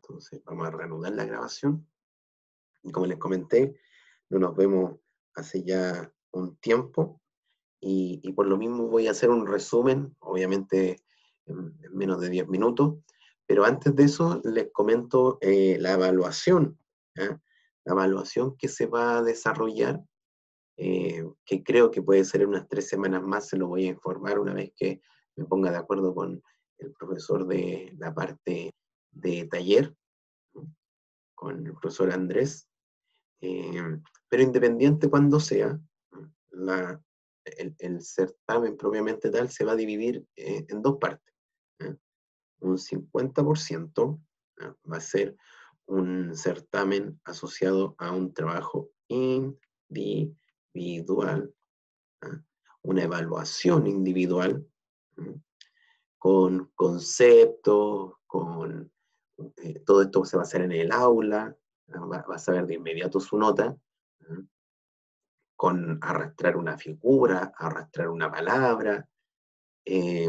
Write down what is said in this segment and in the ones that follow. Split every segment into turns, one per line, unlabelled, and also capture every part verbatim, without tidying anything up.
Entonces vamos a reanudar la grabación. Y como les comenté, no nos vemos hace ya un tiempo. Y, y por lo mismo voy a hacer un resumen, obviamente en, en menos de diez minutos. Pero antes de eso les comento eh, la evaluación. ¿Ya? La evaluación que se va a desarrollar, eh, que creo que puede ser en unas tres semanas más, se lo voy a informar una vez que me ponga de acuerdo con el profesor de la parte de taller, ¿no? Con el profesor Andrés. Eh, pero independiente cuando sea, la, el, el, certamen propiamente tal se va a dividir eh, en dos partes. ¿eh? Un cincuenta por ciento ¿eh? va a ser un certamen asociado a un trabajo individual, ¿eh? Una evaluación individual, ¿eh? Con conceptos, con eh, todo esto se va a hacer en el aula, va, va a saber de inmediato su nota, ¿eh? Con arrastrar una figura, arrastrar una palabra, eh,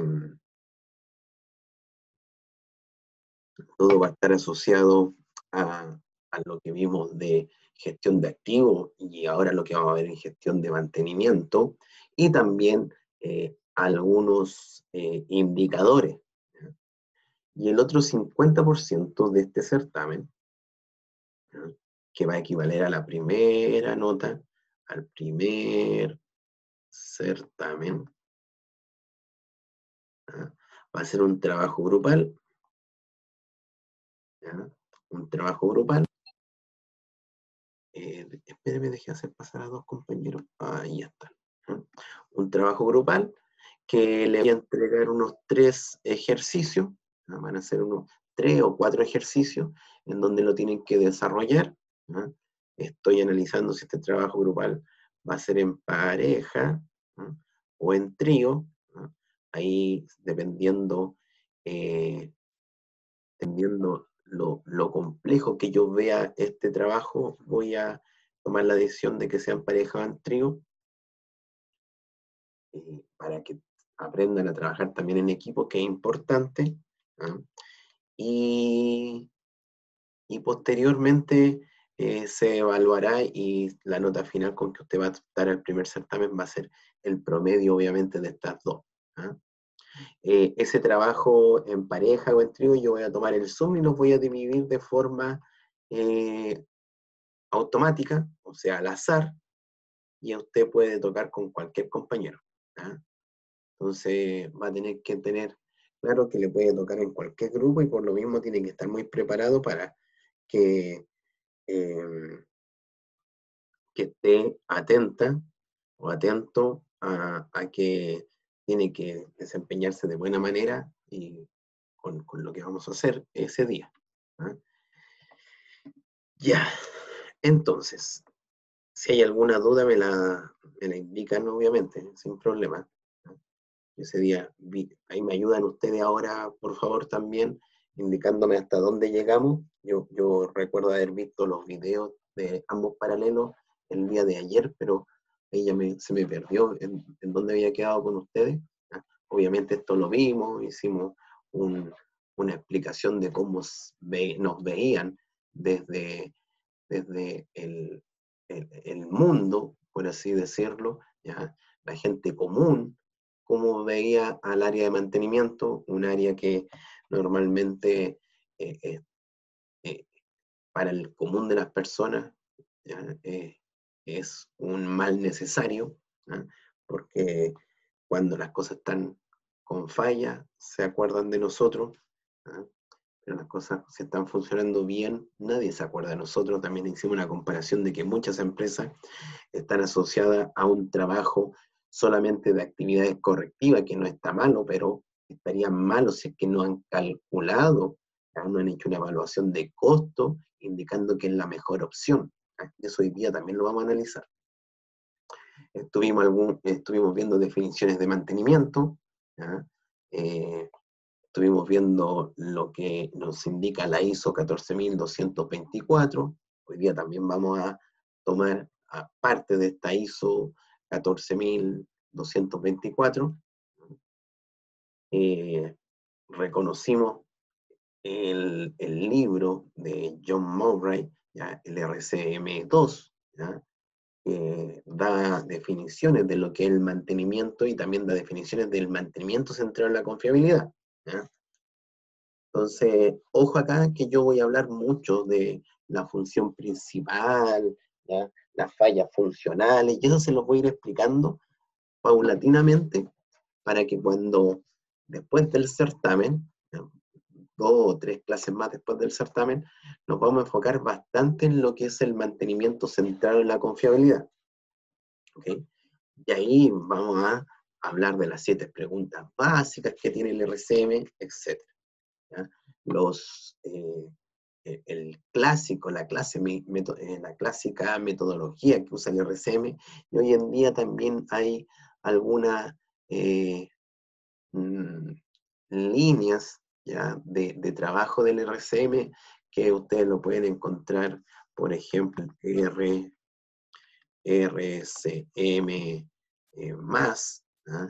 todo va a estar asociado a, a lo que vimos de gestión de activos y ahora lo que vamos a ver en gestión de mantenimiento y también eh, algunos eh, indicadores. ¿Ya? Y el otro cincuenta por ciento de este certamen, ¿ya? Que va a equivaler a la primera nota, al primer certamen, ¿ya? Va a ser un trabajo grupal, ¿ya? Un trabajo grupal. Eh, espéreme, dejé hacer pasar a dos compañeros. Ahí está. ¿Ya? Un trabajo grupal que le voy a entregar unos tres ejercicios. ¿Ya? Van a ser unos tres o cuatro ejercicios en donde lo tienen que desarrollar. ¿Ya? Estoy analizando si este trabajo grupal va a ser en pareja, ¿ya? O en trío. ¿Ya? Ahí dependiendo, eh, dependiendo lo, lo complejo que yo vea este trabajo, voy a tomar la decisión de que sean pareja o en trío, eh, para que aprendan a trabajar también en equipo, que es importante. ¿Ah? Y, y posteriormente eh, se evaluará y la nota final con que usted va a optar al primer certamen va a ser el promedio, obviamente, de estas dos. ¿Ah? Eh, ese trabajo en pareja o en trío, yo voy a tomar el Zoom y los voy a dividir de forma eh, automática, o sea, al azar, y usted puede tocar con cualquier compañero. ¿Ah? Entonces va a tener que tener claro que le puede tocar en cualquier grupo y por lo mismo tiene que estar muy preparado para que, eh, que esté atenta o atento a, a que tiene que desempeñarse de buena manera y con, con lo que vamos a hacer ese día. ¿Ah? Ya, entonces, si hay alguna duda me la, me la indican, obviamente, sin problema. ¿No? Ese día, vi, ahí me ayudan ustedes ahora, por favor, también, indicándome hasta dónde llegamos. Yo, yo recuerdo haber visto los videos de ambos paralelos el día de ayer, pero ahí ya me, se me perdió en, en dónde había quedado con ustedes. ¿Ah? Obviamente esto lo vimos, hicimos un, una explicación de cómo ve, nos veían desde, desde el, el, el mundo, por así decirlo, ¿ya? La gente común, cómo veía al área de mantenimiento, un área que normalmente eh, eh, eh, para el común de las personas ¿ya? Eh, es un mal necesario, ¿ya? Porque cuando las cosas están con falla, se acuerdan de nosotros, ¿ya? Pero las cosas si están funcionando bien, nadie se acuerda de nosotros. También hicimos una comparación de que muchas empresas están asociadas a un trabajo solamente de actividades correctivas, que no está malo, pero estaría malo si es que no han calculado, no han hecho una evaluación de costo, indicando que es la mejor opción. Eso hoy día también lo vamos a analizar. Estuvimos, algún, estuvimos viendo definiciones de mantenimiento, eh, estuvimos viendo lo que nos indica la ISO catorce mil doscientos veinticuatro, hoy día también vamos a tomar a parte de esta ISO catorce mil doscientos veinticuatro, eh, reconocimos el, el libro de John Mowbray, ¿ya? El R C M dos, ¿ya? Eh, da definiciones de lo que es el mantenimiento y también da definiciones del mantenimiento centrado en la confiabilidad, ¿ya? Entonces, ojo acá que yo voy a hablar mucho de la función principal, ¿ya? Las fallas funcionales, y eso se los voy a ir explicando paulatinamente para que cuando, después del certamen, ¿ya? Dos o tres clases más después del certamen, nos vamos a enfocar bastante en lo que es el mantenimiento centrado en la confiabilidad, ¿ok? Y ahí vamos a hablar de las siete preguntas básicas que tiene el R C M, etcétera, ¿ya? Los, eh, eh, el clásico, la, clase, meto, eh, la clásica metodología que usa el R C M, y hoy en día también hay algunas eh, mm, líneas, ¿ya? De, de trabajo del R C M que ustedes lo pueden encontrar, por ejemplo, R, R C M eh, más, ¿ah?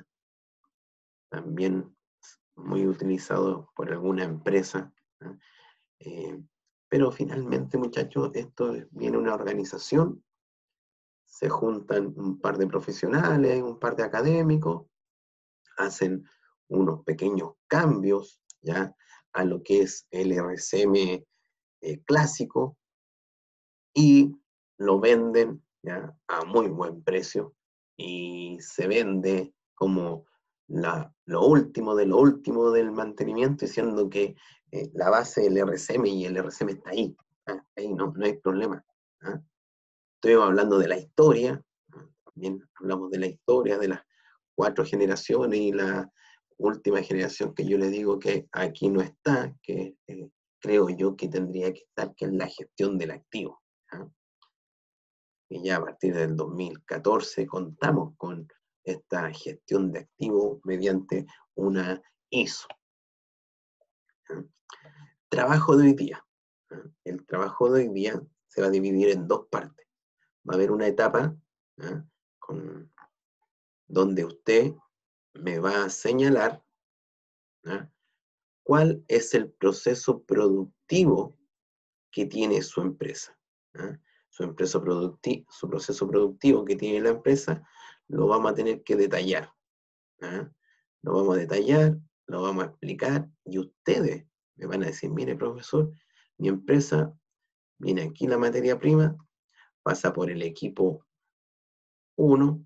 También muy utilizado por alguna empresa, ¿ah? Eh, pero finalmente, muchachos, esto viene una organización, se juntan un par de profesionales, un par de académicos, hacen unos pequeños cambios, ¿ya? A lo que es el R C M eh, clásico, y lo venden, ¿ya? A muy buen precio, y se vende como la, lo último de lo último del mantenimiento, diciendo que eh, la base del R C M y el R C M está ahí, ¿ah? Ahí no, no hay problema, ¿ah? Estoy hablando de la historia, ¿ah? También hablamos de la historia, de las cuatro generaciones y la última generación que yo le digo que aquí no está, que eh, creo yo que tendría que estar, que es la gestión del activo, ¿ah? Y ya a partir del dos mil catorce contamos con esta gestión de activos mediante una I S O, ¿ah? Trabajo de hoy día, ¿ah? El trabajo de hoy día se va a dividir en dos partes. Va a haber una etapa, ¿ah? Con, donde usted me va a señalar, ¿ah? ¿Cuál es el proceso productivo que tiene su empresa? ¿Ah? Su, empresa producti su proceso productivo que tiene la empresa lo vamos a tener que detallar, ¿ah? Lo vamos a detallar, lo vamos a explicar, y ustedes me van a decir, mire, profesor, mi empresa viene aquí la materia prima, pasa por el equipo uno,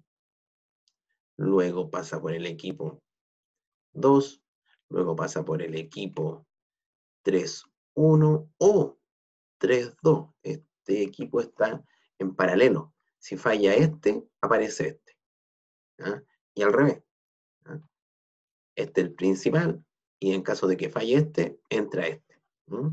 luego pasa por el equipo dos, luego pasa por el equipo tres uno o tres dos. Este equipo está en paralelo. Si falla este, aparece este, ¿ah? Y al revés, ¿ah? Este es el principal, y en caso de que falle este, entra este, ¿no?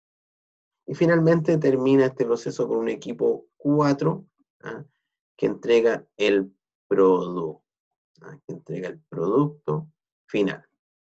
Y finalmente termina este proceso con un equipo cuatro, ¿ah? Que entrega el producto, ¿ah? Que entrega el producto final.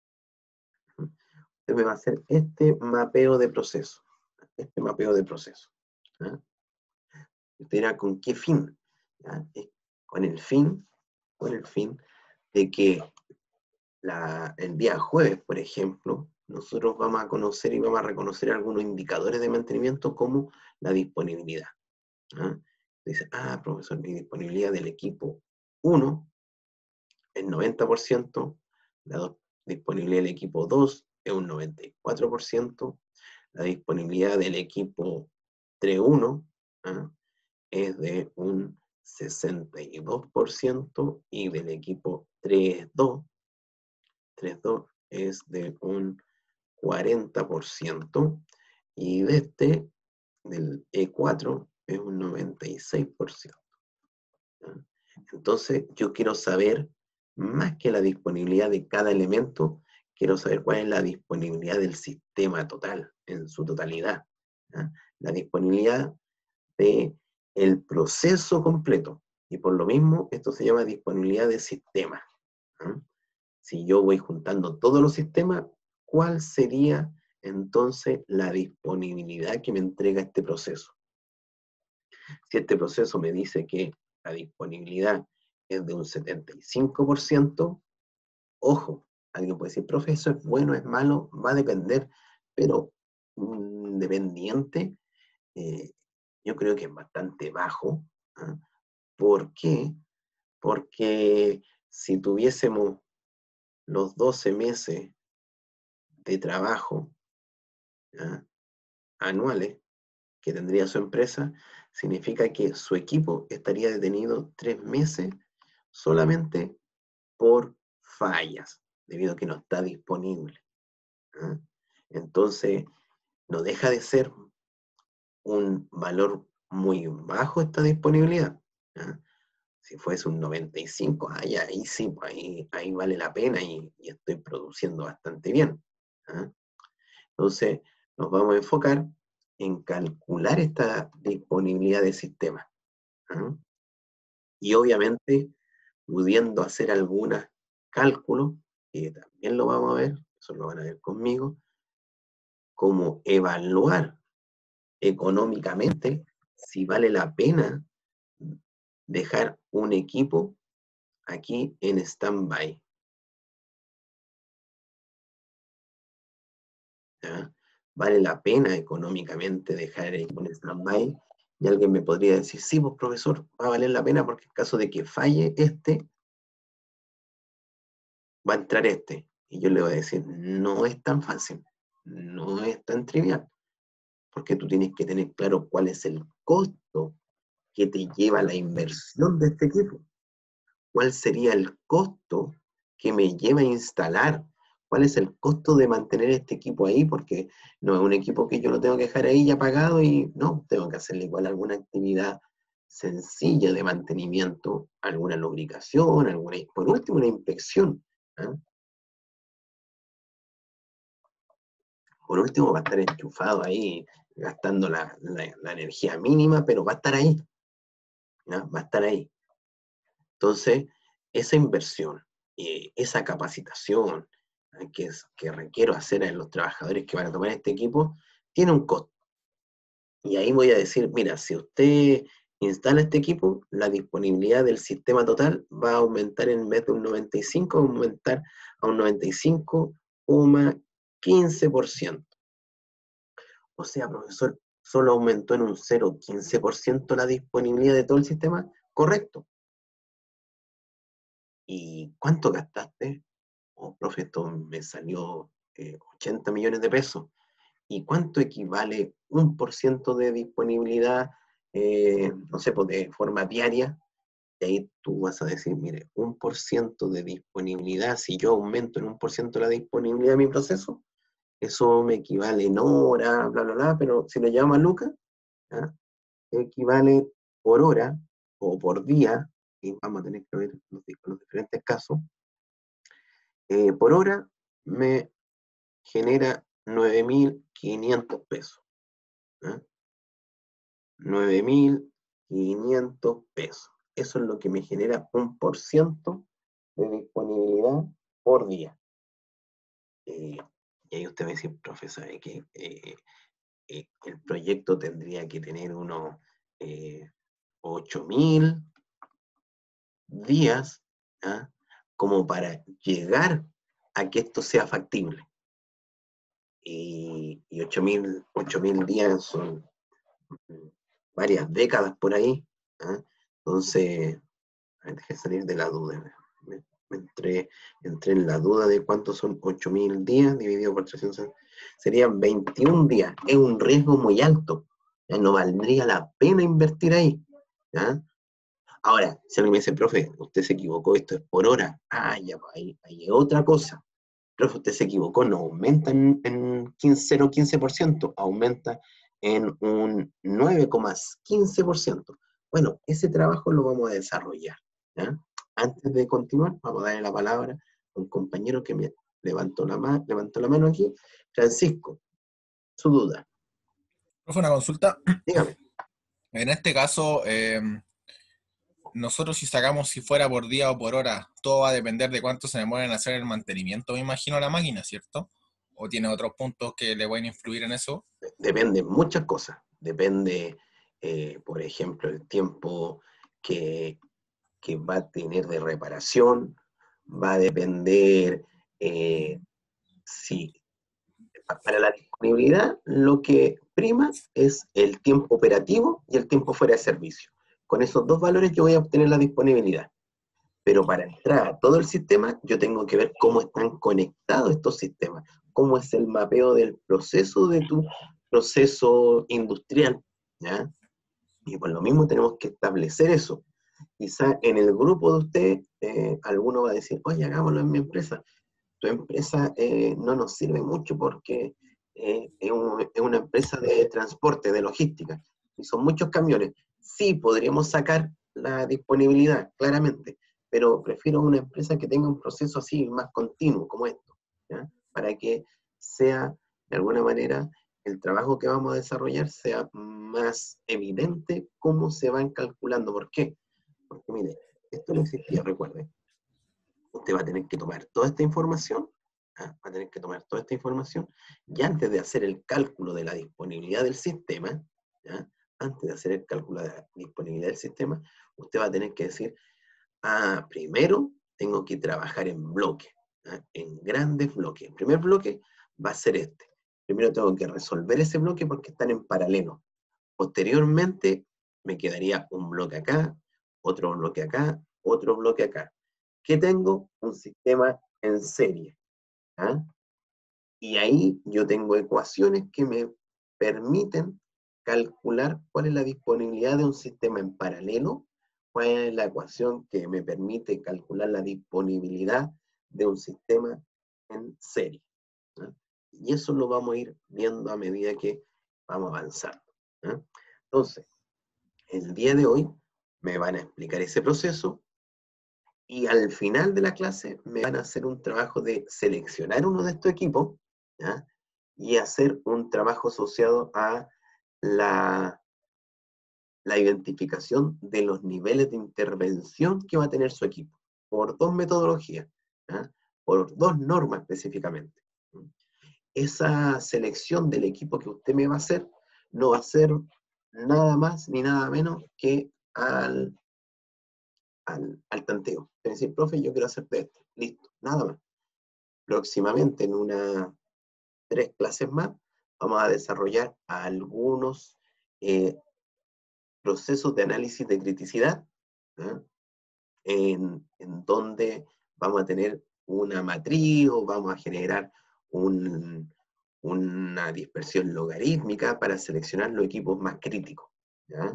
Usted me va a hacer este mapeo de proceso, este mapeo de proceso, ¿ah? Usted dirá, ¿con qué fin? ¿Ah? Con el fin, con el fin de que la, el día jueves, por ejemplo, nosotros vamos a conocer y vamos a reconocer algunos indicadores de mantenimiento como la disponibilidad, ¿ah? Dice, ah, profesor, mi disponibilidad del equipo uno es noventa por ciento, la disponibilidad del equipo dos es un noventa y cuatro por ciento, la disponibilidad del equipo tres uno, ¿ah? Es de un sesenta y dos por ciento, y del equipo tres dos, tres dos es de un cuarenta por ciento, y de este, del E cuatro, es un noventa y seis por ciento. ¿Ya? Entonces, yo quiero saber, más que la disponibilidad de cada elemento, quiero saber cuál es la disponibilidad del sistema total, en su totalidad, ¿ya? La disponibilidad de el proceso completo. Y por lo mismo, esto se llama disponibilidad de sistema, ¿no? Si yo voy juntando todos los sistemas, ¿cuál sería entonces la disponibilidad que me entrega este proceso? Si este proceso me dice que la disponibilidad es de un setenta y cinco por ciento, ojo, alguien puede decir, profe, ¿eso es bueno, es malo? Va a depender, pero un dependiente, eh, yo creo que es bastante bajo. ¿Ah? ¿Por qué? Porque si tuviésemos los doce meses de trabajo, ¿ya?, anuales que tendría su empresa, significa que su equipo estaría detenido tres meses solamente por fallas, debido a que no está disponible. ¿Ah? Entonces, no deja de ser un valor muy bajo esta disponibilidad. ¿Ah? Si fuese un noventa y cinco, ahí, ahí sí, pues ahí, ahí vale la pena y, y estoy produciendo bastante bien. ¿Ah? Entonces, nos vamos a enfocar en calcular esta disponibilidad de sistema. ¿Ah? Y obviamente, pudiendo hacer algunos cálculos, que también lo vamos a ver, eso lo van a ver conmigo, cómo evaluar económicamente si vale la pena dejar un equipo aquí en stand-by. ¿Ya? ¿Vale la pena económicamente dejar el equipo en stand-by? Y alguien me podría decir, sí, pues profesor, va a valer la pena porque en caso de que falle este, va a entrar este. Y yo le voy a decir, no es tan fácil, no es tan trivial, porque tú tienes que tener claro cuál es el costo que te lleva la inversión de este equipo. ¿Cuál sería el costo que me lleva a instalar? ¿Cuál es el costo de mantener este equipo ahí? Porque no es un equipo que yo lo tengo que dejar ahí ya pagado y no, tengo que hacerle igual alguna actividad sencilla de mantenimiento, alguna lubricación, alguna, por último una inspección. ¿Eh? Por último va a estar enchufado ahí, gastando la, la, la energía mínima, pero va a estar ahí. ¿No? Va a estar ahí. Entonces, esa inversión, eh, esa capacitación eh, que, es, que requiero hacer a los trabajadores que van a tomar este equipo, tiene un costo. Y ahí voy a decir, mira, si usted instala este equipo, la disponibilidad del sistema total va a aumentar en vez de un noventa y cinco, va a aumentar a un noventa y cinco coma quince por ciento. O sea, profesor, solo aumentó en un cero coma quince por ciento la disponibilidad de todo el sistema. Correcto. ¿Y cuánto gastaste? Oh, profe, esto me salió eh, ochenta millones de pesos. ¿Y cuánto equivale un por ciento de disponibilidad, eh, no sé, pues de forma diaria? Y ahí tú vas a decir, mire, un por ciento de disponibilidad, si yo aumento en un por ciento la disponibilidad de mi proceso, eso me equivale en hora, bla, bla, bla, pero si lo llama Lucas, ¿ah?, equivale por hora o por día, y vamos a tener que ver los, los diferentes casos, eh, por hora me genera nueve mil quinientos pesos. ¿Eh? nueve mil quinientos pesos. Eso es lo que me genera un por ciento de disponibilidad por día. Eh, y ahí usted me dice, profesor, que eh, eh, el proyecto tendría que tener unos eh, ocho mil días, ¿ah?, como para llegar a que esto sea factible. Y, y ocho mil días son varias décadas por ahí. ¿Eh? Entonces, dejé salir de la duda. Me, me entré, entré en la duda de cuántos son ocho mil días dividido por trescientos. Serían veintiún días. Es un riesgo muy alto. ¿Ya? No valdría la pena invertir ahí. ¿Ya? Ahora, si alguien me dice, profe, usted se equivocó, esto es por hora. Ah, ya, ahí, ahí es otra cosa. Profe, usted se equivocó, no aumenta en, en cero coma quince por ciento, aumenta en un nueve coma quince por ciento. Bueno, ese trabajo lo vamos a desarrollar. ¿Ya? Antes de continuar, vamos a darle la palabra a un compañero que me levantó la, ma levantó la mano aquí. Francisco, su duda.
Fue una consulta.
Dígame.
En este caso, eh, nosotros si sacamos si fuera por día o por hora, todo va a depender de cuánto se demoren en hacer el mantenimiento, me imagino, a la máquina, ¿cierto? ¿O tiene otros puntos que le pueden influir en eso?
Depende muchas cosas. Depende, eh, por ejemplo, el tiempo que, que va a tener de reparación, va a depender eh, si Para la disponibilidad, lo que prima es el tiempo operativo y el tiempo fuera de servicio. Con esos dos valores yo voy a obtener la disponibilidad. Pero para entrar a todo el sistema, yo tengo que ver cómo están conectados estos sistemas, cómo es el mapeo del proceso de tu proceso industrial, ¿ya? Y por lo mismo tenemos que establecer eso. Quizá en el grupo de usted, eh, alguno va a decir, oye, hagámoslo en mi empresa. Tu empresa eh, no nos sirve mucho porque eh, es, un, es una empresa de transporte, de logística, y son muchos camiones. Sí, podríamos sacar la disponibilidad, claramente, pero prefiero una empresa que tenga un proceso así, más continuo, como esto, ¿ya? Para que sea, de alguna manera, el trabajo que vamos a desarrollar sea más evidente cómo se van calculando. ¿Por qué? Porque mire, esto no existía, recuerde. Usted va a tener que tomar toda esta información, ¿ah? va a tener que tomar toda esta información, y antes de hacer el cálculo de la disponibilidad del sistema, ¿ya? antes de hacer el cálculo de la disponibilidad del sistema, usted va a tener que decir, ah, primero tengo que trabajar en bloques, ¿ah? en grandes bloques. El primer bloque va a ser este. Primero tengo que resolver ese bloque porque están en paralelo. Posteriormente me quedaría un bloque acá, otro bloque acá, otro bloque acá. ¿Qué tengo? Un sistema en serie. ¿Ah? Y ahí yo tengo ecuaciones que me permiten calcular cuál es la disponibilidad de un sistema en paralelo, cuál es la ecuación que me permite calcular la disponibilidad de un sistema en serie. ¿Ah? Y eso lo vamos a ir viendo a medida que vamos avanzando. ¿Ah? Entonces, el día de hoy me van a explicar ese proceso, y al final de la clase me van a hacer un trabajo de seleccionar uno de estos equipos, ¿ya? Y hacer un trabajo asociado a la, la identificación de los niveles de intervención que va a tener su equipo, por dos metodologías, ¿ya? Por dos normas específicamente. Esa selección del equipo que usted me va a hacer no va a ser nada más ni nada menos que al Al, al tanteo. Es decir, profe, yo quiero hacerte esto. Listo, nada más. Próximamente, en unas tres clases más, vamos a desarrollar algunos eh, procesos de análisis de criticidad, ¿eh? en, en donde vamos a tener una matriz o vamos a generar un, una dispersión logarítmica para seleccionar los equipos más críticos, ¿ya?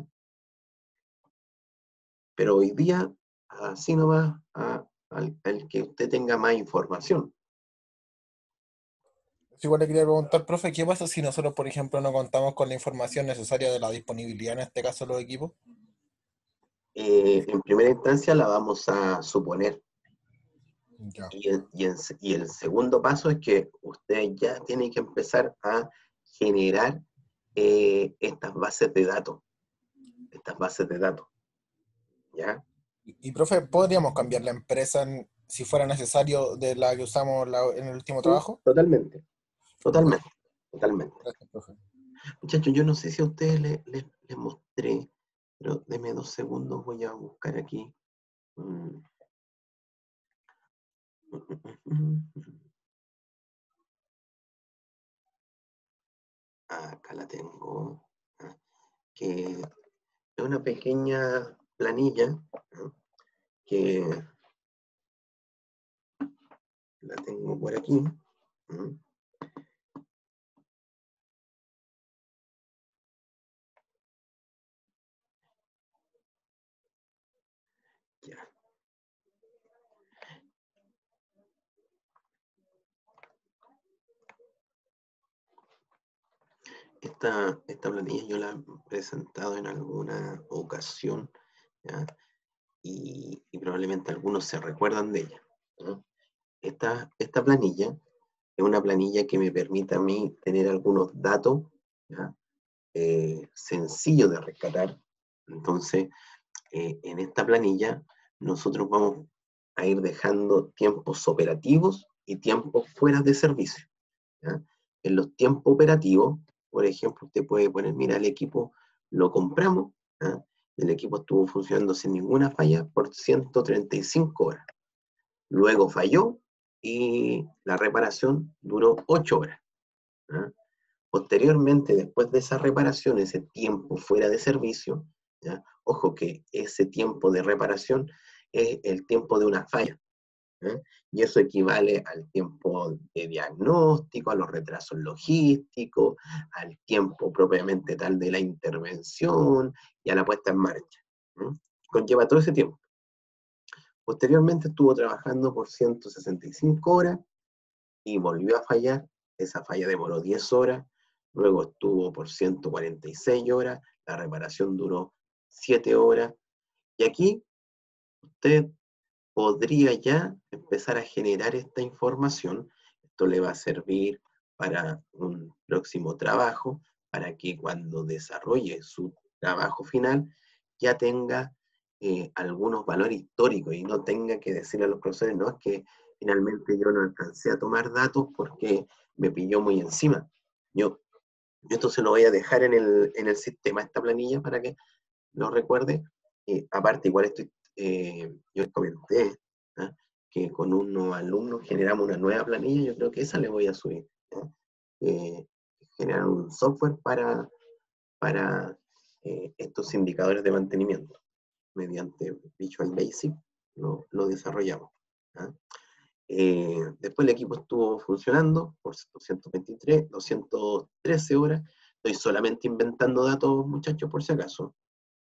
Pero hoy día, así nomás, a, al, al que usted tenga más información.
Igual le quería preguntar, profe, ¿qué pasa si nosotros, por ejemplo, no contamos con la información necesaria de la disponibilidad, en este caso, de los equipos?
Eh, en primera instancia la vamos a suponer.
Ya.
Y el, y, el, y el segundo paso es que usted ya tiene que empezar a generar eh, estas bases de datos. Estas bases de datos. ¿Ya?
Y, y, profe, ¿podríamos cambiar la empresa en- si fuera necesario de la que usamos la- en el último
Sí,
trabajo?
totalmente.
Ya,
Totalmente. Totalmente.
gracias, profe.
Muchachos, yo no sé si a ustedes les le, le mostré, pero denme dos segundos, voy a buscar aquí. Mm. Acá la tengo. Que es una pequeña planilla, ¿no? Que la tengo por aquí. ¿No? Ya. Esta, esta planilla yo la he presentado en alguna ocasión, ¿ya? Y, y probablemente algunos se recuerdan de ella, ¿no? Esta, esta planilla es una planilla que me permite a mí tener algunos datos, ¿ya? Eh, sencillos de rescatar. Entonces, eh, en esta planilla nosotros vamos a ir dejando tiempos operativos y tiempos fuera de servicio, ¿ya? En los tiempos operativos, por ejemplo, usted puede poner, mira, el equipo lo compramos, ¿ya? El equipo estuvo funcionando sin ninguna falla por ciento treinta y cinco horas. Luego falló y la reparación duró ocho horas. ¿ah? Posteriormente, después de esa reparación, ese tiempo fuera de servicio, ¿ya? Ojo que ese tiempo de reparación es el tiempo de una falla, ¿eh? Y eso equivale al tiempo de diagnóstico, a los retrasos logísticos, al tiempo propiamente tal de la intervención y a la puesta en marcha, ¿eh? Conlleva todo ese tiempo. Posteriormente estuvo trabajando por ciento sesenta y cinco horas y volvió a fallar. Esa falla demoró diez horas, luego estuvo por ciento cuarenta y seis horas, la reparación duró siete horas, y aquí usted podría ya empezar a generar esta información. Esto le va a servir para un próximo trabajo, para que cuando desarrolle su trabajo final ya tenga eh, algunos valores históricos y no tenga que decirle a los profesores, no, es que finalmente yo no alcancé a tomar datos porque me pilló muy encima. Yo, esto se lo voy a dejar en el, en el sistema, esta planilla, para que lo recuerde. Eh, aparte, igual estoy, eh, yo les comenté, ¿ah?, que con unos alumnos generamos una nueva planilla, yo creo que esa le voy a subir. ¿Ah? Eh, generar un software para, para eh, estos indicadores de mantenimiento. Mediante Visual Basic lo, lo desarrollamos. ¿Ah? Eh, después el equipo estuvo funcionando por doscientos veintitrés, doscientas trece horas. Estoy solamente inventando datos, muchachos, por si acaso.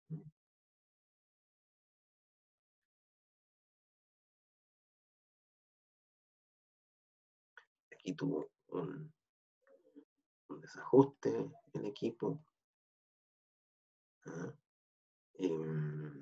Aquí tuvo un, un desajuste el equipo. ¿Ah? Eh,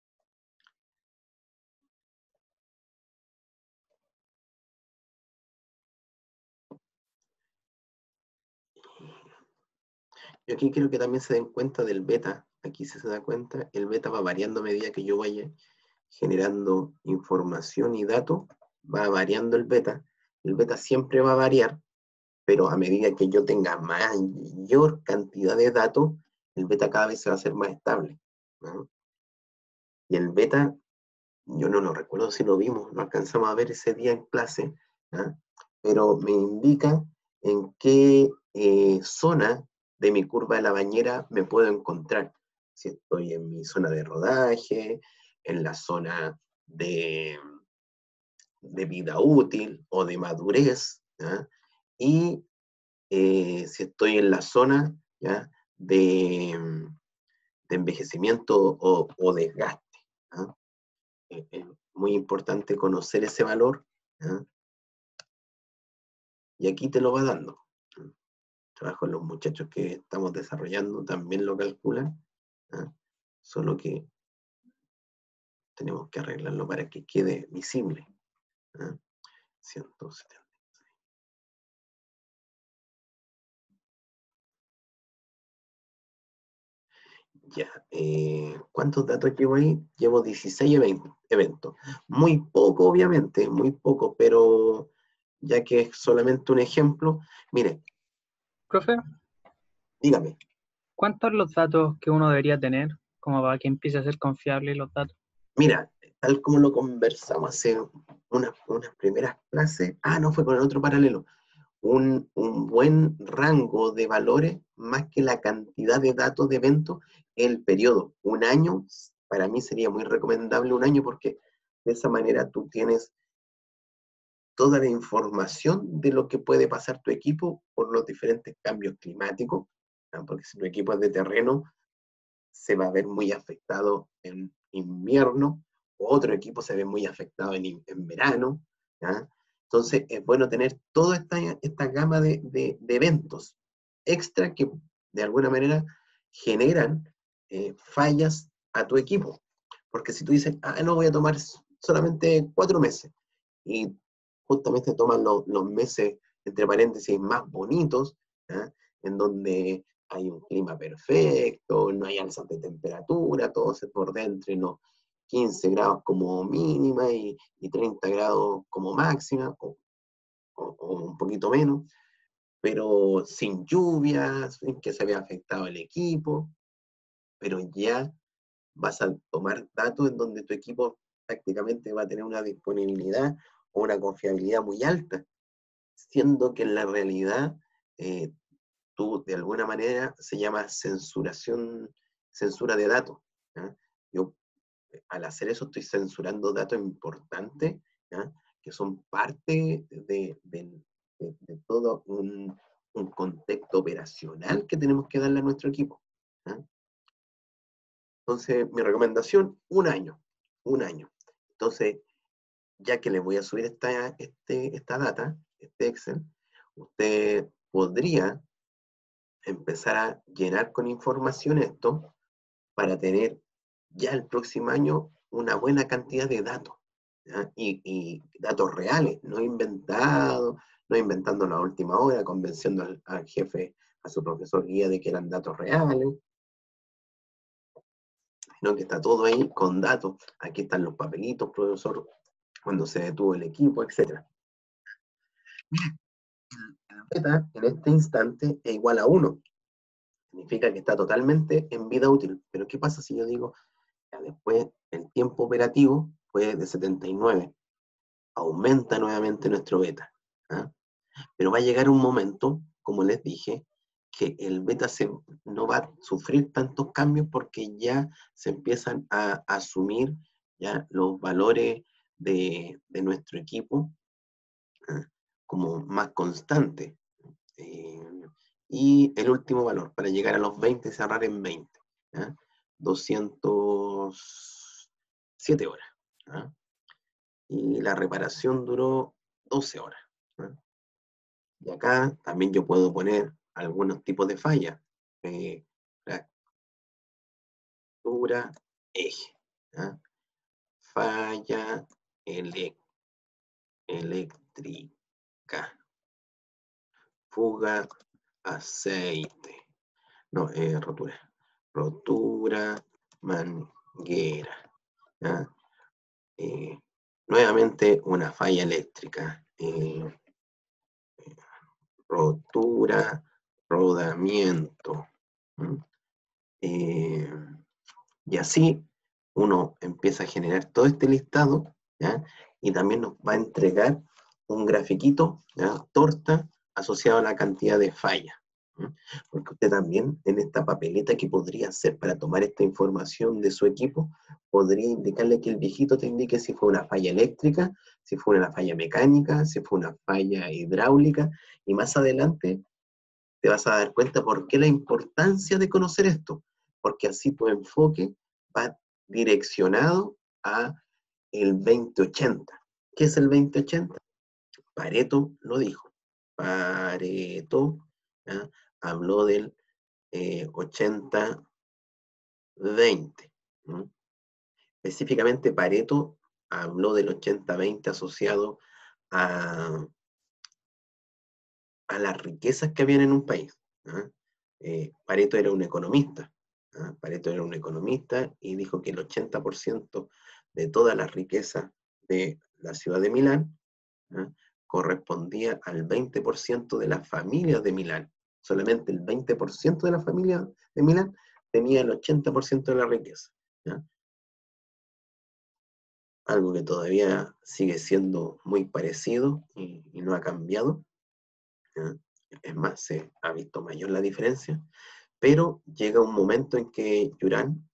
yo aquí quiero que también se den cuenta del beta. Aquí si se da cuenta, el beta va variando a medida que yo vaya generando información y datos, va variando el beta. El beta siempre va a variar, pero a medida que yo tenga mayor cantidad de datos, el beta cada vez se va a hacer más estable, ¿no? Y el beta, yo no lo recuerdo si lo vimos, lo alcanzamos a ver ese día en clase, ¿no?, pero me indica en qué eh, zona de mi curva de la bañera me puedo encontrar. Si estoy en mi zona de rodaje, en la zona de, de vida útil o de madurez, ¿ya? Y eh, si estoy en la zona, ¿ya?, de, de envejecimiento o, o desgaste, ¿ya? Es, es muy importante conocer ese valor, ¿ya? Y aquí te lo va dando. Trabajo en los muchachos que estamos desarrollando también lo calculan, ¿ya? Solo que tenemos que arreglarlo para que quede visible, ¿ya? ciento setenta. Ya, eh, ¿cuántos datos llevo ahí? Llevo dieciséis eventos. Muy poco, obviamente, muy poco, pero ya que es solamente un ejemplo, mire,
Profe,
dígame.
¿cuántos son los datos que uno debería tener como para que empiece a ser confiable los datos?
Mira, tal como lo conversamos hace unas, unas primeras clases, ah, no, fue con el otro paralelo, un, un buen rango de valores, más que la cantidad de datos de eventos, el periodo. Un año, para mí sería muy recomendable un año, porque de esa manera tú tienes toda la información de lo que puede pasar tu equipo por los diferentes cambios climáticos, ¿no? Porque si tu equipo es de terreno, se va a ver muy afectado en invierno, otro equipo se ve muy afectado en, en verano, ¿ya? Entonces es bueno tener toda esta, esta gama de, de, de eventos extra que de alguna manera generan eh, fallas a tu equipo. Porque si tú dices, ah, no, voy a tomar solamente cuatro meses, y justamente toman los, los meses, entre paréntesis, más bonitos, ¿ya?, en donde hay un clima perfecto, no hay alzas de temperatura, todo se bordea entre los quince grados como mínima y, y treinta grados como máxima, o, o, o un poquito menos, pero sin lluvias, sin que se vea afectado el equipo, pero ya vas a tomar datos en donde tu equipo prácticamente va a tener una disponibilidad o una confiabilidad muy alta, siendo que en la realidad eh, tú de alguna manera se llama censuración, censura de datos. ¿Ya? Yo al hacer eso estoy censurando datos importantes, ¿ya? Que son parte de, de, de, de todo un, un contexto operacional que tenemos que darle a nuestro equipo. ¿Ya? Entonces, mi recomendación, un año, un año. Entonces, ya que le voy a subir esta, este, esta data, este Excel, usted podría empezar a llenar con información esto para tener ya el próximo año una buena cantidad de datos, ¿ya? Y, y datos reales, no inventados, no inventando la última hora, convenciendo al, al jefe, a su profesor guía de que eran datos reales, sino que está todo ahí con datos. Aquí están los papelitos, profesor, cuando se detuvo el equipo, etcétera. El beta en este instante es igual a uno. Significa que está totalmente en vida útil. Pero ¿qué pasa si yo digo, ya después el tiempo operativo fue de setenta y nueve? Aumenta nuevamente nuestro beta. ¿Ah? Pero va a llegar un momento, como les dije, que el beta se, no va a sufrir tantos cambios porque ya se empiezan a, a asumir ya los valores de, de nuestro equipo, ¿ah? Como más constantes. Eh, y el último valor, para llegar a los veinte, cerrar en veinte. ¿Ya? doscientas siete horas. ¿Ya? Y la reparación duró doce horas. ¿Ya? Y acá también yo puedo poner algunos tipos de fallas. Eh, fractura, eje. ¿Ya? Falla ele eléctrica. Fuga, aceite. No, eh, rotura. Rotura, manguera. ¿Ya? Eh, nuevamente una falla eléctrica. Eh, rotura, rodamiento. Eh, y así uno empieza a generar todo este listado, ¿ya? Y también nos va a entregar un grafiquito, ¿ya? Torta, asociado a la cantidad de fallas. ¿Mm? Porque usted también en esta papeleta que podría hacer para tomar esta información de su equipo, podría indicarle que el viejito te indique si fue una falla eléctrica, si fue una falla mecánica, si fue una falla hidráulica, y más adelante te vas a dar cuenta por qué la importancia de conocer esto, porque así tu enfoque va direccionado a el veinte ochenta. ¿Qué es el veinte ochenta? Pareto lo dijo. Pareto, ¿ya? Habló del eh, ochenta veinte. ¿Mm? Específicamente Pareto habló del ochenta veinte asociado a, a las riquezas que habían en un país. ¿Ah? Eh, Pareto era un economista. ¿Ah? Pareto era un economista y dijo que el ochenta por ciento de toda la riqueza de la ciudad de Milán, ¿ah? correspondía al veinte por ciento de las familias de Milán. Solamente el veinte por ciento de las familias de Milán tenía el ochenta por ciento de la riqueza. ¿Ah? Algo que todavía sigue siendo muy parecido y, y no ha cambiado. ¿Ah? Es más, se ha visto mayor la diferencia, pero llega un momento en que Yuran,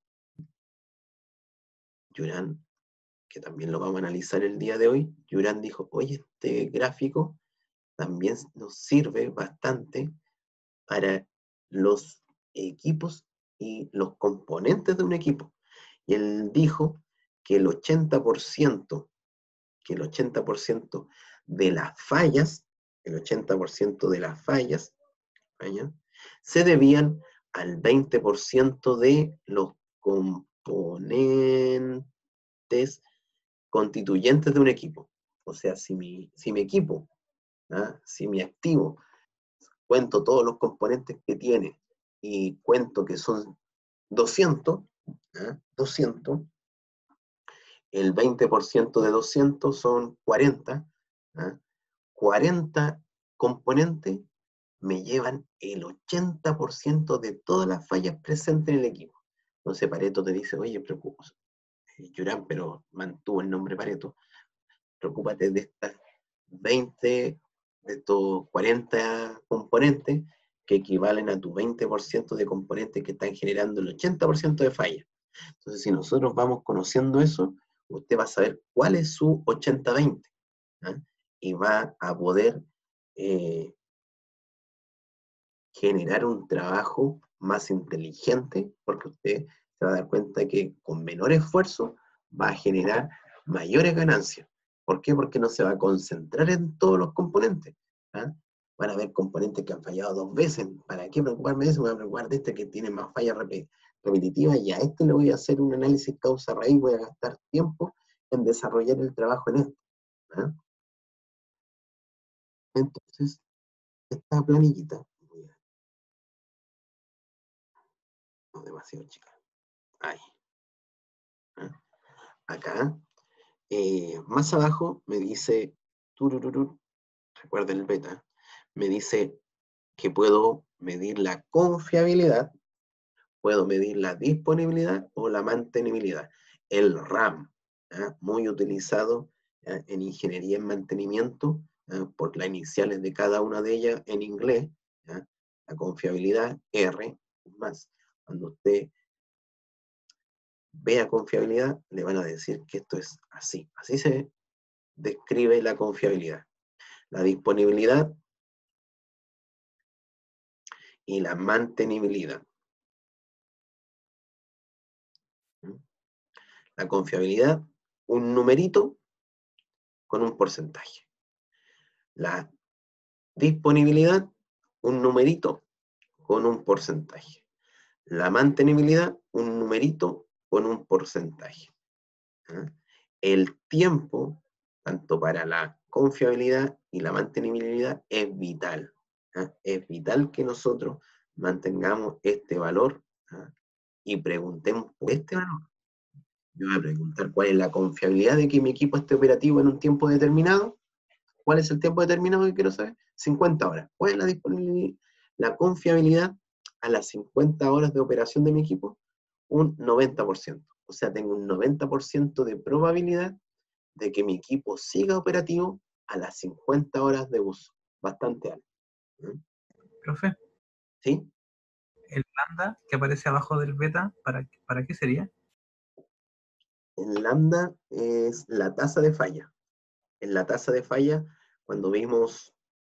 Yuran, que también lo vamos a analizar el día de hoy, Yuran dijo, oye, este gráfico también nos sirve bastante para los equipos y los componentes de un equipo. Y él dijo que el ochenta por ciento, que el ochenta por ciento de las fallas, el ochenta por ciento de las fallas, ¿ya? Se debían al veinte por ciento de los componentes constituyentes de un equipo. O sea, si mi, si mi equipo, ¿ah? si mi activo, cuento todos los componentes que tiene y cuento que son doscientos, ¿ah? doscientos, el veinte por ciento de doscientos son cuarenta, ¿ah? cuarenta componentes me llevan el ochenta por ciento de todas las fallas presentes en el equipo. Entonces Pareto te dice, oye, preocúpate, Yuran, pero mantuvo el nombre Pareto, preocúpate de estas veinte de estos cuarenta componentes que equivalen a tu veinte por ciento de componentes que están generando el ochenta por ciento de falla. Entonces, si nosotros vamos conociendo eso, usted va a saber cuál es su ochenta veinte, ¿eh? Y va a poder eh, generar un trabajo más inteligente, porque usted se va a dar cuenta que con menor esfuerzo va a generar mayores ganancias. ¿Por qué? Porque no se va a concentrar en todos los componentes. ¿Ah? Van a haber componentes que han fallado dos veces. ¿Para qué preocuparme de eso? Me voy a preocupar de este que tiene más fallas repetitivas y a este le voy a hacer un análisis causa-raíz, voy a gastar tiempo en desarrollar el trabajo en esto. ¿Ah? Entonces, esta planillita, no demasiado chica, ahí. ¿Ah? Acá, eh, más abajo me dice, turururu, recuerden el beta, me dice que puedo medir la confiabilidad, puedo medir la disponibilidad o la mantenibilidad. El RAM, ¿eh? Muy utilizado ¿eh? en ingeniería en mantenimiento, ¿eh? por las iniciales de cada una de ellas en inglés, ¿eh? La confiabilidad, R, más. Cuando usted vea confiabilidad, le van a decir que esto es así. Así se describe la confiabilidad. La disponibilidad y la mantenibilidad. La confiabilidad, un numerito con un porcentaje. La disponibilidad, un numerito con un porcentaje. La mantenibilidad, un numerito con un porcentaje. ¿Ah? El tiempo, tanto para la confiabilidad y la mantenibilidad, es vital. ¿Ah? Es vital que nosotros mantengamos este valor, ¿ah? Y preguntemos por este valor. Yo voy a preguntar cuál es la confiabilidad de que mi equipo esté operativo en un tiempo determinado. ¿Cuál es el tiempo determinado que quiero saber? cincuenta horas. ¿Cuál es la disponibilidad? La confiabilidad a las cincuenta horas de operación de mi equipo, un noventa por ciento. O sea, tengo un noventa por ciento de probabilidad de que mi equipo siga operativo a las cincuenta horas de uso. Bastante alto. ¿Mm?
Profe,
¿Sí?
el lambda que aparece abajo del beta, ¿para, para qué sería?
En lambda es la tasa de falla. En la tasa de falla, cuando vimos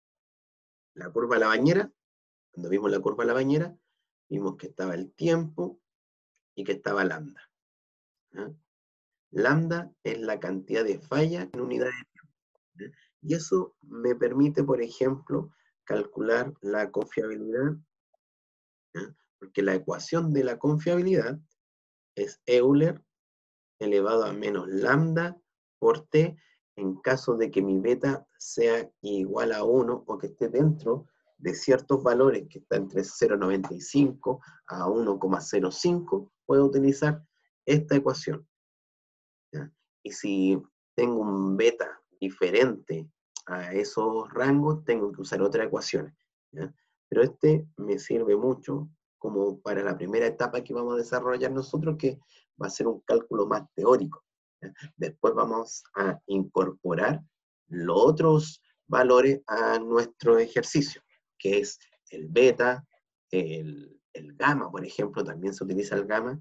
la curva de la bañera, cuando vimos la curva de la bañera, vimos que estaba el tiempo y que estaba lambda. ¿Ah? Lambda es la cantidad de falla en unidades de tiempo. ¿Ah? Y eso me permite, por ejemplo, calcular la confiabilidad, ¿ah? Porque la ecuación de la confiabilidad es Euler elevado a menos lambda por T en caso de que mi beta sea igual a uno o que esté dentro de ciertos valores que está entre cero coma noventa y cinco a uno coma cero cinco, puedo utilizar esta ecuación. ¿Ya? Y si tengo un beta diferente a esos rangos, tengo que usar otra ecuación. ¿Ya? Pero este me sirve mucho como para la primera etapa que vamos a desarrollar nosotros, que va a ser un cálculo más teórico. ¿Ya? Después vamos a incorporar los otros valores a nuestro ejercicio, que es el beta, el, el gamma, por ejemplo, también se utiliza el gamma,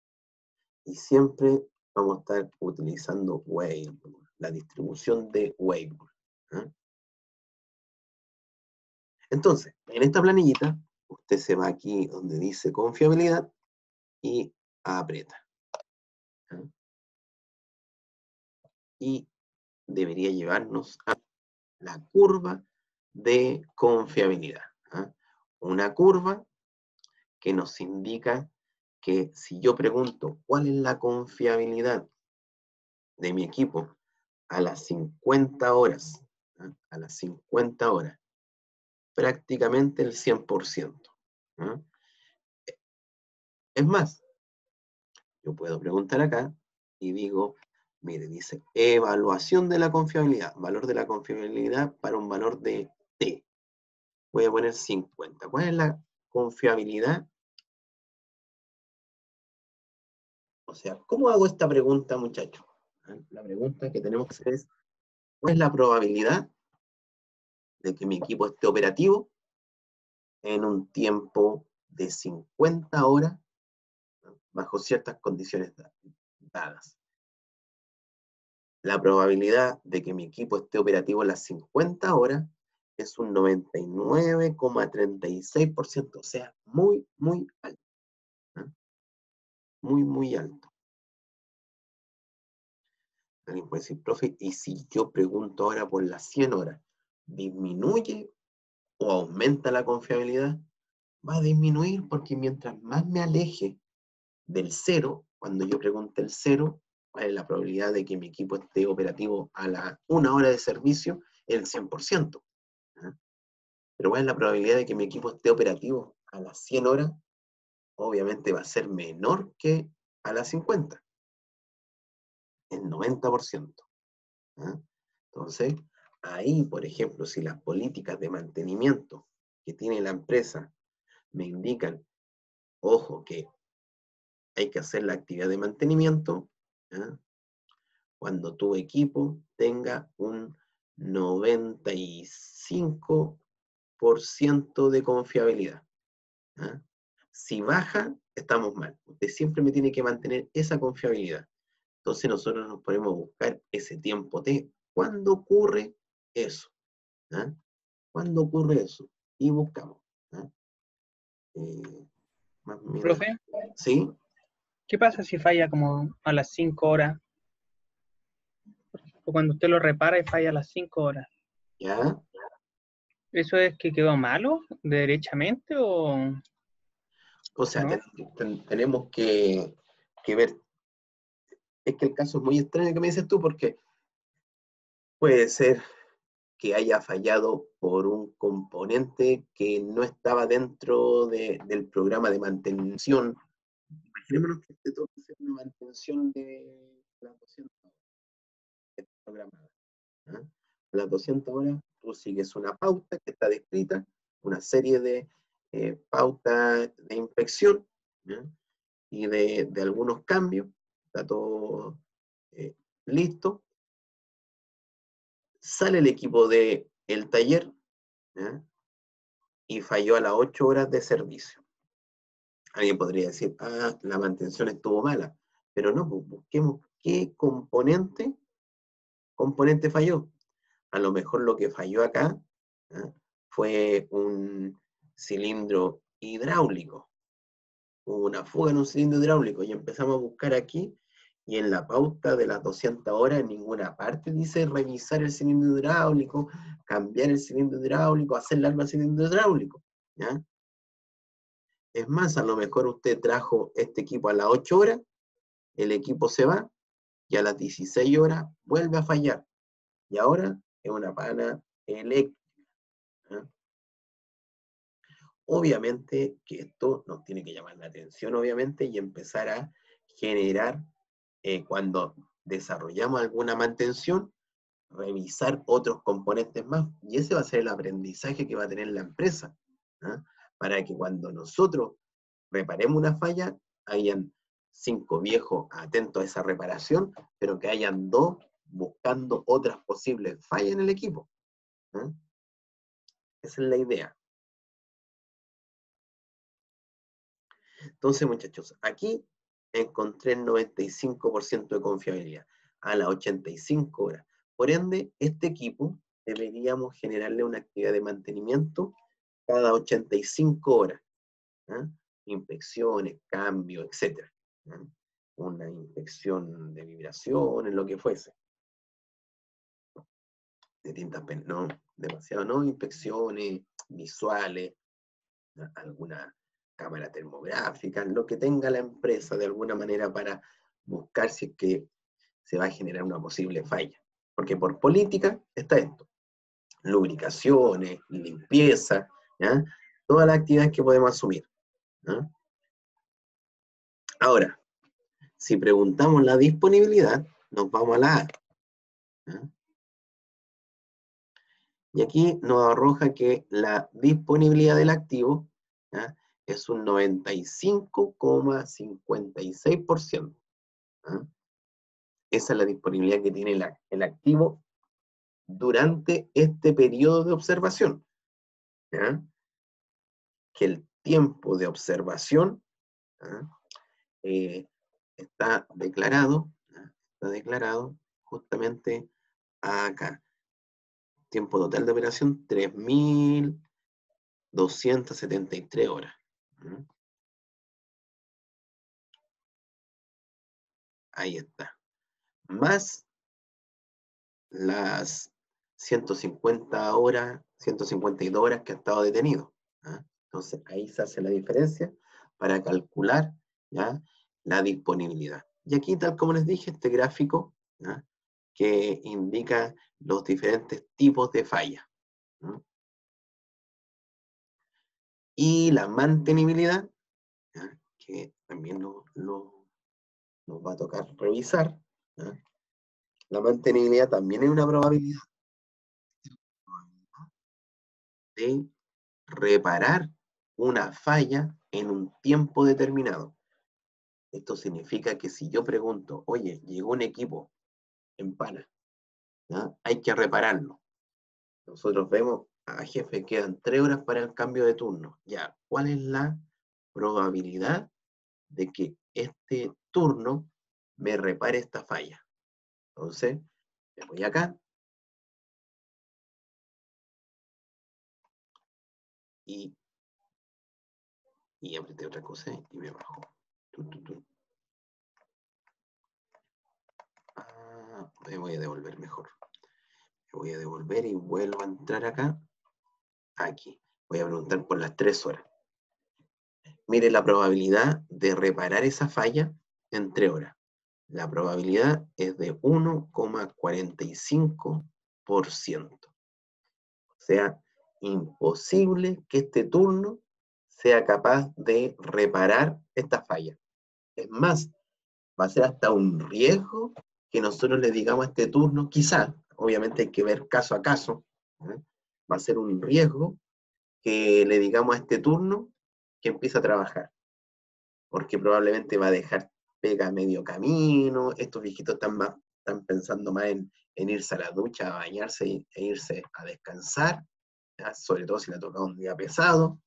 y siempre vamos a estar utilizando Weibull, la distribución de Weibull. ¿Eh? Entonces, en esta planillita, usted se va aquí donde dice confiabilidad y aprieta. ¿Eh? Y debería llevarnos a la curva de confiabilidad. ¿Eh? Una curva que nos indica que si yo pregunto cuál es la confiabilidad de mi equipo a las cincuenta horas, ¿eh? A las cincuenta horas, prácticamente el cien por ciento. ¿Eh? Es más, yo puedo preguntar acá y digo, mire, dice, evaluación de la confiabilidad, valor de la confiabilidad para un valor de T. Voy a poner cincuenta. ¿Cuál es la confiabilidad? O sea, ¿cómo hago esta pregunta, muchachos? La pregunta que tenemos que hacer es, ¿cuál es la probabilidad de que mi equipo esté operativo en un tiempo de cincuenta horas, ¿no?, bajo ciertas condiciones dadas. La probabilidad de que mi equipo esté operativo en las cincuenta horas es un noventa y nueve coma treinta y seis por ciento, o sea, muy, muy alto. ¿No? Muy, muy alto. Alguien puede decir, profe, ¿y si yo pregunto ahora por las cien horas, disminuye o aumenta la confiabilidad? Va a disminuir porque mientras más me aleje del cero, cuando yo pregunte el cero, ¿cuál es la probabilidad de que mi equipo esté operativo a la una hora de servicio? El cien por ciento. ¿Ah? Pero ¿cuál es la probabilidad de que mi equipo esté operativo a las cien horas? Obviamente va a ser menor que a las cincuenta. El noventa por ciento. ¿Ah? Entonces, ahí, por ejemplo, si las políticas de mantenimiento que tiene la empresa me indican, ojo, que hay que hacer la actividad de mantenimiento, ¿ah?, cuando tu equipo tenga un noventa y cinco por ciento de confiabilidad. ¿Ah? Si baja, estamos mal. Usted siempre me tiene que mantener esa confiabilidad. Entonces nosotros nos ponemos a buscar ese tiempo T. ¿Cuándo ocurre eso? ¿Ah? ¿Cuándo ocurre eso? Y buscamos. ¿Ah? Eh, más o menos.
Profe,
¿Sí?
¿qué pasa si falla como a las cinco horas? O cuando usted lo repara y falla a las cinco horas.
¿Ya?
¿Eso es que quedó malo derechamente o...?
O sea,
¿No?
ten- ten- tenemos que, que ver. Es que el caso es muy extraño que me dices tú, porque puede ser que haya fallado por un componente que no estaba dentro de, del programa de mantención. Imaginémonos que te toca hacer una mantención de las doscientas horas programadas. ¿Ah? Las doscientas horas tú sigues una pauta que está descrita, una serie de eh, pautas de inspección, ¿ya?, y de, de algunos cambios. Está todo eh, listo. Sale el equipo del el taller, ¿ya?, y falló a las ocho horas de servicio. Alguien podría decir, ah, la mantención estuvo mala, pero no, pues busquemos qué componente, componente falló. A lo mejor lo que falló acá, ¿ah?, fue un cilindro hidráulico, hubo una fuga en un cilindro hidráulico, y empezamos a buscar aquí, y en la pauta de las doscientas horas en ninguna parte dice revisar el cilindro hidráulico, cambiar el cilindro hidráulico, hacer largo al cilindro hidráulico, ¿ya? Es más, a lo mejor usted trajo este equipo a las ocho horas, el equipo se va, y a las dieciséis horas vuelve a fallar, y ahora es una pana eléctrica, ¿ya? Obviamente que esto nos tiene que llamar la atención, obviamente, y empezar a generar, eh, cuando desarrollamos alguna mantención, revisar otros componentes más. Y ese va a ser el aprendizaje que va a tener la empresa, ¿ah?, para que cuando nosotros reparemos una falla, hayan cinco viejos atentos a esa reparación, pero que hayan dos buscando otras posibles fallas en el equipo. ¿Ah? Esa es la idea. Entonces, muchachos, aquí encontré el noventa y cinco por ciento de confiabilidad a las ochenta y cinco horas. Por ende, este equipo deberíamos generarle una actividad de mantenimiento cada ochenta y cinco horas. ¿Ah? Inspecciones, cambios, etcétera. ¿Ah? Una inspección de vibraciones, lo que fuese. De tintas, no, demasiado, no, inspecciones visuales, ¿ah?, alguna cámara termográfica, lo que tenga la empresa de alguna manera para buscar si es que se va a generar una posible falla. Porque por política está esto: lubricaciones, limpieza, ¿ya?, todas las actividades que podemos asumir, ¿ya? Ahora, si preguntamos la disponibilidad, nos vamos a la A, ¿ya? Y aquí nos arroja que la disponibilidad del activo, ¿ya?, es un noventa y cinco coma cincuenta y seis por ciento. ¿Ah? Esa es la disponibilidad que tiene la, el activo durante este periodo de observación, ¿ya? Que el tiempo de observación, ¿ya? Eh, está declarado, ¿ya? Está declarado justamente acá. Tiempo total de operación, tres mil doscientas setenta y tres horas. ¿Ya? Ahí está. Más las ciento cincuenta horas, ciento cincuenta y dos horas que ha estado detenido. ¿Ya? Entonces ahí se hace la diferencia para calcular, ¿ya? La disponibilidad. Y aquí, tal como les dije, este gráfico, ¿ya? Que indica los diferentes tipos de fallas. ¿Ya? Y la mantenibilidad, ¿ya? Que también lo, lo, nos va a tocar revisar. ¿Ya? La mantenibilidad también es una probabilidad de reparar una falla en un tiempo determinado. Esto significa que si yo pregunto, oye, llegó un equipo en pana, ¿ya? Hay que repararlo. Nosotros vemos, a jefe, quedan tres horas para el cambio de turno. Ya, ¿cuál es la probabilidad de que este turno me repare esta falla? Entonces, me voy acá y, y apreté otra cosa y me bajo. Tu, tu, tu. Ah, me voy a devolver mejor. Me voy a devolver y vuelvo a entrar acá. Aquí. Voy a preguntar por las tres horas. Mire la probabilidad de reparar esa falla en tres horas. La probabilidad es de uno coma cuarenta y cinco por ciento. O sea, imposible que este turno sea capaz de reparar esta falla. Es más, va a ser hasta un riesgo que nosotros le digamos a este turno, quizá, obviamente hay que ver caso a caso, ¿eh? Va a ser un riesgo que le digamos a este turno que empiece a trabajar, porque probablemente va a dejar pega a medio camino, estos viejitos están, más, están pensando más en, en irse a la ducha, a bañarse y, e irse a descansar, ¿ya? Sobre todo si le ha tocado un día pesado.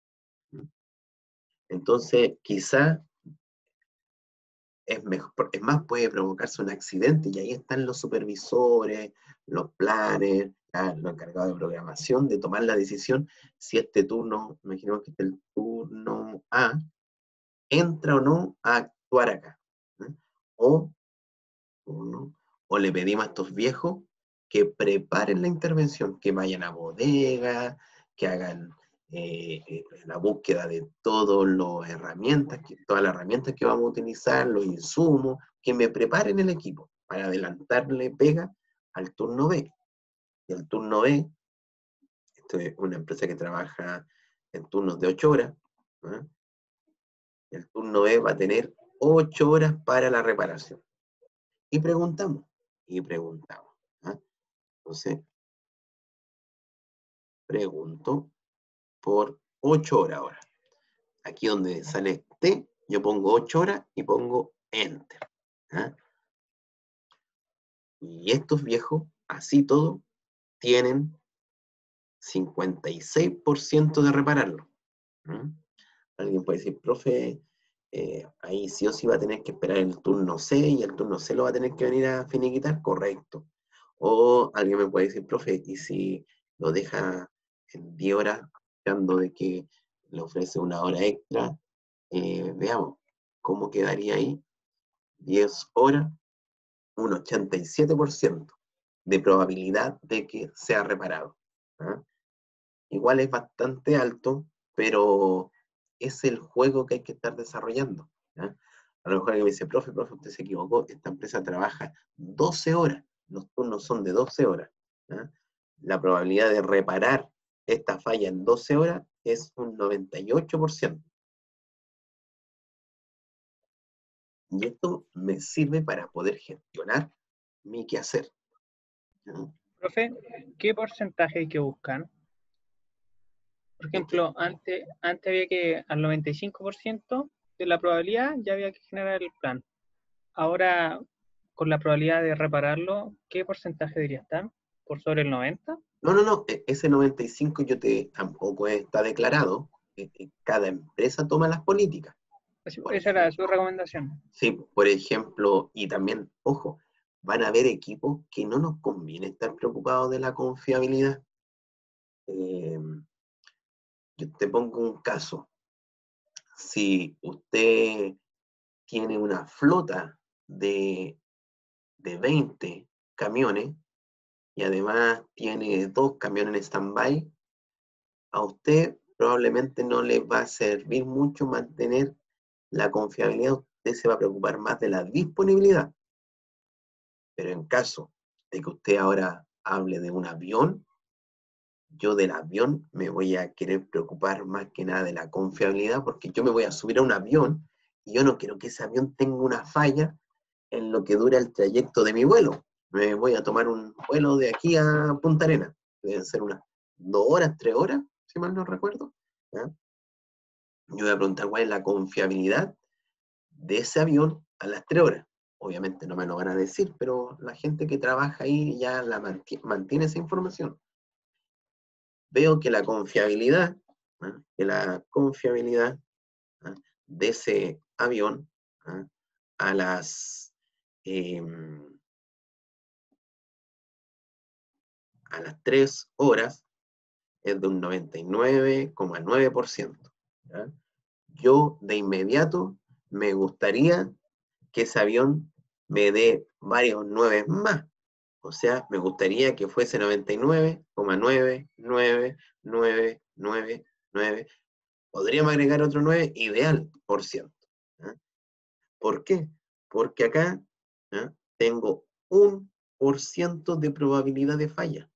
Entonces, quizá es, mejor, es más, puede provocarse un accidente y ahí están los supervisores, los planes, ¿ya? Los encargados de programación, de tomar la decisión si este turno, imaginemos que es el turno A, entra o no a actuar acá. ¿Eh? O, o, no, o le pedimos a estos viejos que preparen la intervención, que vayan a bodega, que hagan eh, eh, la búsqueda de todas las herramientas, que, todas las herramientas que vamos a utilizar, los insumos, que me preparen el equipo para adelantarle pega al turno B. Y el turno B, esto es una empresa que trabaja en turnos de ocho horas, ¿eh? El turno B va a tener ocho horas para la reparación. Y preguntamos, y preguntamos. ¿Ah? Entonces, pregunto por ocho horas ahora. Aquí donde sale T, yo pongo ocho horas y pongo Enter. ¿Ah? Y estos viejos, así todo, tienen cincuenta y seis por ciento de repararlo. ¿Ah? Alguien puede decir, profe, eh, ahí sí o sí va a tener que esperar el turno C y el turno C lo va a tener que venir a finiquitar, correcto. O alguien me puede decir, profe, y si lo deja en diez horas, buscando de que le ofrece una hora extra, eh, veamos cómo quedaría ahí. diez horas, un ochenta y siete por ciento de probabilidad de que sea reparado. ¿Ah? Igual es bastante alto, pero es el juego que hay que estar desarrollando. ¿Ya? A lo mejor alguien me dice, profe, profe, usted se equivocó, esta empresa trabaja doce horas, los turnos son de doce horas. ¿Ya? La probabilidad de reparar esta falla en doce horas es un noventa y ocho por ciento. Y esto me sirve para poder gestionar mi quehacer. ¿Ya?
Profe, ¿qué porcentaje hay que buscar? Por ejemplo, antes, antes había que, al noventa y cinco por ciento de la probabilidad ya había que generar el plan. Ahora, con la probabilidad de repararlo, ¿qué porcentaje debería estar? por sobre el noventa.
No, no, no, e- ese noventa y cinco yo te, tampoco está declarado. eh, eh, Cada empresa toma las políticas.
Así-
Por
Esa era su
ejemplo,
recomendación.
sí, por ejemplo, y también, ojo, van a haber equipos que no nos conviene estar preocupados de la confiabilidad. Eh, yo te pongo un caso. Si usted tiene una flota de, de veinte camiones y además tiene dos camiones en stand-by, a usted probablemente no le va a servir mucho mantener la confiabilidad, usted se va a preocupar más de la disponibilidad. Pero en caso de que usted ahora hable de un avión, yo del avión me voy a querer preocupar más que nada de la confiabilidad, porque yo me voy a subir a un avión y yo no quiero que ese avión tenga una falla en lo que dura el trayecto de mi vuelo. Me voy a tomar un vuelo de aquí a Punta Arenas. Deben ser unas dos horas, tres horas, si mal no recuerdo. ¿Ya? Yo voy a preguntar cuál es la confiabilidad de ese avión a las tres horas. Obviamente no me lo van a decir, pero la gente que trabaja ahí ya la mantiene, mantiene esa información. Veo que la confiabilidad, ¿eh? que la confiabilidad ¿eh? de ese avión ¿eh? a las eh, a las tres horas es de un noventa y nueve coma nueve por ciento. ¿Ya? Yo de inmediato me gustaría que ese avión me dé varios nueve más. O sea, me gustaría que fuese noventa y nueve coma nueve nueve nueve nueve nueve. Podríamos agregar otro nueve, ideal, por ciento. ¿Ya? ¿Por qué? Porque acá ¿ya? tengo un por ciento de probabilidad de falla.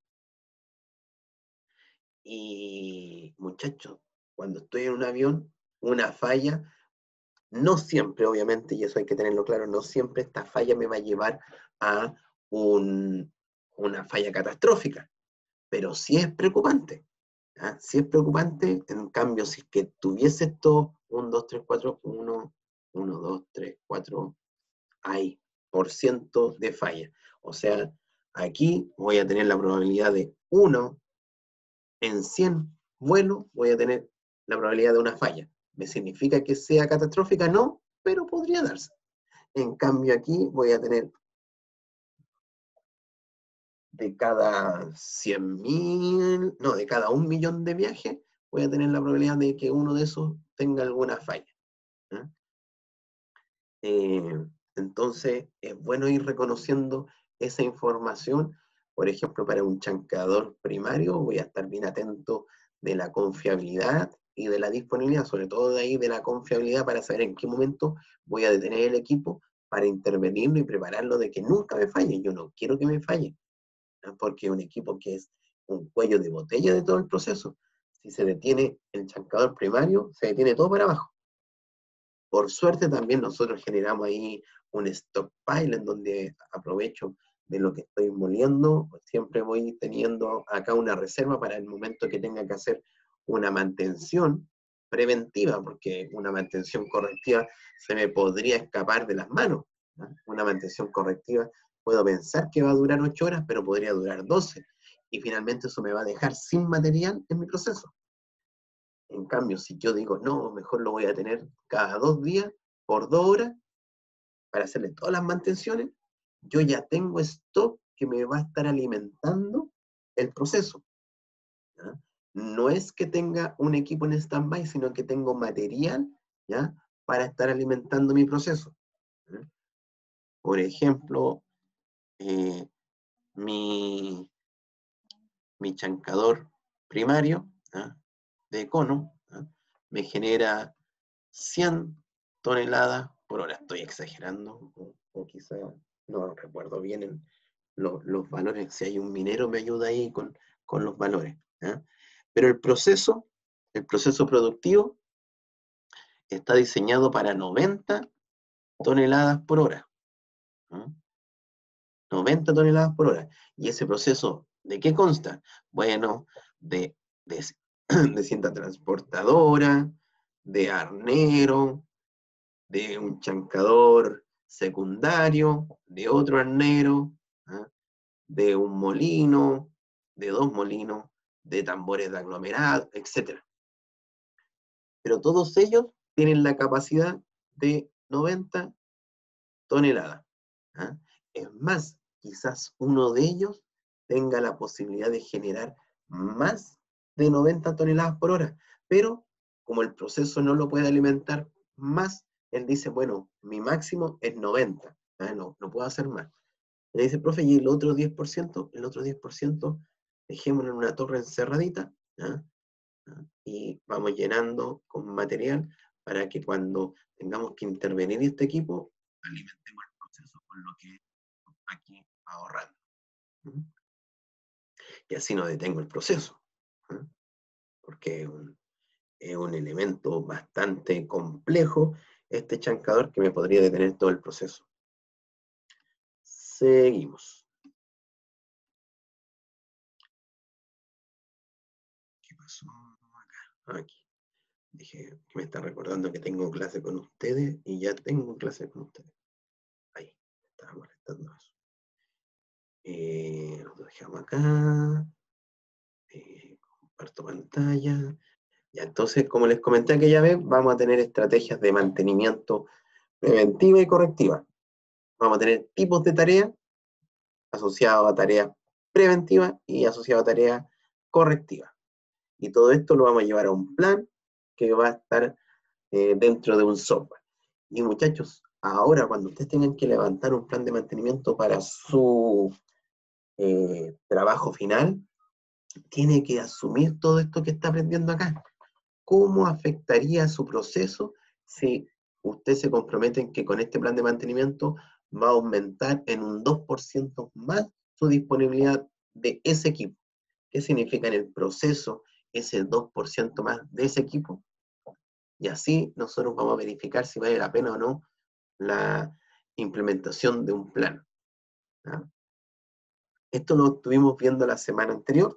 Y muchachos, cuando estoy en un avión, una falla, no siempre, obviamente, y eso hay que tenerlo claro, no siempre esta falla me va a llevar a un, una falla catastrófica, pero sí es preocupante. ¿Ya? Sí es preocupante, en cambio, si es que tuviese esto, uno, dos, tres, cuatro, uno, uno, dos, tres, cuatro, hay por ciento de falla. O sea, aquí voy a tener la probabilidad de uno en cien vuelos voy a tener la probabilidad de una falla. ¿Me significa que sea catastrófica? No, pero podría darse. En cambio aquí voy a tener de cada cien mil, no, de cada un millón de viajes, voy a tener la probabilidad de que uno de esos tenga alguna falla. ¿eh? Eh, entonces, es bueno ir reconociendo esa información. Por ejemplo, para un chancador primario, voy a estar bien atento de la confiabilidad y de la disponibilidad, sobre todo de ahí de la confiabilidad para saber en qué momento voy a detener el equipo para intervenirlo y prepararlo de que nunca me falle. Yo no quiero que me falle, ¿no? Porque es un equipo que es un cuello de botella de todo el proceso. Si se detiene el chancador primario, se detiene todo para abajo. Por suerte también nosotros generamos ahí un stockpile en donde aprovecho de lo que estoy moliendo, siempre voy teniendo acá una reserva para el momento que tenga que hacer una mantención preventiva, porque una mantención correctiva se me podría escapar de las manos, ¿no? Una mantención correctiva puedo pensar que va a durar ocho horas, pero podría durar doce, y finalmente eso me va a dejar sin material en mi proceso. En cambio, si yo digo, no, mejor lo voy a tener cada dos días, por dos horas, para hacerle todas las mantenciones, yo ya tengo stock que me va a estar alimentando el proceso. ¿Ya? No es que tenga un equipo en stand-by, sino que tengo material ¿ya? para estar alimentando mi proceso. ¿Ya? Por ejemplo, eh, mi, mi chancador primario ¿ya? de cono ¿ya? me genera cien toneladas por hora. Estoy exagerando, o, o quizá no recuerdo bien el, lo, los valores. Si hay un minero, me ayuda ahí con, con los valores. ¿eh? Pero el proceso, el proceso productivo, está diseñado para noventa toneladas por hora. ¿eh? noventa toneladas por hora. Y ese proceso, ¿de qué consta? Bueno, de, de, de cinta transportadora, de arnero, de un chancador secundario, de otro arnero, ¿eh? de un molino, de dos molinos, de tambores de aglomerado, etcétera. Pero todos ellos tienen la capacidad de noventa toneladas. ¿Ah? Es más, quizás uno de ellos tenga la posibilidad de generar más de noventa toneladas por hora, pero como el proceso no lo puede alimentar más, él dice, bueno, mi máximo es noventa, ¿ah? no, no puedo hacer más. Le dice, profe, ¿y el otro diez por ciento? El otro diez por ciento dejémoslo en una torre encerradita, ¿ah? ¿Ah? Y vamos llenando con material para que cuando tengamos que intervenir este equipo, alimentemos el proceso con lo que estamos aquí ahorrando. ¿Mm? Y así no detengo el proceso, ¿ah? Porque es un, es un elemento bastante complejo este chancador que me podría detener todo el proceso. Seguimos. ¿Qué pasó acá? Aquí. Dije que me está recordando que tengo clase con ustedes y ya tengo clase con ustedes. Ahí, me estaba molestando eso. Eh, lo dejamos acá. Eh, comparto pantalla. Ya, entonces, como les comenté aquella vez, vamos a tener estrategias de mantenimiento preventiva y correctiva. Vamos a tener tipos de tareas asociados a tareas preventivas y asociados a tareas correctivas. Y todo esto lo vamos a llevar a un plan que va a estar eh, dentro de un software. Y muchachos, ahora cuando ustedes tengan que levantar un plan de mantenimiento para su eh, trabajo final, tiene que asumir todo esto que está aprendiendo acá. ¿Cómo afectaría su proceso si usted se compromete en que con este plan de mantenimiento va a aumentar en un dos por ciento más su disponibilidad de ese equipo? ¿Qué significa en el proceso ese dos por ciento más de ese equipo? Y así nosotros vamos a verificar si vale la pena o no la implementación de un plan. ¿Ah? Esto lo estuvimos viendo la semana anterior,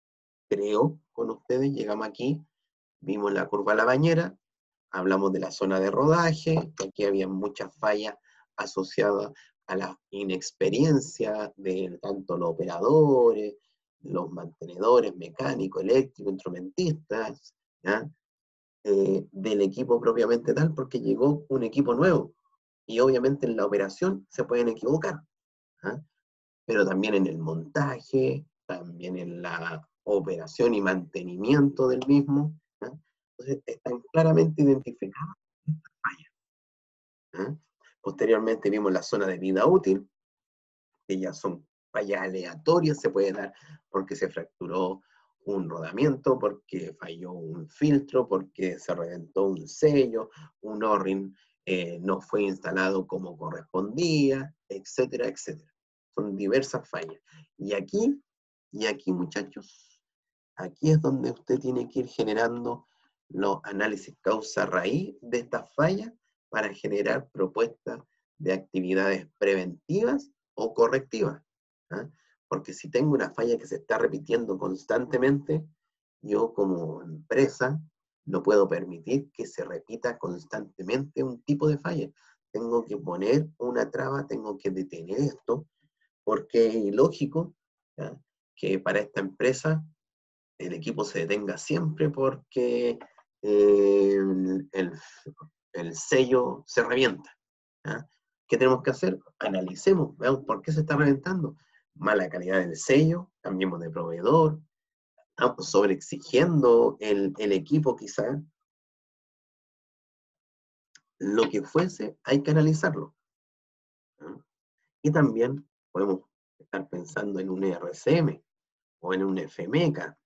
creo, con ustedes. Llegamos aquí, vimos la curva de la bañera, hablamos de la zona de rodaje, que aquí había muchas fallas asociadas a la inexperiencia de tanto los operadores, los mantenedores, mecánicos, eléctricos, instrumentistas, ¿ya? Eh, del equipo propiamente tal, porque llegó un equipo nuevo, y obviamente en la operación se pueden equivocar, ¿ah? Pero también en el montaje, también en la operación y mantenimiento del mismo, ¿ah? Entonces están claramente identificadas estas fallas, ¿ah? Posteriormente vimos la zona de vida útil, que ya son fallas aleatorias, se puede dar porque se fracturó un rodamiento, porque falló un filtro, porque se reventó un sello, un O-ring eh, no fue instalado como correspondía, etcétera, etcétera. Son diversas fallas. Y aquí, y aquí muchachos, aquí es donde usted tiene que ir generando los análisis causa-raíz de estas fallas para generar propuestas de actividades preventivas o correctivas. ¿Ah? Porque si tengo una falla que se está repitiendo constantemente, yo como empresa no puedo permitir que se repita constantemente un tipo de falla. Tengo que poner una traba, tengo que detener esto, porque es ilógico, ¿ya?, que para esta empresa el equipo se detenga siempre porque eh, el, el sello se revienta. ¿Ah? ¿Qué tenemos que hacer? Analicemos, veamos por qué se está reventando. Mala calidad del sello, cambiemos de proveedor, estamos sobreexigiendo el, el equipo quizá. Lo que fuese, hay que analizarlo. ¿Ah? Y también podemos estar pensando en un E R C M o en un F M E C A.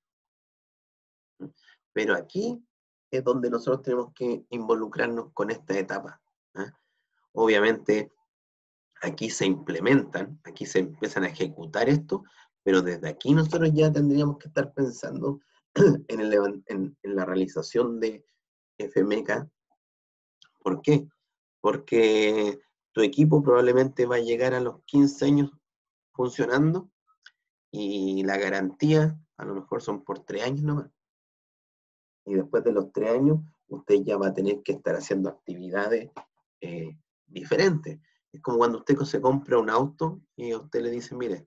Pero aquí es donde nosotros tenemos que involucrarnos con esta etapa. ¿Ah? Obviamente, aquí se implementan, aquí se empiezan a ejecutar esto, pero desde aquí nosotros ya tendríamos que estar pensando en, el, en, en la realización de F M E C A. ¿Por qué? Porque tu equipo probablemente va a llegar a los quince años funcionando y la garantía a lo mejor son por tres años nomás. Y después de los tres años, usted ya va a tener que estar haciendo actividades eh, diferentes. Es como cuando usted se compra un auto y a usted le dice, mire,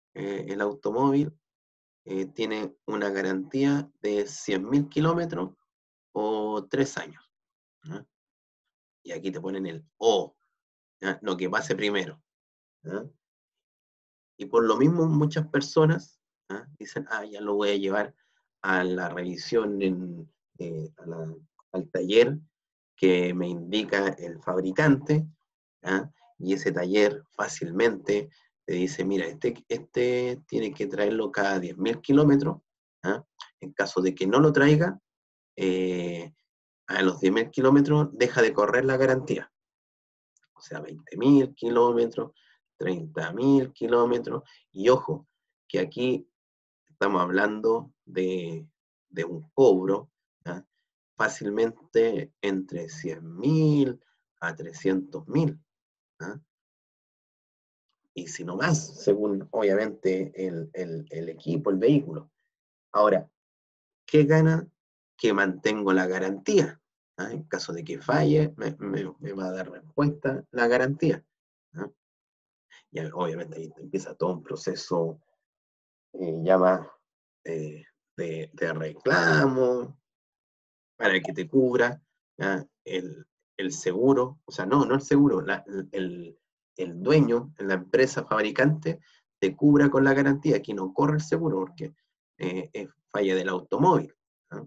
eh, el automóvil eh, tiene una garantía de cien mil kilómetros o tres años. ¿Ya? Y aquí te ponen el O, ¿ya? Lo que pase primero. ¿Ya? Y por lo mismo muchas personas, ¿ya? Dicen, ah, ya lo voy a llevar a la revisión, en, eh, a la, al taller que me indica el fabricante, ¿ya? Y ese taller fácilmente te dice, mira, este, este tiene que traerlo cada diez mil kilómetros, ¿ya? En caso de que no lo traiga, eh, a los diez mil kilómetros deja de correr la garantía. O sea, veinte mil kilómetros, treinta mil kilómetros, y ojo, que aquí estamos hablando de, de un cobro, ¿ya? Fácilmente entre cien mil a trescientos mil, ¿ya? Y si no más, según obviamente el, el, el equipo, el vehículo. Ahora, ¿qué gana? Que mantengo la garantía. ¿Ah? En caso de que falle, me, me, me va a dar respuesta la garantía. ¿Ah? Y obviamente ahí empieza todo un proceso eh, ya más eh, de, de reclamo para que te cubra, ¿ya? El, el seguro, o sea, no, no el seguro, la, el, el dueño, la empresa fabricante, te cubra con la garantía. Aquí no corre el seguro porque eh, es falla del automóvil. ¿Ah?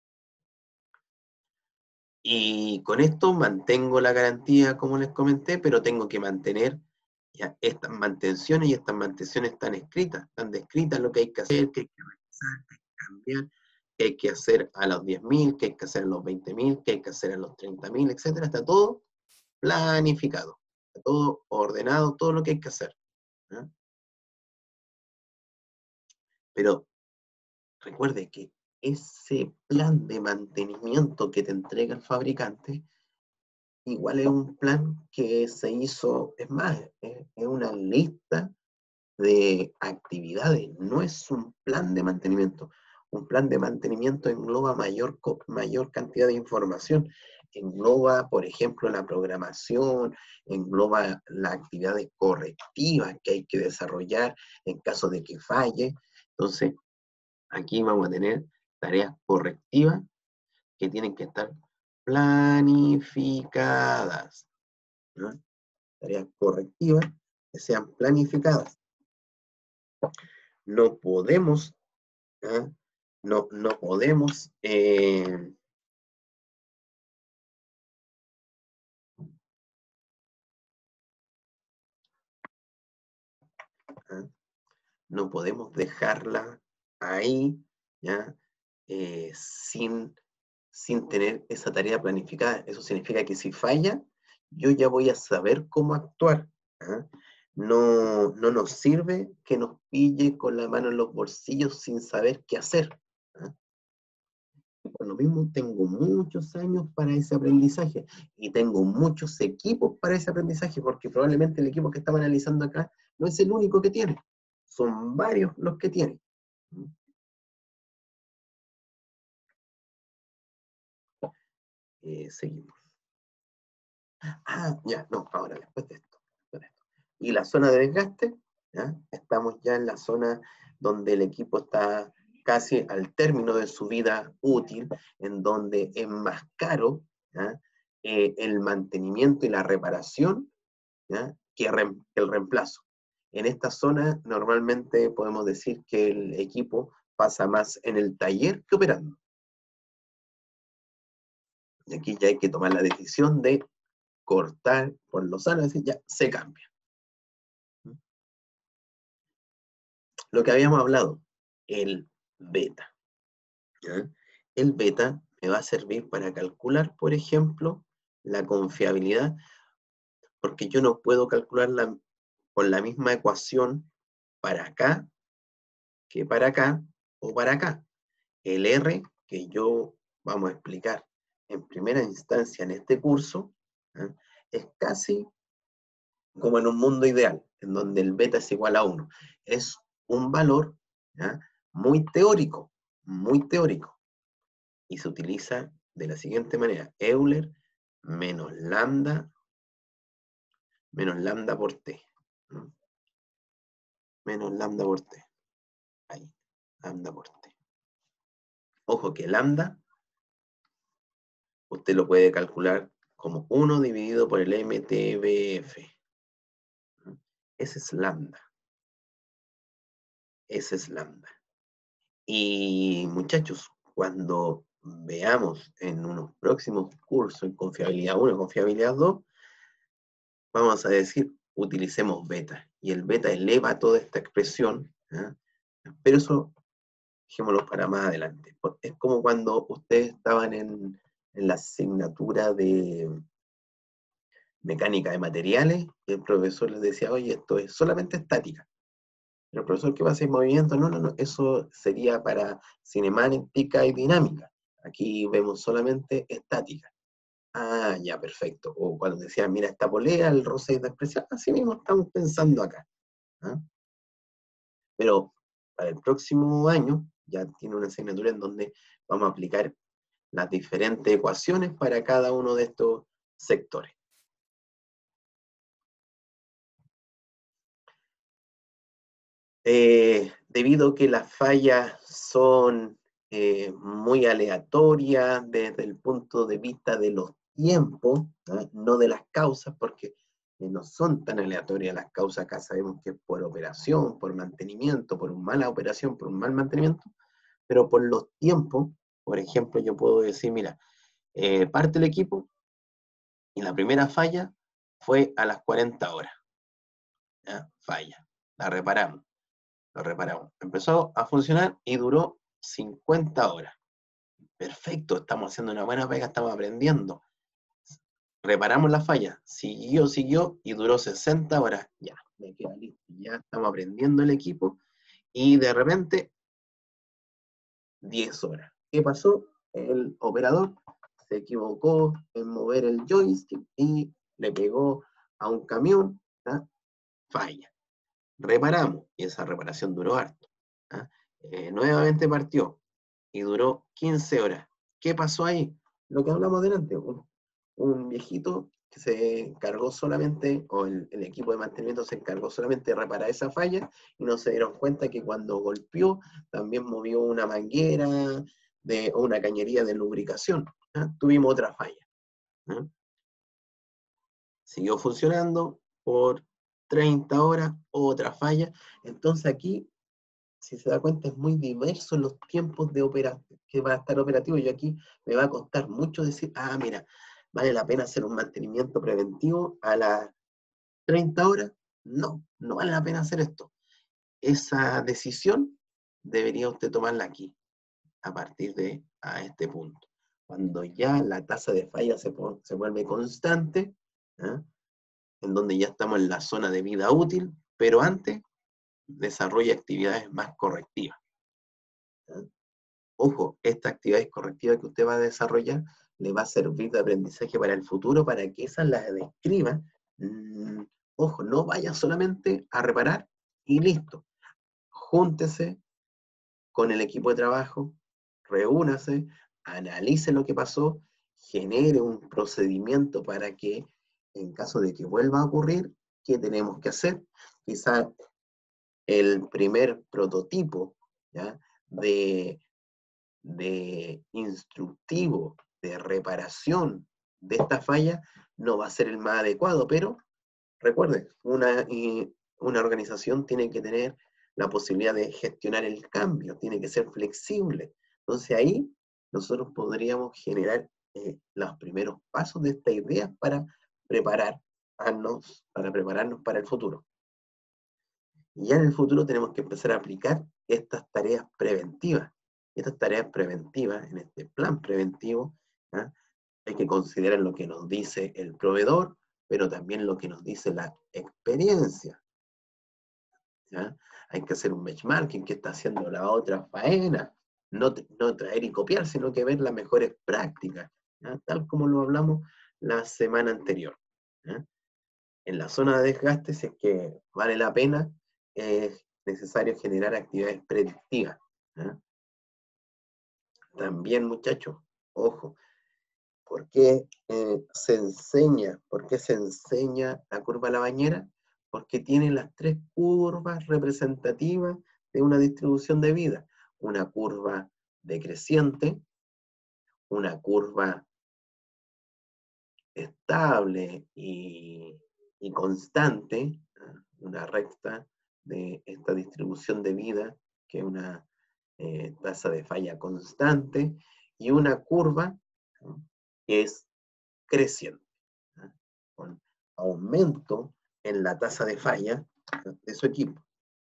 Y con esto mantengo la garantía, como les comenté, pero tengo que mantener ya estas mantenciones, y estas mantenciones están escritas, están descritas lo que hay que hacer, que hay que realizar, que hay que cambiar, que hay que hacer a los diez mil, que hay que hacer a los veinte mil, que hay que hacer a los treinta mil, etcétera. Está todo planificado, está todo ordenado, todo lo que hay que hacer. ¿Ya? Pero recuerde que ese plan de mantenimiento que te entrega el fabricante igual es un plan que se hizo, es más, es, es una lista de actividades, no es un plan de mantenimiento. Un plan de mantenimiento engloba mayor, mayor cantidad de información, engloba, por ejemplo, la programación, engloba las actividades correctivas que hay que desarrollar en caso de que falle. Entonces, aquí vamos a tener tareas correctivas que tienen que estar planificadas, ¿no? Tareas correctivas que sean planificadas. No podemos, ¿eh? no, no podemos eh, ¿eh? no podemos dejarla ahí, ¿ya? Eh, sin, sin tener esa tarea planificada. Eso significa que si falla, yo ya voy a saber cómo actuar. ¿Eh? No, no nos sirve que nos pille con la mano en los bolsillos sin saber qué hacer. ¿Eh? Por lo mismo, tengo muchos años para ese aprendizaje y tengo muchos equipos para ese aprendizaje, porque probablemente el equipo que estamos analizando acá no es el único que tiene, son varios los que tienen. Eh, seguimos. Ah, ya, no, ahora después de esto. Después de esto. Y la zona de desgaste, ¿ya? Estamos ya en la zona donde el equipo está casi al término de su vida útil, en donde es más caro, ¿ya? Eh, el mantenimiento y la reparación, ¿ya? Que re- el reemplazo. En esta zona normalmente podemos decir que el equipo pasa más en el taller que operando. Y aquí ya hay que tomar la decisión de cortar por lo sano, es decir, ya se cambia. Lo que habíamos hablado, el beta. ¿Ya? El beta me va a servir para calcular, por ejemplo, la confiabilidad, porque yo no puedo calcularla con la misma ecuación para acá que para acá o para acá. El R que yo vamos a explicar en primera instancia en este curso, ¿eh? Es casi como en un mundo ideal, en donde el beta es igual a uno. Es un valor, ¿ya? Muy teórico, muy teórico. Y se utiliza de la siguiente manera: Euler menos lambda, menos lambda por T. ¿No? menos lambda por T. Ahí, lambda por T. Ojo que lambda, usted lo puede calcular como uno dividido por el M T B F. Ese es lambda. Ese es lambda. Y muchachos, cuando veamos en unos próximos cursos en confiabilidad uno y confiabilidad dos, vamos a decir, utilicemos beta. Y el beta eleva toda esta expresión, ¿eh? Pero eso, dejémoslo para más adelante. Es como cuando ustedes estaban en, en la asignatura de mecánica de materiales, y el profesor les decía, oye, esto es solamente estática. Pero el profesor, ¿qué va a hacer movimiento? No, no, no, eso sería para cinemática y dinámica. Aquí vemos solamente estática. Ah, ya, perfecto. O cuando decían, mira, esta polea, el roce de expresión, así mismo estamos pensando acá. ¿Ah? Pero para el próximo año ya tiene una asignatura en donde vamos a aplicar las diferentes ecuaciones para cada uno de estos sectores. Eh, debido a que las fallas son eh, muy aleatorias desde el punto de vista de los tiempos, ¿no? No de las causas, porque eh, no son tan aleatorias las causas. Acá sabemos que es por operación, por mantenimiento, por una mala operación, por un mal mantenimiento, pero por los tiempos, por ejemplo, yo puedo decir, mira, eh, parte el equipo y la primera falla fue a las cuarenta horas. ¿Ya? Falla, la reparamos. Lo reparamos. Empezó a funcionar y duró cincuenta horas. Perfecto, estamos haciendo una buena pega, estamos aprendiendo. Reparamos la falla, siguió, siguió y duró sesenta horas. Ya, me queda listo. Ya estamos aprendiendo el equipo y de repente diez horas. ¿Qué pasó? El operador se equivocó en mover el joystick y le pegó a un camión. ¿Ah? Falla. Reparamos y esa reparación duró harto. ¿Ah? Eh, nuevamente partió y duró quince horas. ¿Qué pasó ahí? Lo que hablamos delante, un, un viejito que se encargó solamente, o el, el equipo de mantenimiento se encargó solamente de reparar esa falla y no se dieron cuenta que cuando golpeó también movió una manguera de, o una cañería de lubricación. ¿Ah? Tuvimos otra falla. ¿Ah? Siguió funcionando por treinta horas, otra falla. Entonces aquí, si se da cuenta, es muy diverso los tiempos de operación que va a estar operativo. Y aquí me va a costar mucho decir, ah, mira, vale la pena hacer un mantenimiento preventivo a las treinta horas. No, no vale la pena hacer esto. Esa decisión debería usted tomarla aquí, a partir de a este punto. Cuando ya la tasa de falla se, se vuelve constante, ¿eh? En donde ya estamos en la zona de vida útil, pero antes desarrolla actividades más correctivas. ¿Eh? Ojo, estas actividades correctivas que usted va a desarrollar le va a servir de aprendizaje para el futuro, para que esas las describa. Mm, ojo, no vaya solamente a reparar y listo. Júntese con el equipo de trabajo, reúnase, analice lo que pasó, genere un procedimiento para que, en caso de que vuelva a ocurrir, ¿qué tenemos que hacer? Quizá el primer prototipo, ¿ya? de de instructivo, de reparación de esta falla, no va a ser el más adecuado, pero recuerden, una, una organización tiene que tener la posibilidad de gestionar el cambio, tiene que ser flexible. Entonces ahí nosotros podríamos generar eh, los primeros pasos de esta idea para prepararnos, para prepararnos para el futuro. Y ya en el futuro tenemos que empezar a aplicar estas tareas preventivas. Estas tareas preventivas, en este plan preventivo, ¿eh? Hay que considerar lo que nos dice el proveedor, pero también lo que nos dice la experiencia. ¿Ya? Hay que hacer un benchmarking, qué está haciendo la otra faena, no, no traer y copiar, sino que ver las mejores prácticas, ¿ya? Tal como lo hablamos la semana anterior. ¿Ya? En la zona de desgaste, si es que vale la pena, es necesario generar actividades predictivas. ¿Eh? También, muchachos, ojo, ¿por qué eh, se enseña, por qué se enseña la curva a la bañera? porque tiene las tres curvas representativas de una distribución de vida. Una curva decreciente, una curva estable y, y constante, una recta de esta distribución de vida, que es una eh, tasa de falla constante, y una curva que es creciente, ¿no? Con aumento en la tasa de falla de su equipo.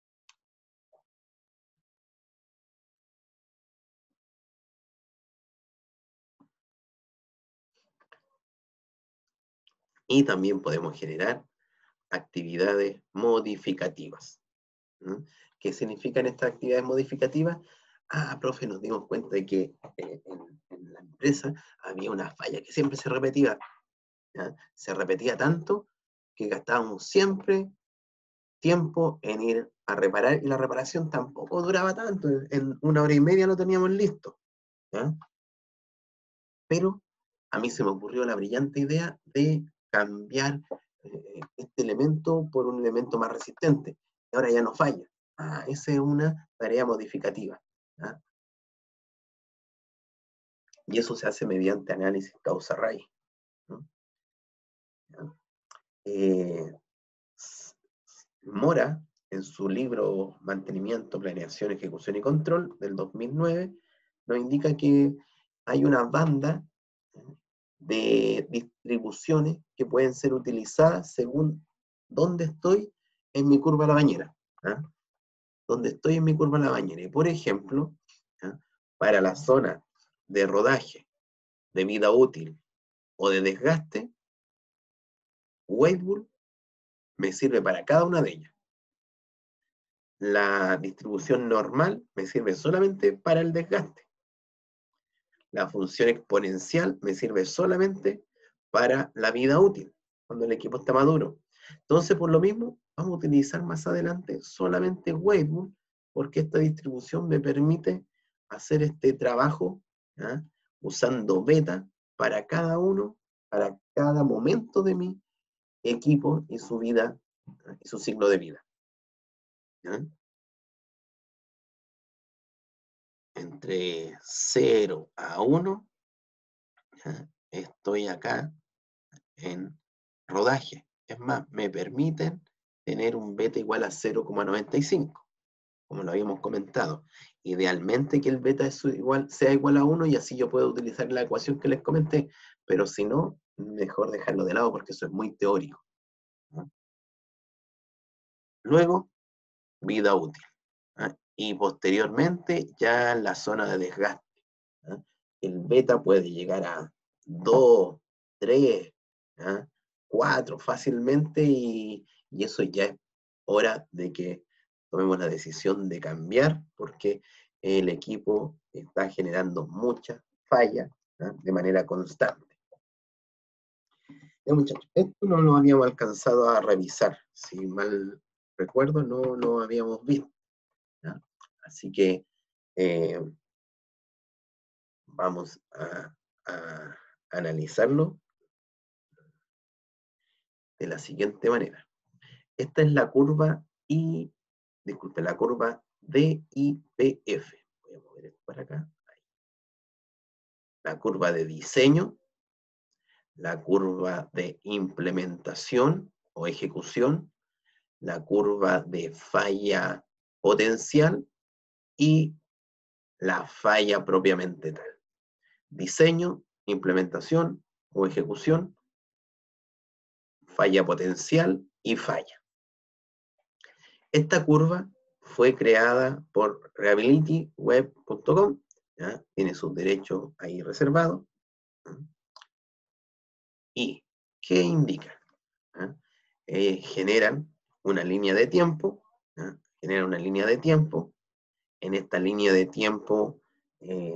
Y también podemos generar actividades modificativas. ¿Mm? ¿Qué significan estas actividades modificativas? Ah, profe, nos dimos cuenta de que eh, en, en la empresa había una falla que siempre se repetía. ¿Ya? Se repetía tanto que gastábamos siempre tiempo en ir a reparar, y la reparación tampoco duraba tanto, en una hora y media lo teníamos listo. ¿Ya? Pero a mí se me ocurrió la brillante idea de cambiar eh, este elemento por un elemento más resistente, y ahora ya no falla. Ah, esa es una tarea modificativa. ¿Ya? Y eso se hace mediante análisis causa-raíz, ¿no? Eh, Mora, en su libro Mantenimiento, Planeación, Ejecución y Control, del dos mil nueve, nos indica que hay una banda de distribuciones que pueden ser utilizadas según dónde estoy en mi curva a la bañera. ¿Ah? Donde estoy en mi curva a la bañera. Y por ejemplo, ¿ah? Para la zona de rodaje, de vida útil o de desgaste, Weibull me sirve para cada una de ellas. La distribución normal me sirve solamente para el desgaste. La función exponencial me sirve solamente para la vida útil, cuando el equipo está maduro. Entonces, por lo mismo, vamos a utilizar más adelante solamente Weibull, porque esta distribución me permite hacer este trabajo, ¿ya? Usando beta para cada uno, para cada momento de mi equipo y su vida, y su ciclo de vida. ¿Ya? Entre cero a uno, ¿ya? Estoy acá en rodaje. Es más, me permiten tener un beta igual a cero coma noventa y cinco, como lo habíamos comentado. Idealmente que el beta es igual, sea igual a uno, y así yo puedo utilizar la ecuación que les comenté, pero si no, mejor dejarlo de lado porque eso es muy teórico, ¿no? Luego, vida útil, ¿no? Y posteriormente ya en la zona de desgaste, ¿no? El beta puede llegar a dos, tres, ¿no? cuatro fácilmente, y, y eso ya es hora de que tomemos la decisión de cambiar, porque el equipo está generando muchas fallas, ¿no? De manera constante. Ya, muchachos, esto no lo habíamos alcanzado a revisar, si mal recuerdo, no lo habíamos visto, ¿no? Así que eh, vamos a, a analizarlo de la siguiente manera. Esta es la curva I, disculpe, la curva D I P F. Voy a mover esto para acá. Ahí. La curva de diseño, la curva de implementación o ejecución, la curva de falla potencial y la falla propiamente tal. Diseño, implementación o ejecución, falla potencial y falla. Esta curva fue creada por Reliability Web punto com, ¿ya? Tiene sus derechos ahí reservados. ¿Ya? ¿Y qué indica? ¿Ya? Eh, generan una línea de tiempo, ¿ya? Generan una línea de tiempo. En esta línea de tiempo eh,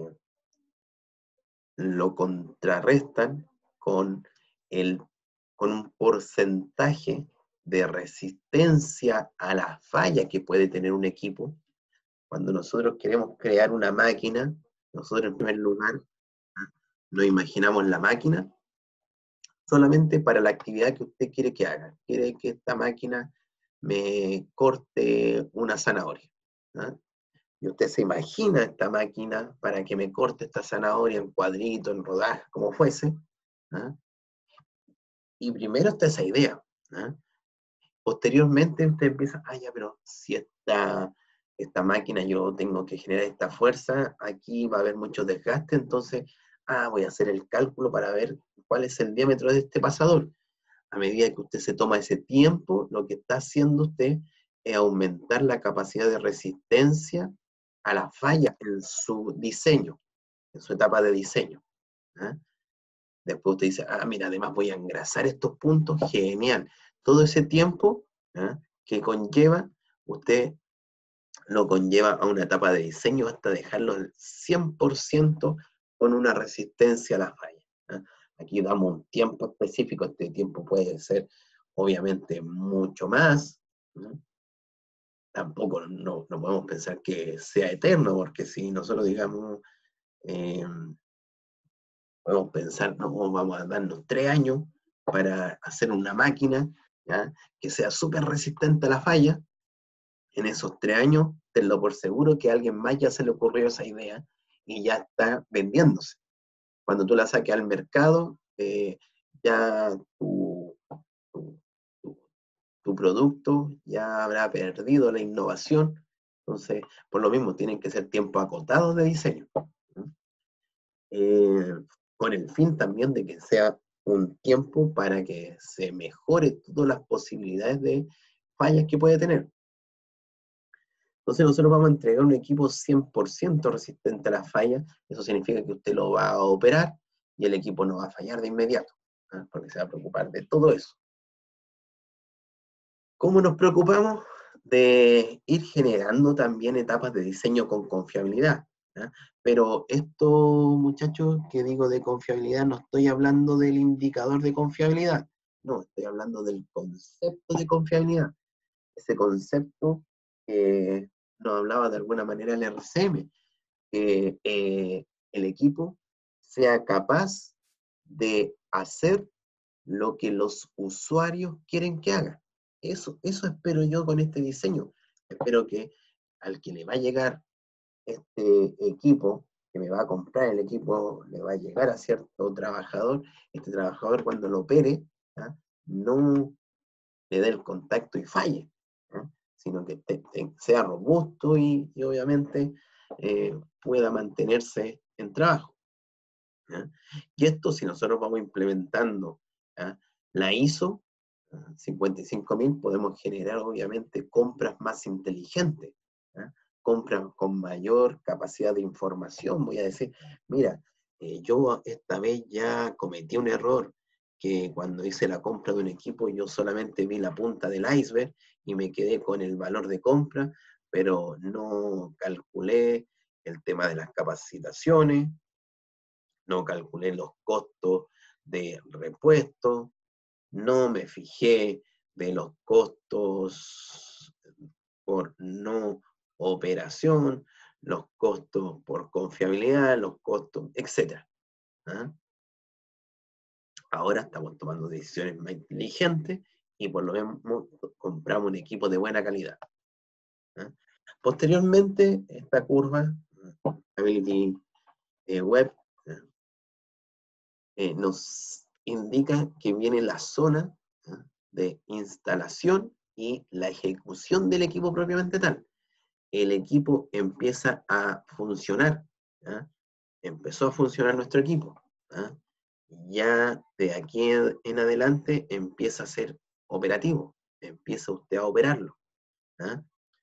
lo contrarrestan con, el, con un porcentaje de resistencia a la falla que puede tener un equipo. Cuando nosotros queremos crear una máquina, nosotros en primer lugar nos imaginamos la máquina solamente para la actividad que usted quiere que haga. Quiere que esta máquina me corte una zanahoria. ¿Ah? Y usted se imagina esta máquina para que me corte esta zanahoria en cuadritos, en rodajas, como fuese. ¿Ah? Y primero está esa idea. ¿Ah? Posteriormente usted empieza, ah, ya, pero si esta, esta máquina yo tengo que generar esta fuerza, aquí va a haber mucho desgaste, entonces, ah, voy a hacer el cálculo para ver cuál es el diámetro de este pasador. A medida que usted se toma ese tiempo, lo que está haciendo usted es aumentar la capacidad de resistencia a la falla en su diseño, en su etapa de diseño. ¿Ah? Después usted dice, ah, mira, además voy a engrasar estos puntos, genial. Todo ese tiempo, ¿ah?, que conlleva, usted lo conlleva a una etapa de diseño hasta dejarlo al cien por ciento con una resistencia a la falla. ¿Ah? Aquí damos un tiempo específico, este tiempo puede ser obviamente mucho más. ¿No? Tampoco no, no podemos pensar que sea eterno, porque si nosotros digamos, eh, podemos pensar, no, vamos a darnos tres años para hacer una máquina, ¿ya?, que sea súper resistente a la falla. En esos tres años, tenlo por seguro que a alguien más ya se le ocurrió esa idea y ya está vendiéndose. Cuando tú la saques al mercado, eh, ya tu, tu, tu, tu producto ya habrá perdido la innovación. Entonces, por lo mismo, tienen que ser tiempos acotados de diseño. Eh, con el fin también de que sea un tiempo para que se mejore todas las posibilidades de fallas que puede tener. Entonces nosotros vamos a entregar un equipo cien por ciento resistente a las fallas. Eso significa que usted lo va a operar y el equipo no va a fallar de inmediato, ¿eh?, porque se va a preocupar de todo eso. ¿Cómo nos preocupamos? De ir generando también etapas de diseño con confiabilidad. ¿Eh? Pero esto, muchachos, que digo de confiabilidad, no estoy hablando del indicador de confiabilidad, no, estoy hablando del concepto de confiabilidad. Ese concepto que nos hablaba de alguna manera el R C M, que eh, el equipo sea capaz de hacer lo que los usuarios quieren que haga. Eso, eso espero yo con este diseño. Espero que al que le va a llegar este equipo, que me va a comprar el equipo, le va a llegar a cierto trabajador, este trabajador cuando lo opere, ¿ah?, no le dé el contacto y falle, ¿ah?, sino que te, te, sea robusto y, y obviamente eh, pueda mantenerse en trabajo. ¿Ah? Y esto, si nosotros vamos implementando, ¿ah?, la I S O cincuenta y cinco mil, podemos generar obviamente compras más inteligentes, ¿ah?, compras con mayor capacidad de información. Voy a decir, mira, eh, yo esta vez ya cometí un error, que cuando hice la compra de un equipo yo solamente vi la punta del iceberg y me quedé con el valor de compra, pero no calculé el tema de las capacitaciones, no calculé los costos de repuesto, no me fijé de los costos por no operación, los costos por confiabilidad, los costos, etcétera. ¿Ah? Ahora estamos tomando decisiones más inteligentes y por lo menos compramos un equipo de buena calidad. ¿Ah? Posteriormente, esta curva, Ability eh, Web, eh, nos indica que viene la zona, ¿eh?, de instalación y la ejecución del equipo propiamente tal. El equipo empieza a funcionar, ¿eh? Empezó a funcionar nuestro equipo, ¿eh? Ya de aquí en adelante empieza a ser operativo, empieza usted a operarlo, ¿eh?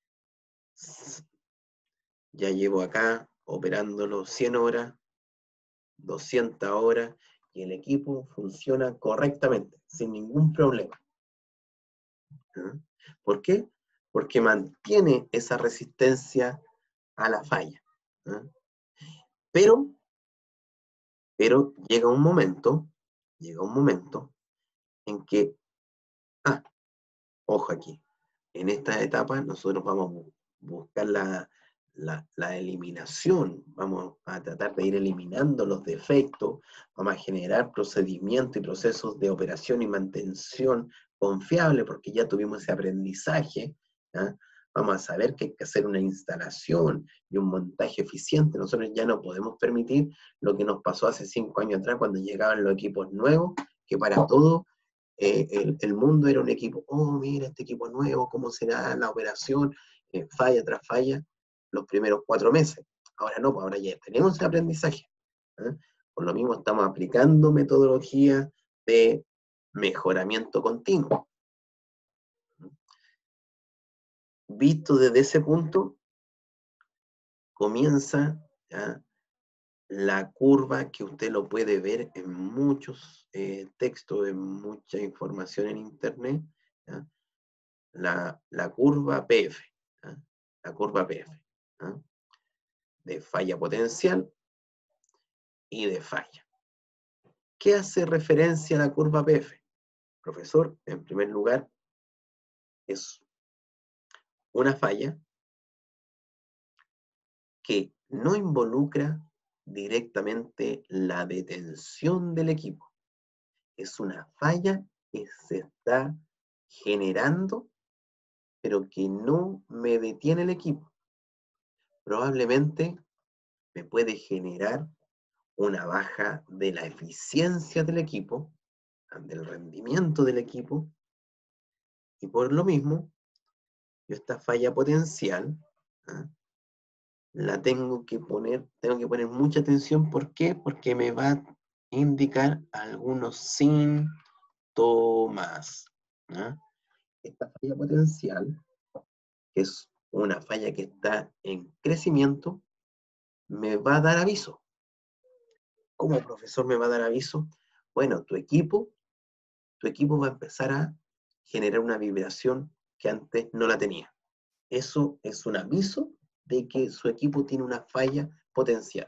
Ya llevo acá operándolo cien horas, doscientas horas, y el equipo funciona correctamente, sin ningún problema. ¿Ah? ¿Por qué? Porque mantiene esa resistencia a la falla. ¿Ah? Pero, pero llega un momento, llega un momento en que, ah, ojo aquí, en esta etapa nosotros vamos a buscar la, la, la eliminación, vamos a tratar de ir eliminando los defectos, vamos a generar procedimientos y procesos de operación y mantención confiable porque ya tuvimos ese aprendizaje, ¿ya? Vamos a saber que hay que hacer una instalación y un montaje eficiente. Nosotros ya no podemos permitir lo que nos pasó hace cinco años atrás cuando llegaban los equipos nuevos, que para todo eh, el, el mundo era un equipo, oh, mira este equipo nuevo, cómo será la operación, eh, falla tras falla, los primeros cuatro meses. Ahora no, pues ahora ya tenemos ese aprendizaje. ¿eh? Por lo mismo estamos aplicando metodología de mejoramiento continuo. Visto desde ese punto, comienza ¿ya? la curva que usted lo puede ver en muchos eh, textos, en mucha información en internet, ¿ya? La, la curva P F, ¿ya? la curva P F, ¿ya? de falla potencial y de falla. ¿Qué hace referencia a la curva P F? Profesor, en primer lugar, es una falla que no involucra directamente la detención del equipo. Es una falla que se está generando, pero que no me detiene el equipo. Probablemente me puede generar una baja de la eficiencia del equipo, del rendimiento del equipo, y por lo mismo, yo esta falla potencial, ¿ah? la tengo que poner, tengo que poner mucha atención. ¿Por qué? Porque me va a indicar algunos síntomas. ¿ah? Esta falla potencial, que es una falla que está en crecimiento, me va a dar aviso. ¿Cómo, profesor, me va a dar aviso? Bueno, tu equipo, tu equipo va a empezar a generar una vibración que antes no la tenía. Eso es un aviso de que su equipo tiene una falla potencial.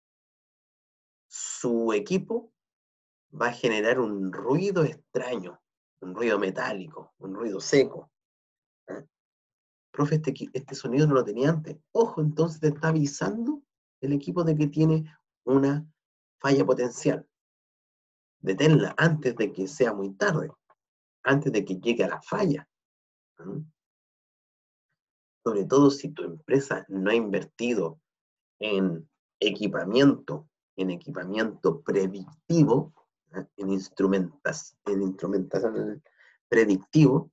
Su equipo va a generar un ruido extraño, un ruido metálico, un ruido seco. ¿eh? Profe, este, este sonido no lo tenía antes. Ojo, entonces te está avisando el equipo de que tiene una falla potencial. Deténla antes de que sea muy tarde, antes de que llegue a la falla. ¿eh? Sobre todo si tu empresa no ha invertido en equipamiento, en equipamiento predictivo, ¿eh? en, instrumentas, en instrumentación predictivo,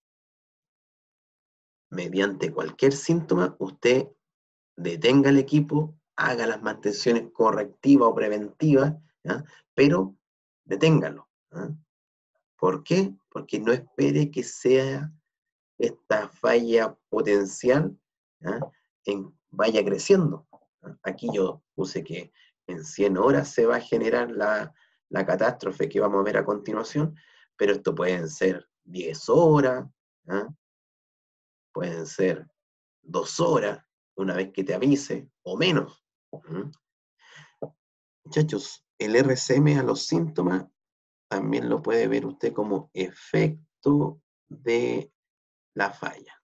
mediante cualquier síntoma, usted detenga el equipo, haga las mantenciones correctivas o preventivas, ¿ya? pero deténgalo. ¿eh? ¿Por qué? Porque no espere que sea esta falla potencial ¿ya? En, vaya creciendo. Aquí yo puse que en cien horas se va a generar la, la catástrofe que vamos a ver a continuación, pero esto pueden ser diez horas, ¿eh? pueden ser dos horas, una vez que te avise, o menos. ¿eh? Muchachos, el R C M a los síntomas también lo puede ver usted como efecto de la falla.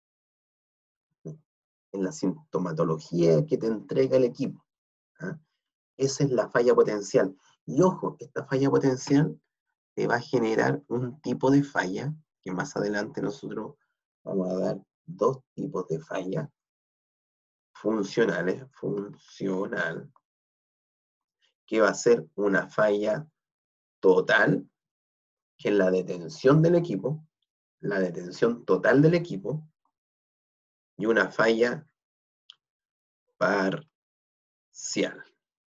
En la sintomatología que te entrega el equipo. ¿eh? Esa es la falla potencial. Y ojo, esta falla potencial te va a generar un tipo de falla, que más adelante nosotros vamos a dar dos tipos de falla funcionales, funcional, que va a ser una falla total, que es la detención del equipo, la detención total del equipo, y una falla parcial.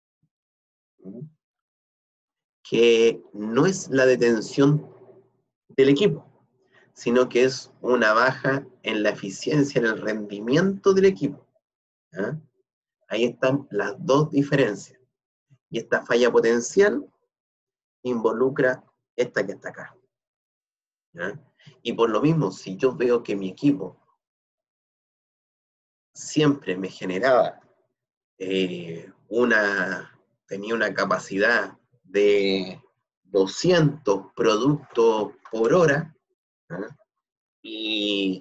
Que no es la detención del equipo, sino que es una baja en la eficiencia, en el rendimiento del equipo. ¿eh? Ahí están las dos diferencias. Y esta falla potencial involucra esta que está acá. ¿eh? Y por lo mismo, si yo veo que mi equipo siempre me generaba eh, una, tenía una capacidad de doscientos productos por hora, ¿eh? y,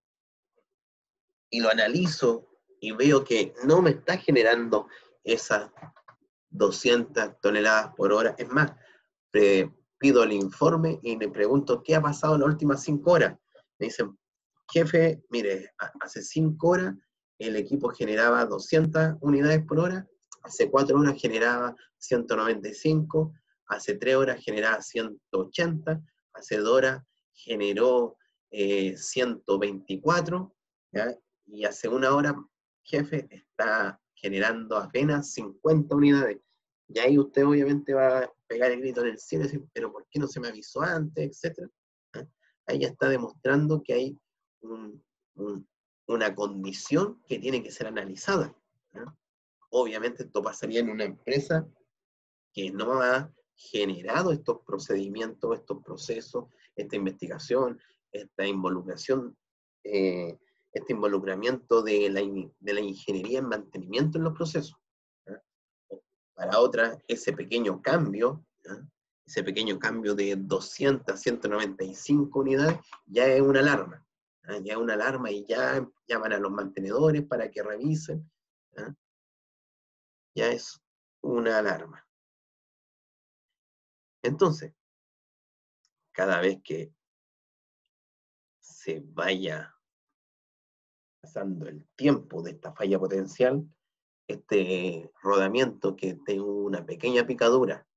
y lo analizo y veo que no me está generando esas doscientas toneladas por hora. Es más, pre, pido el informe y le pregunto qué ha pasado en las últimas cinco horas. Me dicen, jefe, mire, hace cinco horas el equipo generaba doscientas unidades por hora, hace cuatro horas generaba ciento noventa y cinco, hace tres horas generaba ciento ochenta, hace dos horas generó eh, ciento veinticuatro, ¿ya? Y hace una hora, jefe, está generando apenas cincuenta unidades. Y ahí usted obviamente va a pegar el grito en el cielo y decir, pero ¿por qué no se me avisó antes? Etcétera. ¿Eh? Ahí ya está demostrando que hay un, un, una condición que tiene que ser analizada. ¿Eh? Obviamente esto pasaría en una empresa que no ha generado estos procedimientos, estos procesos, esta investigación, esta involucración, eh, este involucramiento de la, de la ingeniería en mantenimiento en los procesos. ¿Eh? Para otras, ese pequeño cambio, ¿eh? ese pequeño cambio de doscientas a ciento noventa y cinco unidades, ya es una alarma. ¿Eh? Ya es una alarma y ya llaman a los mantenedores para que revisen. ¿Eh? Ya es una alarma. Entonces, cada vez que se vaya pasando el tiempo de esta falla potencial, este rodamiento que tenga una pequeña picadura,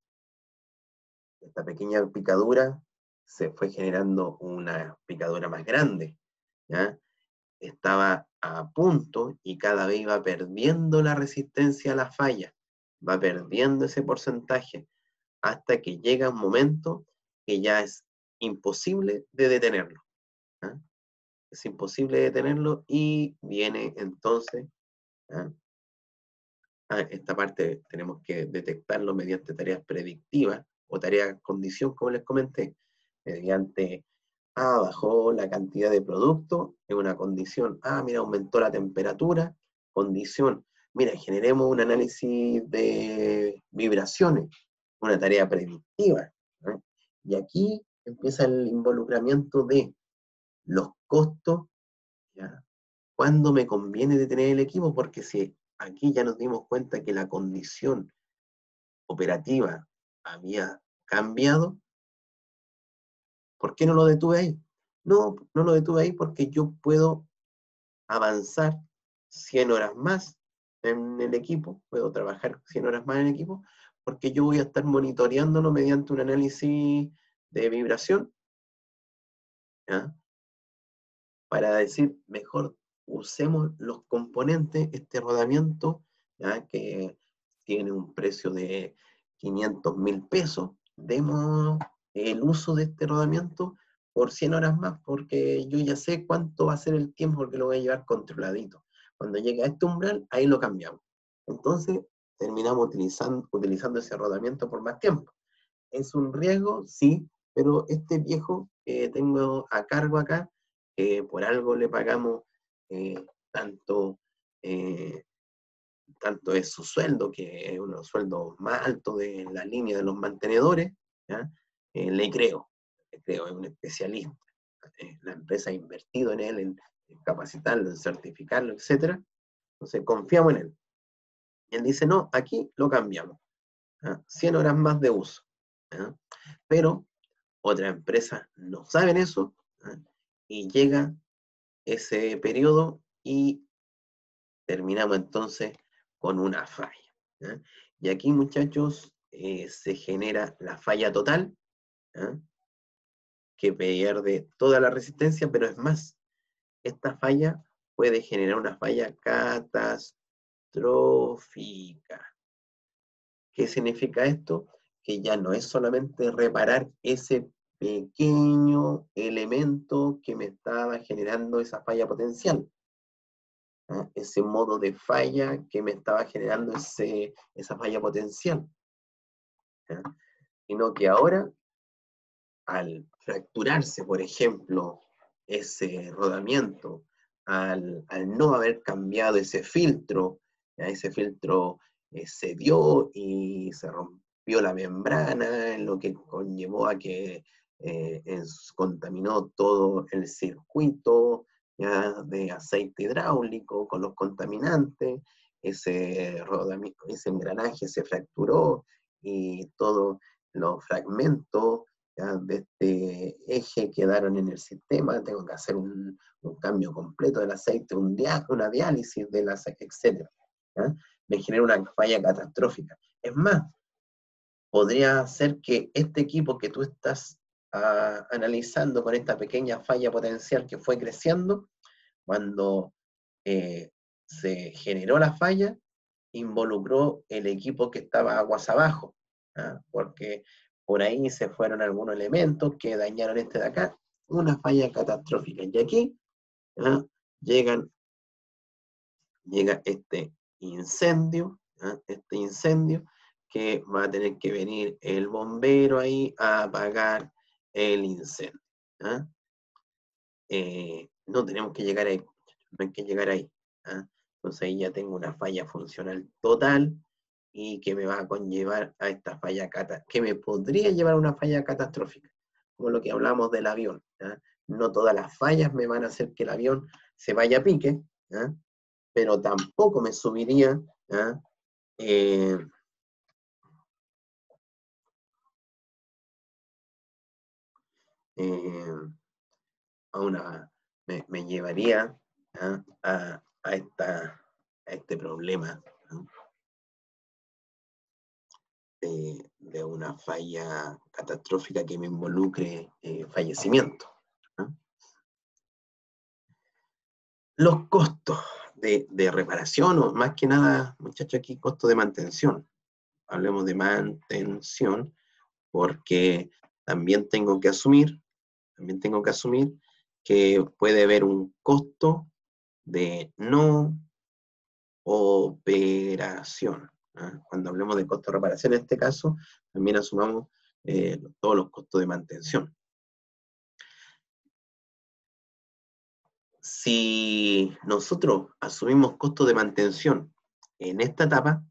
esta pequeña picadura se fue generando una picadura más grande, ¿ya? Estaba a punto y cada vez iba perdiendo la resistencia a la falla, va perdiendo ese porcentaje, hasta que llega un momento que ya es imposible de detenerlo. ¿Eh? Es imposible detenerlo y viene entonces, ¿eh? ah, esta parte tenemos que detectarlo mediante tareas predictivas o tareas condición, como les comenté, mediante, ah, bajó la cantidad de producto, en una condición, ah, mira, aumentó la temperatura, condición, mira, generemos un análisis de vibraciones, una tarea predictiva, ¿no? Y aquí empieza el involucramiento de los costos, ¿ya? ¿Cuándo me conviene detener el equipo? Porque si aquí ya nos dimos cuenta que la condición operativa había cambiado, ¿por qué no lo detuve ahí? No, no lo detuve ahí porque yo puedo avanzar cien horas más en el equipo, puedo trabajar cien horas más en el equipo, porque yo voy a estar monitoreándolo mediante un análisis de vibración, ¿ya? Para decir, mejor usemos los componentes, este rodamiento, ¿ya? Que tiene un precio de quinientos mil pesos, demos el uso de este rodamiento por cien horas más, porque yo ya sé cuánto va a ser el tiempo, porque lo voy a llevar controladito. Cuando llegue a este umbral, ahí lo cambiamos. Entonces, terminamos utilizando, utilizando ese rodamiento por más tiempo. ¿Es un riesgo? Sí, pero este viejo que tengo a cargo acá, que por algo le pagamos eh, tanto, eh, tanto es su sueldo, que es uno de los sueldos más altos de la línea de los mantenedores, ¿ya? Eh, le creo, le creo, es un especialista. Eh, la empresa ha invertido en él, en, en capacitarlo, en certificarlo, etcétera. Entonces confiamos en él. Y él dice, no, aquí lo cambiamos. ¿Ya? cien horas más de uso. ¿Ya? Pero otras empresas no saben eso, ¿eh? Y llega ese periodo y terminamos entonces con una falla, ¿eh? Y aquí, muchachos, eh, se genera la falla total, ¿eh? Que pierde toda la resistencia, pero es más, esta falla puede generar una falla catastrófica. ¿Qué significa esto? Que ya no es solamente reparar ese pequeño elemento que me estaba generando esa falla potencial, ¿eh? Ese modo de falla que me estaba generando ese, esa falla potencial, ¿eh? Sino que ahora, al fracturarse, por ejemplo, ese rodamiento, al, al no haber cambiado ese filtro, ¿ya? Ese filtro eh, se dio y se rompió la membrana, lo que conllevó a que eh, es, contaminó todo el circuito, ¿ya? De aceite hidráulico con los contaminantes, ese, rodamiento, ese engranaje se fracturó y todos los fragmentos ¿ya? De este eje quedaron en el sistema, tengo que hacer un, un cambio completo del aceite, un dia, una diálisis del aceite, etcétera. ¿Ya? Me genera una falla catastrófica. Es más, podría ser que este equipo que tú estás uh, analizando con esta pequeña falla potencial que fue creciendo, cuando eh, se generó la falla, involucró el equipo que estaba aguas abajo, ¿ah? Porque por ahí se fueron algunos elementos que dañaron este de acá, una falla catastrófica. Y aquí ¿ah? llegan, llega este incendio, ¿ah? este incendio, que va a tener que venir el bombero ahí a apagar el incendio. ¿ah? Eh, no tenemos que llegar ahí, no hay que llegar ahí. ¿ah? Entonces ahí ya tengo una falla funcional total y que me va a conllevar a esta falla catastrófica, que me podría llevar a una falla catastrófica, como lo que hablamos del avión. ¿ah? No todas las fallas me van a hacer que el avión se vaya a pique, ¿ah? pero tampoco me subiría ¿ah? eh, eh, a una, me, me llevaría ¿ah? a, a, esta, a este problema. ¿no? De, de una falla catastrófica que me involucre eh, fallecimiento. ¿no? Los costos de, de reparación, o más que nada, muchachos, aquí costo de mantención. Hablemos de mantención, porque también tengo que asumir, también tengo que asumir que puede haber un costo de no operación. ¿ah? Cuando hablemos de costo de reparación, en este caso, también asumamos eh, todos los costos de mantención. Si nosotros asumimos costos de mantención en esta etapa,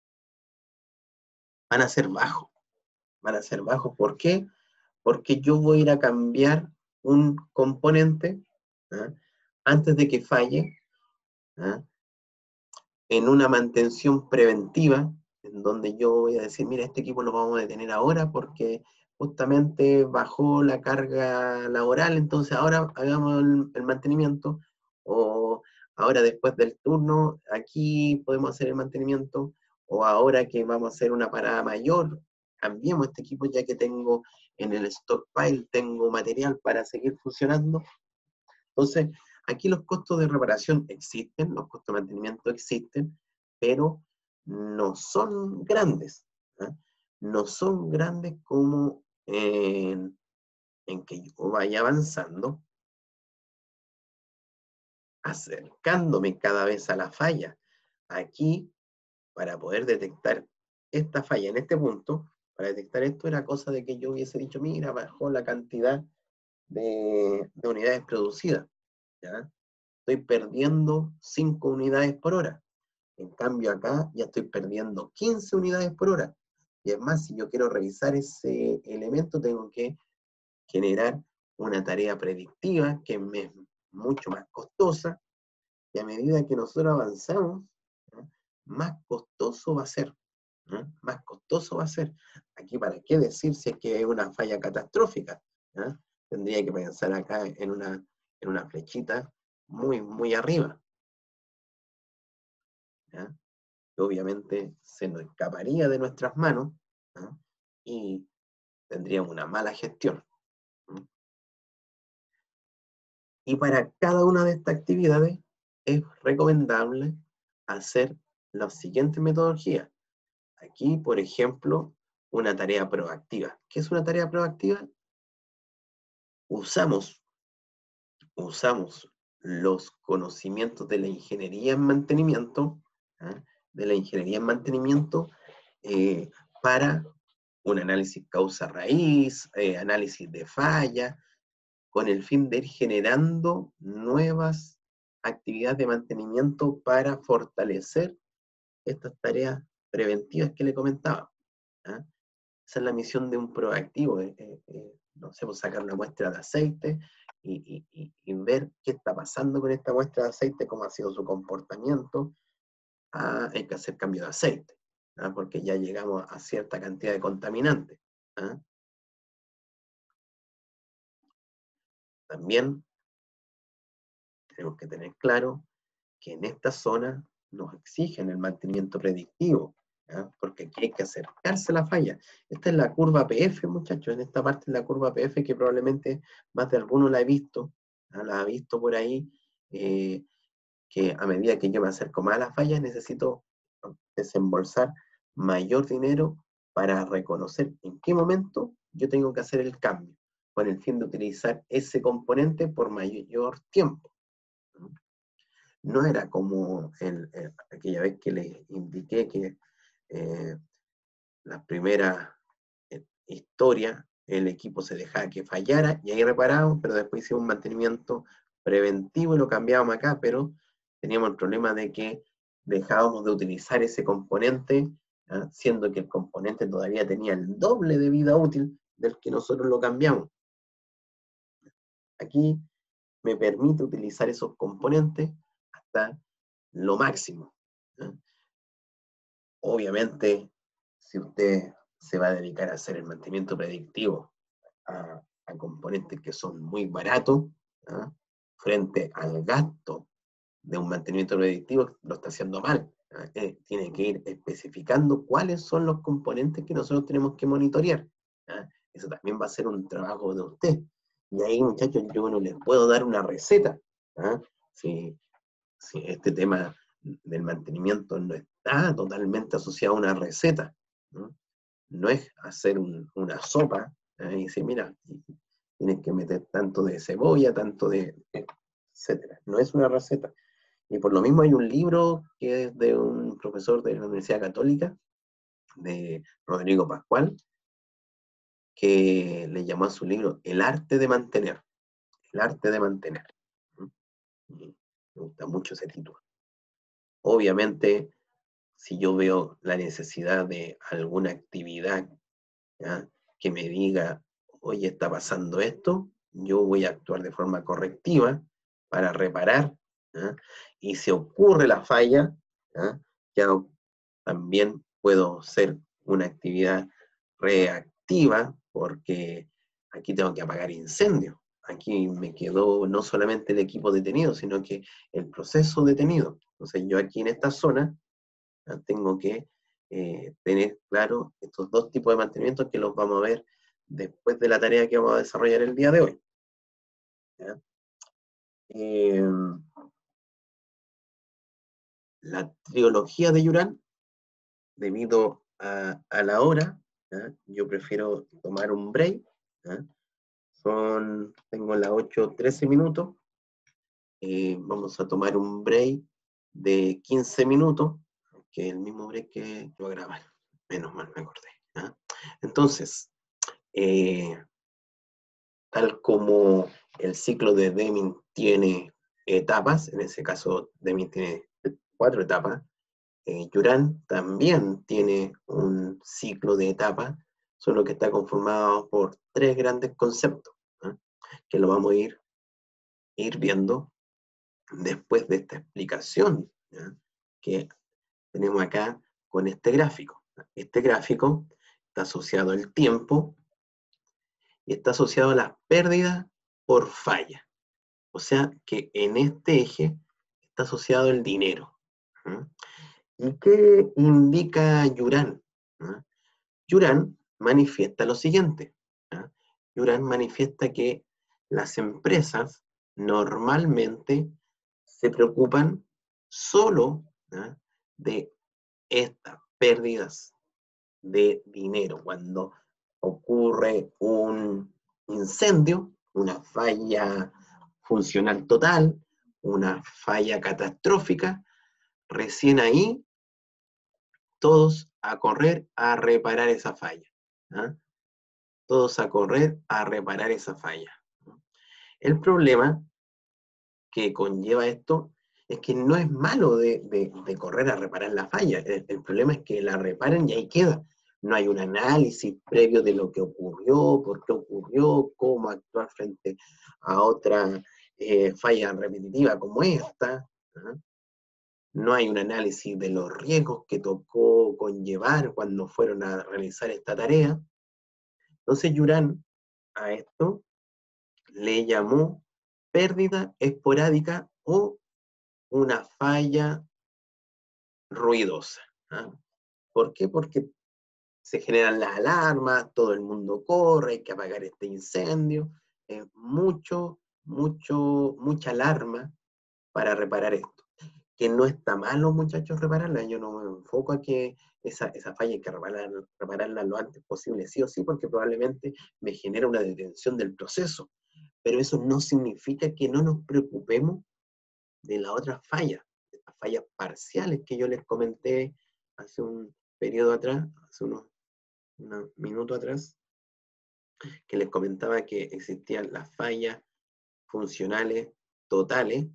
van a ser bajos. Van a ser bajos. ¿Por qué? Porque yo voy a ir a cambiar un componente ¿ah? antes de que falle ¿ah? en una mantención preventiva, en donde yo voy a decir, mira, este equipo lo vamos a detener ahora porque justamente bajó la carga laboral, entonces ahora hagamos el, el mantenimiento, o ahora después del turno, aquí podemos hacer el mantenimiento, o ahora que vamos a hacer una parada mayor, cambiemos este equipo ya que tengo en el stockpile, tengo material para seguir funcionando. Entonces, aquí los costos de reparación existen, los costos de mantenimiento existen, pero no son grandes. ¿eh? No son grandes como en, en que yo vaya avanzando, acercándome cada vez a la falla. Aquí, para poder detectar esta falla en este punto, para detectar esto era cosa de que yo hubiese dicho, mira, bajó la cantidad de, de unidades producidas. ¿ya? Estoy perdiendo cinco unidades por hora. En cambio acá ya estoy perdiendo quince unidades por hora. Y es más, si yo quiero revisar ese elemento, tengo que generar una tarea predictiva que me es mucho más costosa, y a medida que nosotros avanzamos, ¿no? más costoso va a ser. ¿no? Más costoso va a ser. Aquí, ¿para qué decir si es que hay una falla catastrófica? ¿no? Tendría que pensar acá en una, en una flechita muy, muy arriba. ¿ya? Que obviamente se nos escaparía de nuestras manos ¿no? y tendríamos una mala gestión. ¿no? Y para cada una de estas actividades es recomendable hacer la siguiente metodología. Aquí, por ejemplo, una tarea proactiva. ¿Qué es una tarea proactiva? Usamos, usamos los conocimientos de la ingeniería en mantenimiento, ¿eh? de la ingeniería en mantenimiento eh, para un análisis causa-raíz, eh, análisis de falla, con el fin de ir generando nuevas actividades de mantenimiento para fortalecer estas tareas preventivas que le comentaba. ¿eh? Esa es la misión de un proactivo, eh, eh, eh, no sé, pues sacar una muestra de aceite y, y, y, y ver qué está pasando con esta muestra de aceite, cómo ha sido su comportamiento. Ah, hay que hacer cambio de aceite, ¿ah? porque ya llegamos a cierta cantidad de contaminantes. ¿ah? también tenemos que tener claro que en esta zona nos exigen el mantenimiento predictivo, ¿ya? Porque aquí hay que acercarse a la falla. Esta es la curva P F, muchachos, en esta parte es la curva P F que probablemente más de alguno la ha visto, ¿ya? La ha visto por ahí, eh, que a medida que yo me acerco más a la falla necesito desembolsar mayor dinero para reconocer en qué momento yo tengo que hacer el cambio, con el fin de utilizar ese componente por mayor tiempo. No era como el, el, aquella vez que les indiqué que eh, la primera eh, historia, el equipo se dejaba que fallara y ahí reparábamos, pero después hicimos un mantenimiento preventivo y lo cambiábamos acá, pero teníamos el problema de que dejábamos de utilizar ese componente, ¿eh? Siendo que el componente todavía tenía el doble de vida útil del que nosotros lo cambiamos. Aquí me permite utilizar esos componentes hasta lo máximo, ¿eh? Obviamente, si usted se va a dedicar a hacer el mantenimiento predictivo a, a componentes que son muy baratos, ¿eh? Frente al gasto de un mantenimiento predictivo, lo está haciendo mal. ¿Eh? Tiene que ir especificando cuáles son los componentes que nosotros tenemos que monitorear. ¿Eh? Eso también va a ser un trabajo de usted. Y ahí, muchachos, yo no les puedo dar una receta. ¿Eh? Si, si este tema del mantenimiento no está totalmente asociado a una receta, ¿no? No es hacer un, una sopa, ¿eh? Y decir, mira, tienes que meter tanto de cebolla, tanto de, etcétera. No es una receta. Y por lo mismo hay un libro que es de un profesor de la Universidad Católica, de Rodrigo Pascual, que le llamó a su libro El arte de mantener. El arte de mantener. Y me gusta mucho ese título. Obviamente, si yo veo la necesidad de alguna actividad, ¿ya?, que me diga, oye, está pasando esto, yo voy a actuar de forma correctiva para reparar, ¿ya? Y si ocurre la falla, ¿ya?, ya también puedo hacer una actividad reactiva, porque aquí tengo que apagar incendios. Aquí me quedó no solamente el equipo detenido, sino que el proceso detenido. Entonces yo aquí en esta zona ¿ya? tengo que eh, tener claro estos dos tipos de mantenimientos que los vamos a ver después de la tarea que vamos a desarrollar el día de hoy. ¿Ya? Eh, la trilogía de Yuran, debido a, a la hora, ¿ya?, yo prefiero tomar un break. ¿Ya? Son, tengo las ocho trece minutos. Eh, vamos a tomar un break de quince minutos, que es el mismo break que yo voy a grabar. Menos mal me acordé. ¿Ya? Entonces, eh, tal como el ciclo de Deming tiene etapas, en ese caso Deming tiene cuatro etapas, eh, Yuran también tiene un ciclo de etapas, solo que está conformado por tres grandes conceptos, ¿eh?, que lo vamos a ir, ir viendo después de esta explicación, ¿ya?, que tenemos acá con este gráfico. Este gráfico está asociado al tiempo y está asociado a las pérdidas por falla. O sea que en este eje está asociado el dinero. ¿Mm? ¿Y qué indica Yuran? ¿Mm? Yuran manifiesta lo siguiente. ¿Mm? Yuran manifiesta que las empresas normalmente se preocupan solo, ¿no?, de estas pérdidas de dinero. Cuando ocurre un incendio, una falla funcional total, una falla catastrófica, recién ahí todos a correr a reparar esa falla. ¿Ah? Todos a correr a reparar esa falla. El problema que conlleva esto es que no es malo de, de, de correr a reparar la falla. El, el problema es que la reparen y ahí queda. No hay un análisis previo de lo que ocurrió, por qué ocurrió, cómo actuar frente a otra eh, falla repetitiva como esta. ¿Ah? No hay un análisis de los riesgos que tocó conllevar cuando fueron a realizar esta tarea. Entonces Yuran a esto le llamó pérdida esporádica o una falla ruidosa. ¿Ah? ¿Por qué? Porque se generan las alarmas, todo el mundo corre, hay que apagar este incendio, eh, mucho, mucho, mucha alarma para reparar esto. Que no está mal los muchachos repararla, yo no me enfoco a que esa, esa falla hay que reparar, repararla lo antes posible, sí o sí, porque probablemente me genera una detención del proceso, pero eso no significa que no nos preocupemos de la otra falla, de las fallas parciales que yo les comenté hace un periodo atrás, hace unos, unos minutos atrás, que les comentaba que existían las fallas funcionales totales,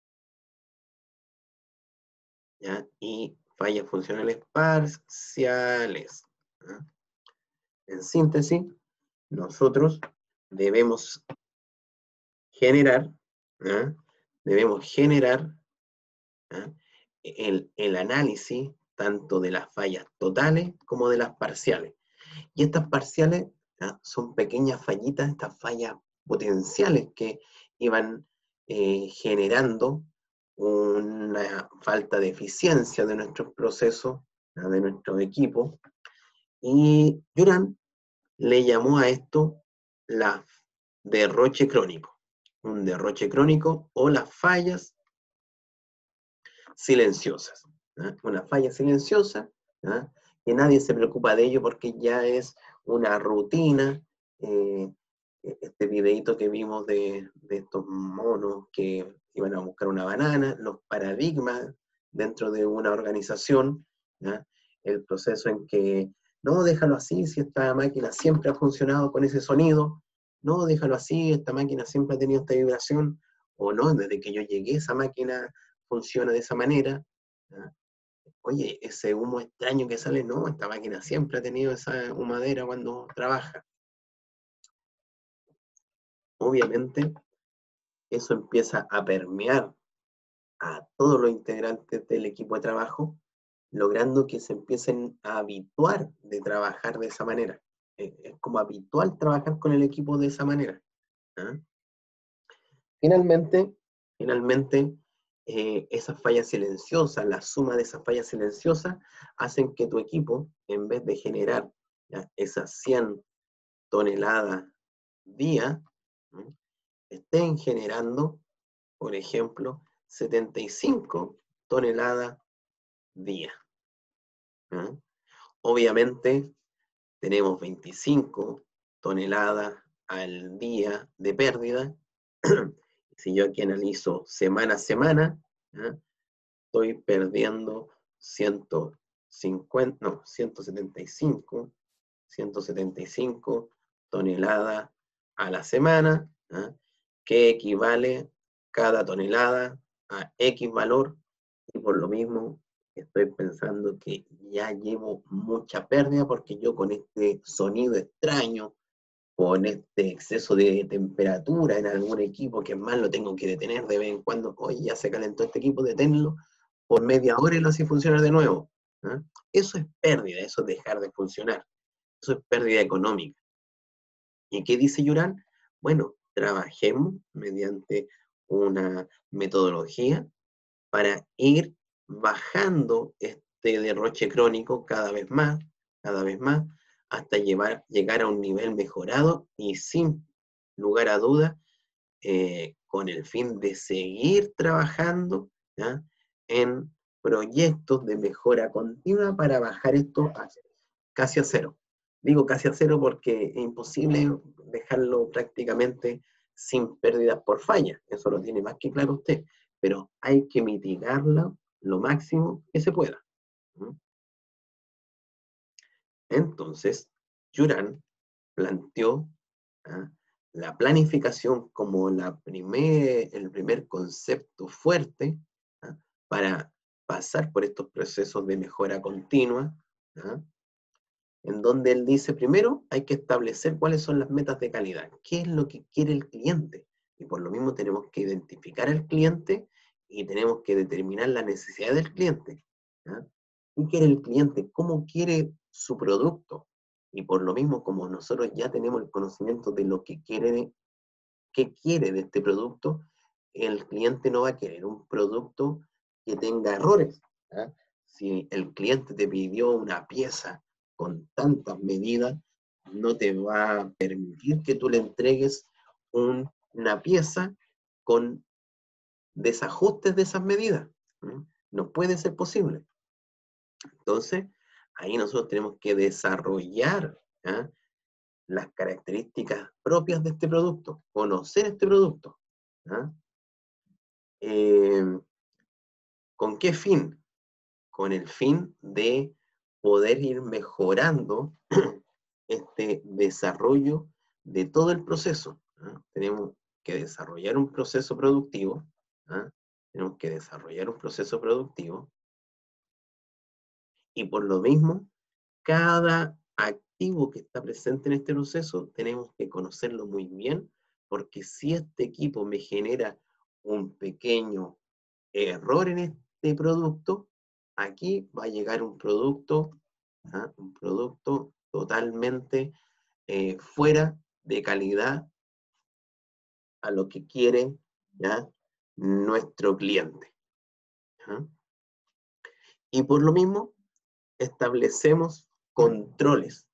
¿ya? Y fallas funcionales parciales. ¿Ya? En síntesis, nosotros debemos generar, ¿ya? debemos generar ¿ya? el, el análisis tanto de las fallas totales como de las parciales. Y estas parciales ¿ya? son pequeñas fallitas, estas fallas potenciales que iban eh, generando una falta de eficiencia de nuestros procesos, ¿ya? de nuestro equipo. Y Juran le llamó a esto la derroche crónico. Un derroche crónico o las fallas silenciosas. ¿ya? Una falla silenciosa, ¿ya? que nadie se preocupa de ello porque ya es una rutina. Eh, este videito que vimos de, de estos monos que iban a buscar una banana, los paradigmas dentro de una organización, ¿ya? el proceso en que no, déjalo así, si esta máquina siempre ha funcionado con ese sonido, no, déjalo así, esta máquina siempre ha tenido esta vibración, o no, desde que yo llegué esa máquina funciona de esa manera. ¿Ya? Oye, ese humo extraño que sale, no, esta máquina siempre ha tenido esa humadera cuando trabaja. Obviamente, eso empieza a permear a todos los integrantes del equipo de trabajo, logrando que se empiecen a habituar de trabajar de esa manera. Es como habitual trabajar con el equipo de esa manera. ¿Ah? Finalmente, finalmente eh, esas fallas silenciosas, la suma de esas fallas silenciosas, hacen que tu equipo, en vez de generar ¿ya? esas cien toneladas día, ¿no? estén generando, por ejemplo, setenta y cinco toneladas día. ¿no? Obviamente, tenemos veinticinco toneladas al día de pérdida. Si yo aquí analizo semana a semana, ¿ya? estoy perdiendo ciento cincuenta, no, ciento setenta y cinco, ciento setenta y cinco toneladas a la semana, ¿ya? que equivale cada tonelada a X valor, y por lo mismo estoy pensando que ya llevo mucha pérdida porque yo con este sonido extraño, con este exceso de temperatura en algún equipo que más lo tengo que detener de vez en cuando, oye, ya se calentó este equipo, deténlo por media hora y lo hace funcionar de nuevo. ¿eh? Eso es pérdida, eso es dejar de funcionar, eso es pérdida económica. ¿Y qué dice Juran? Bueno, trabajemos mediante una metodología para ir bajando este derroche crónico cada vez más, cada vez más, hasta llevar, llegar a un nivel mejorado y sin lugar a duda, eh, con el fin de seguir trabajando ¿ya? en proyectos de mejora continua para bajar esto a, casi a cero. Digo casi a cero porque es imposible dejarlo prácticamente sin pérdidas por falla, eso lo tiene más que claro usted, pero hay que mitigarla lo máximo que se pueda. Entonces, Juran planteó ¿ah? la planificación como la primer, el primer concepto fuerte ¿ah? para pasar por estos procesos de mejora continua, ¿ah? en donde él dice, primero hay que establecer cuáles son las metas de calidad, qué es lo que quiere el cliente, y por lo mismo tenemos que identificar al cliente y tenemos que determinar la necesidad del cliente. ¿ah? ¿Qué quiere el cliente? ¿Cómo quiere su producto? Y por lo mismo, como nosotros ya tenemos el conocimiento de lo que quiere, qué quiere de este producto, el cliente no va a querer un producto que tenga errores. ¿Ah? Si el cliente te pidió una pieza con tantas medidas, no te va a permitir que tú le entregues un, una pieza con desajustes de esas medidas. ¿Mm? No puede ser posible. Entonces, ahí nosotros tenemos que desarrollar ¿ah? las características propias de este producto, conocer este producto. ¿Ah? Eh, ¿Con qué fin? Con el fin de poder ir mejorando este desarrollo de todo el proceso. ¿Ah? Tenemos que desarrollar un proceso productivo. ¿Ah? Tenemos que desarrollar un proceso productivo. Y por lo mismo, cada activo que está presente en este proceso, tenemos que conocerlo muy bien, porque si este equipo me genera un pequeño error en este producto, aquí va a llegar un producto, ¿ah? un producto totalmente eh, fuera de calidad a lo que quiere ¿ya? nuestro cliente. ¿Ah? Y por lo mismo, establecemos controles.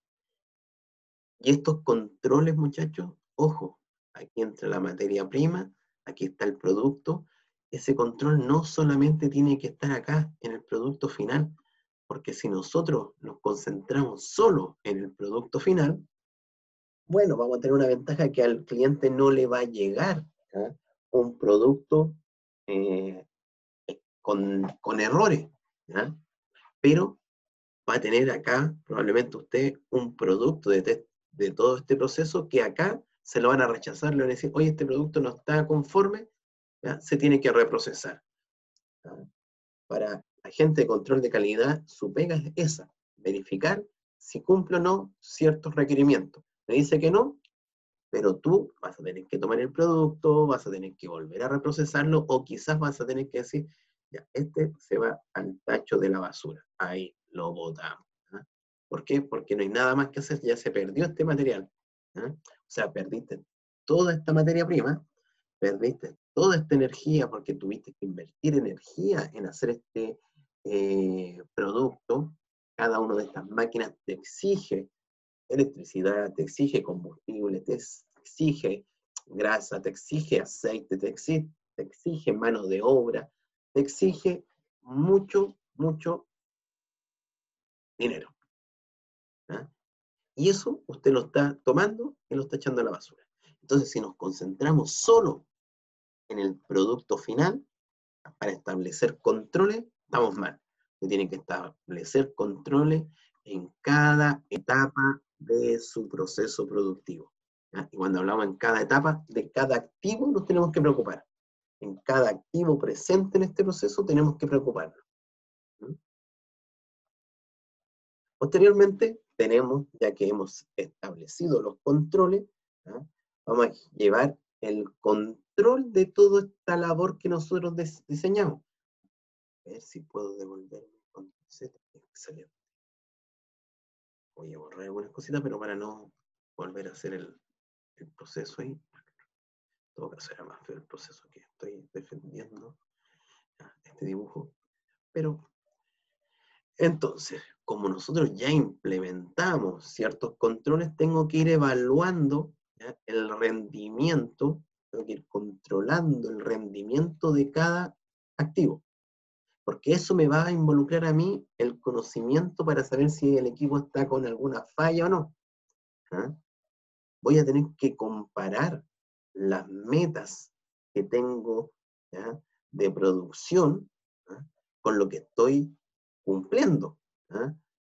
Y estos controles, muchachos, ojo, aquí entra la materia prima, aquí está el producto. Ese control no solamente tiene que estar acá, en el producto final, porque si nosotros nos concentramos solo en el producto final, bueno, vamos a tener una ventaja que al cliente no le va a llegar ¿eh? un producto eh, con, con errores, ¿eh? Pero va a tener acá probablemente usted un producto de, test, de todo este proceso que acá se lo van a rechazar, le van a decir, oye, este producto no está conforme, ¿ya? Se tiene que reprocesar. ¿Ya? Para la gente de control de calidad, su pega es esa, verificar si cumple o no ciertos requerimientos. Me dice que no, pero tú vas a tener que tomar el producto, vas a tener que volver a reprocesarlo, o quizás vas a tener que decir, ya, este se va al tacho de la basura. Ahí lo botamos. ¿Ah? ¿Por qué? Porque no hay nada más que hacer, ya se perdió este material. ¿Ah? O sea, perdiste toda esta materia prima, perdiste toda esta energía porque tuviste que invertir energía en hacer este eh, producto. Cada una de estas máquinas te exige electricidad, te exige combustible, te exige grasa, te exige aceite, te exige, te exige mano de obra, te exige mucho, mucho dinero. ¿Ah? Y eso usted lo está tomando y lo está echando a la basura. Entonces, si nos concentramos solo en el producto final, para establecer controles, estamos mal. Usted tiene que establecer controles en cada etapa de su proceso productivo. ¿Ya? Y cuando hablamos en cada etapa, de cada activo nos tenemos que preocupar. En cada activo presente en este proceso tenemos que preocuparnos. ¿Mm? Posteriormente, tenemos, ya que hemos establecido los controles, ¿ya? Vamos a llevar el control de toda esta labor que nosotros diseñamos. A ver si puedo devolverme con Z. Excelente. Voy a borrar algunas cositas, pero para no volver a hacer el, el proceso ahí. En todo caso era más feo el proceso que estoy defendiendo. Este dibujo. Pero, entonces, como nosotros ya implementamos ciertos controles, tengo que ir evaluando ¿ya? el rendimiento, tengo que ir controlando el rendimiento de cada activo. Porque eso me va a involucrar a mí el conocimiento para saber si el equipo está con alguna falla o no. ¿Ah? Voy a tener que comparar las metas que tengo ¿ya? de producción ¿ah? con lo que estoy cumpliendo. ¿Ah?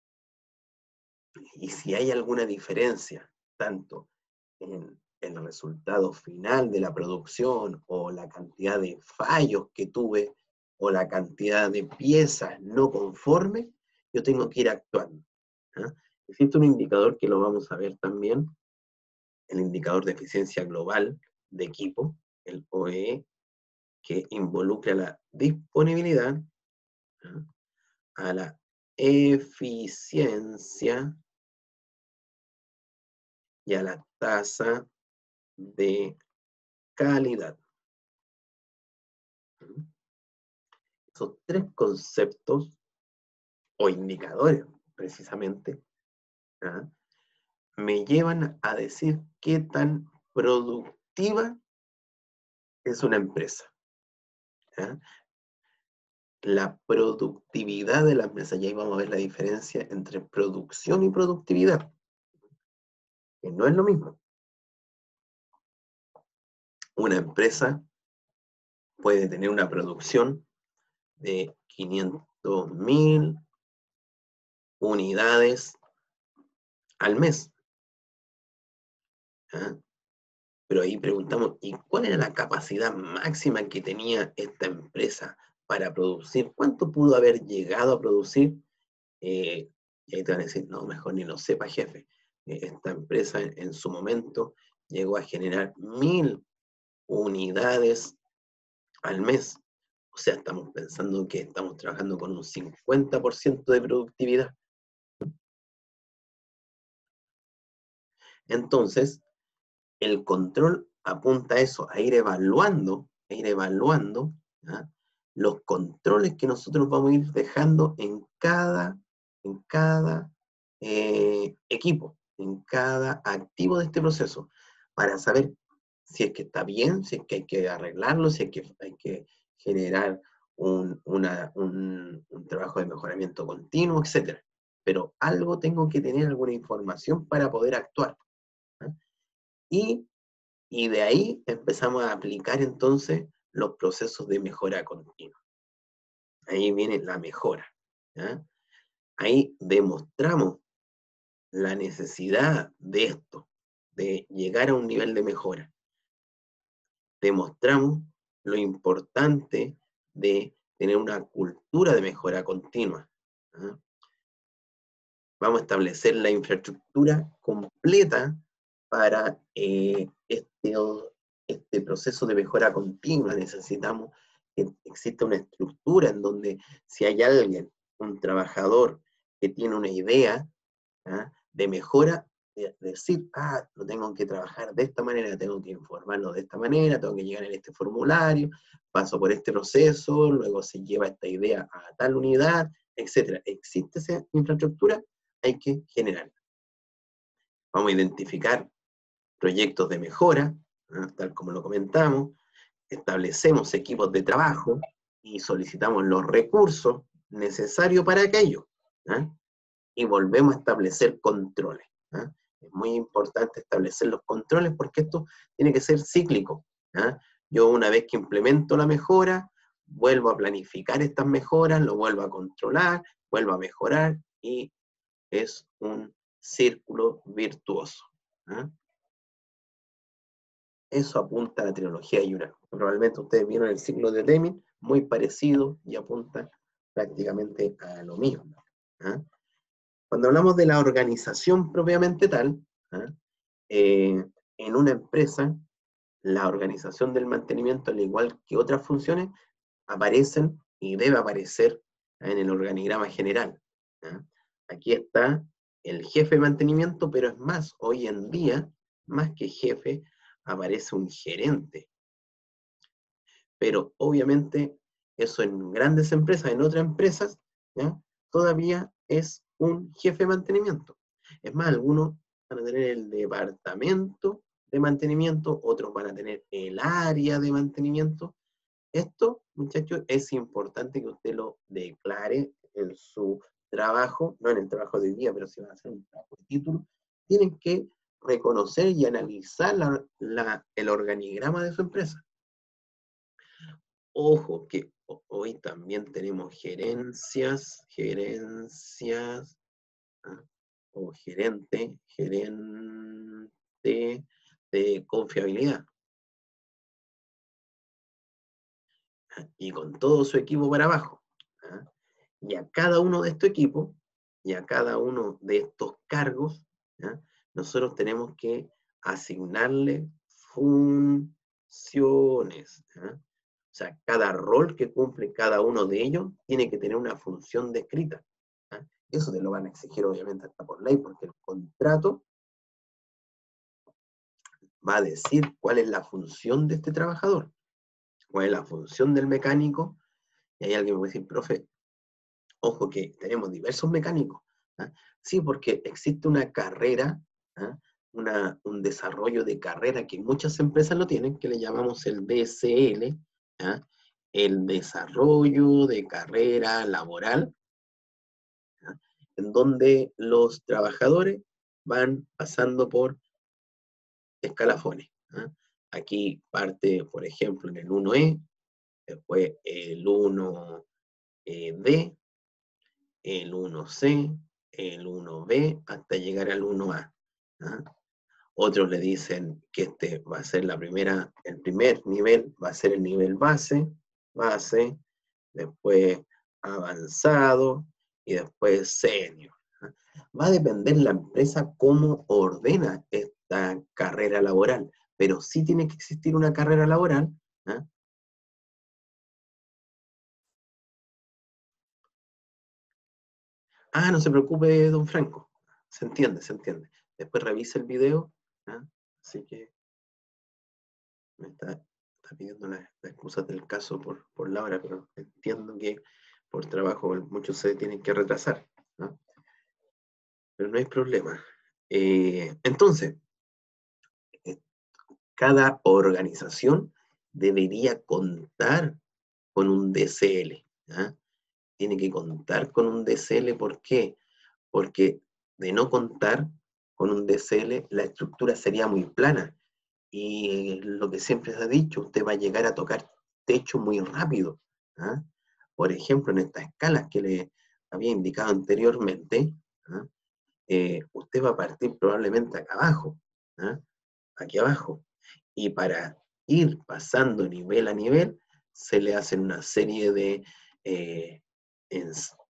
Y si hay alguna diferencia, tanto en el resultado final de la producción o la cantidad de fallos que tuve o la cantidad de piezas no conformes, yo tengo que ir actuando. ¿Ah? Existe un indicador que lo vamos a ver también, el indicador de eficiencia global de equipo, el O E E, que involucra la disponibilidad, ¿ah? a la eficiencia y a la tasa de calidad. Esos tres conceptos o indicadores, precisamente, ¿ah? me llevan a decir qué tan productiva es una empresa. ¿Ah? La productividad de la empresa, y ahí vamos a ver la diferencia entre producción y productividad, que no es lo mismo. Una empresa puede tener una producción de quinientas mil unidades al mes. ¿Ah? Pero ahí preguntamos, ¿y cuál era la capacidad máxima que tenía esta empresa para producir? ¿Cuánto pudo haber llegado a producir? Eh, y ahí te van a decir, no, mejor ni lo sepa, jefe. Eh, esta empresa en, en su momento llegó a generar mil unidades al mes. O sea, estamos pensando que estamos trabajando con un cincuenta por ciento de productividad. Entonces, el control apunta a eso, a ir evaluando, a ir evaluando, ¿ah? los controles que nosotros vamos a ir dejando en cada, en cada eh, equipo, en cada activo de este proceso, para saber si es que está bien, si es que hay que arreglarlo, si es que hay que generar un, una, un, un trabajo de mejoramiento continuo, etcétera. Pero algo tengo que tener, alguna información para poder actuar. ¿Ah? Y Y de ahí empezamos a aplicar entonces los procesos de mejora continua. Ahí viene la mejora. ¿Ya? Ahí demostramos la necesidad de esto, de llegar a un nivel de mejora. Demostramos lo importante de tener una cultura de mejora continua. ¿Ya? Vamos a establecer la infraestructura completa para eh, este, este proceso de mejora continua. Necesitamos que exista una estructura en donde si hay alguien, un trabajador que tiene una idea, ¿ah? de mejora, de decir, ah, lo tengo que trabajar de esta manera, tengo que informarlo de esta manera, tengo que llegar en este formulario, paso por este proceso, luego se lleva esta idea a tal unidad, etcétera. ¿Existe esa infraestructura? Hay que generarla. Vamos a identificar proyectos de mejora, ¿no? Tal como lo comentamos, establecemos equipos de trabajo y solicitamos los recursos necesarios para aquello, ¿no? Y volvemos a establecer controles, ¿no? Es muy importante establecer los controles porque esto tiene que ser cíclico, ¿no? Yo una vez que implemento la mejora, vuelvo a planificar estas mejoras, lo vuelvo a controlar, vuelvo a mejorar y es un círculo virtuoso. ¿Ah? Eso apunta a la trilogía de Yuran. Probablemente ustedes vieron el ciclo de Deming, muy parecido y apunta prácticamente a lo mismo. ¿Ah? Cuando hablamos de la organización propiamente tal, ¿ah? eh, en una empresa, la organización del mantenimiento, al igual que otras funciones, aparecen y debe aparecer en el organigrama general. ¿Ah? Aquí está el jefe de mantenimiento, pero es más, hoy en día, más que jefe, aparece un gerente. Pero obviamente eso en grandes empresas, en otras empresas, ¿ya? Todavía es un jefe de mantenimiento. Es más, algunos van a tener el departamento de mantenimiento, otros van a tener el área de mantenimiento. Esto, muchachos, es importante que usted lo declare en su trabajo, no en el trabajo de hoy día, pero si van a hacer un trabajo de título, tienen que reconocer y analizar la, la, el organigrama de su empresa. Ojo, que hoy también tenemos gerencias, gerencias, ¿ah? o gerente, gerente de confiabilidad. ¿Ah? Y con todo su equipo para abajo. ¿Ah? Y a cada uno de estos equipos, y a cada uno de estos cargos, ¿ah? nosotros tenemos que asignarle funciones. ¿Ah? O sea, cada rol que cumple cada uno de ellos tiene que tener una función descrita. ¿Ah? Eso te lo van a exigir obviamente hasta por ley, porque el contrato va a decir cuál es la función de este trabajador. cuál es la función del mecánico, y hay alguien que puede decir, profe, ojo que tenemos diversos mecánicos. ¿Ah? Sí, porque existe una carrera, ¿ah? una, un desarrollo de carrera que muchas empresas lo tienen, que le llamamos el D S L, ¿ah? El desarrollo de carrera laboral, ¿ah? En donde los trabajadores van pasando por escalafones. ¿Ah? Aquí parte, por ejemplo, en el uno E, después el uno D, el uno C, el uno B, hasta llegar al uno A. ¿Ah? Otros le dicen que este va a ser la primera, el primer nivel, va a ser el nivel base, base, después avanzado y después senior. ¿Ah? Va a depender la empresa cómo ordena esta carrera laboral, pero sí tiene que existir una carrera laboral. ¿Ah? Ah, no se preocupe, don Franco. Se entiende, se entiende. Después revise el video. ¿Ah? Así que me está, está pidiendo las, las excusas del caso por, por la hora, pero entiendo que por trabajo muchos se tienen que retrasar, ¿no? Pero no hay problema. Eh, entonces, eh, cada organización debería contar con un D C L. ¿Ah? Tiene que contar con un D C L, ¿por qué? Porque de no contar con un D C L, la estructura sería muy plana. Y lo que siempre se ha dicho, usted va a llegar a tocar techo muy rápido. ¿Ah? Por ejemplo, en estas escalas que le había indicado anteriormente, ¿ah? eh, usted va a partir probablemente acá abajo, ¿ah? Aquí abajo. Y para ir pasando nivel a nivel, se le hacen una serie de eh, en,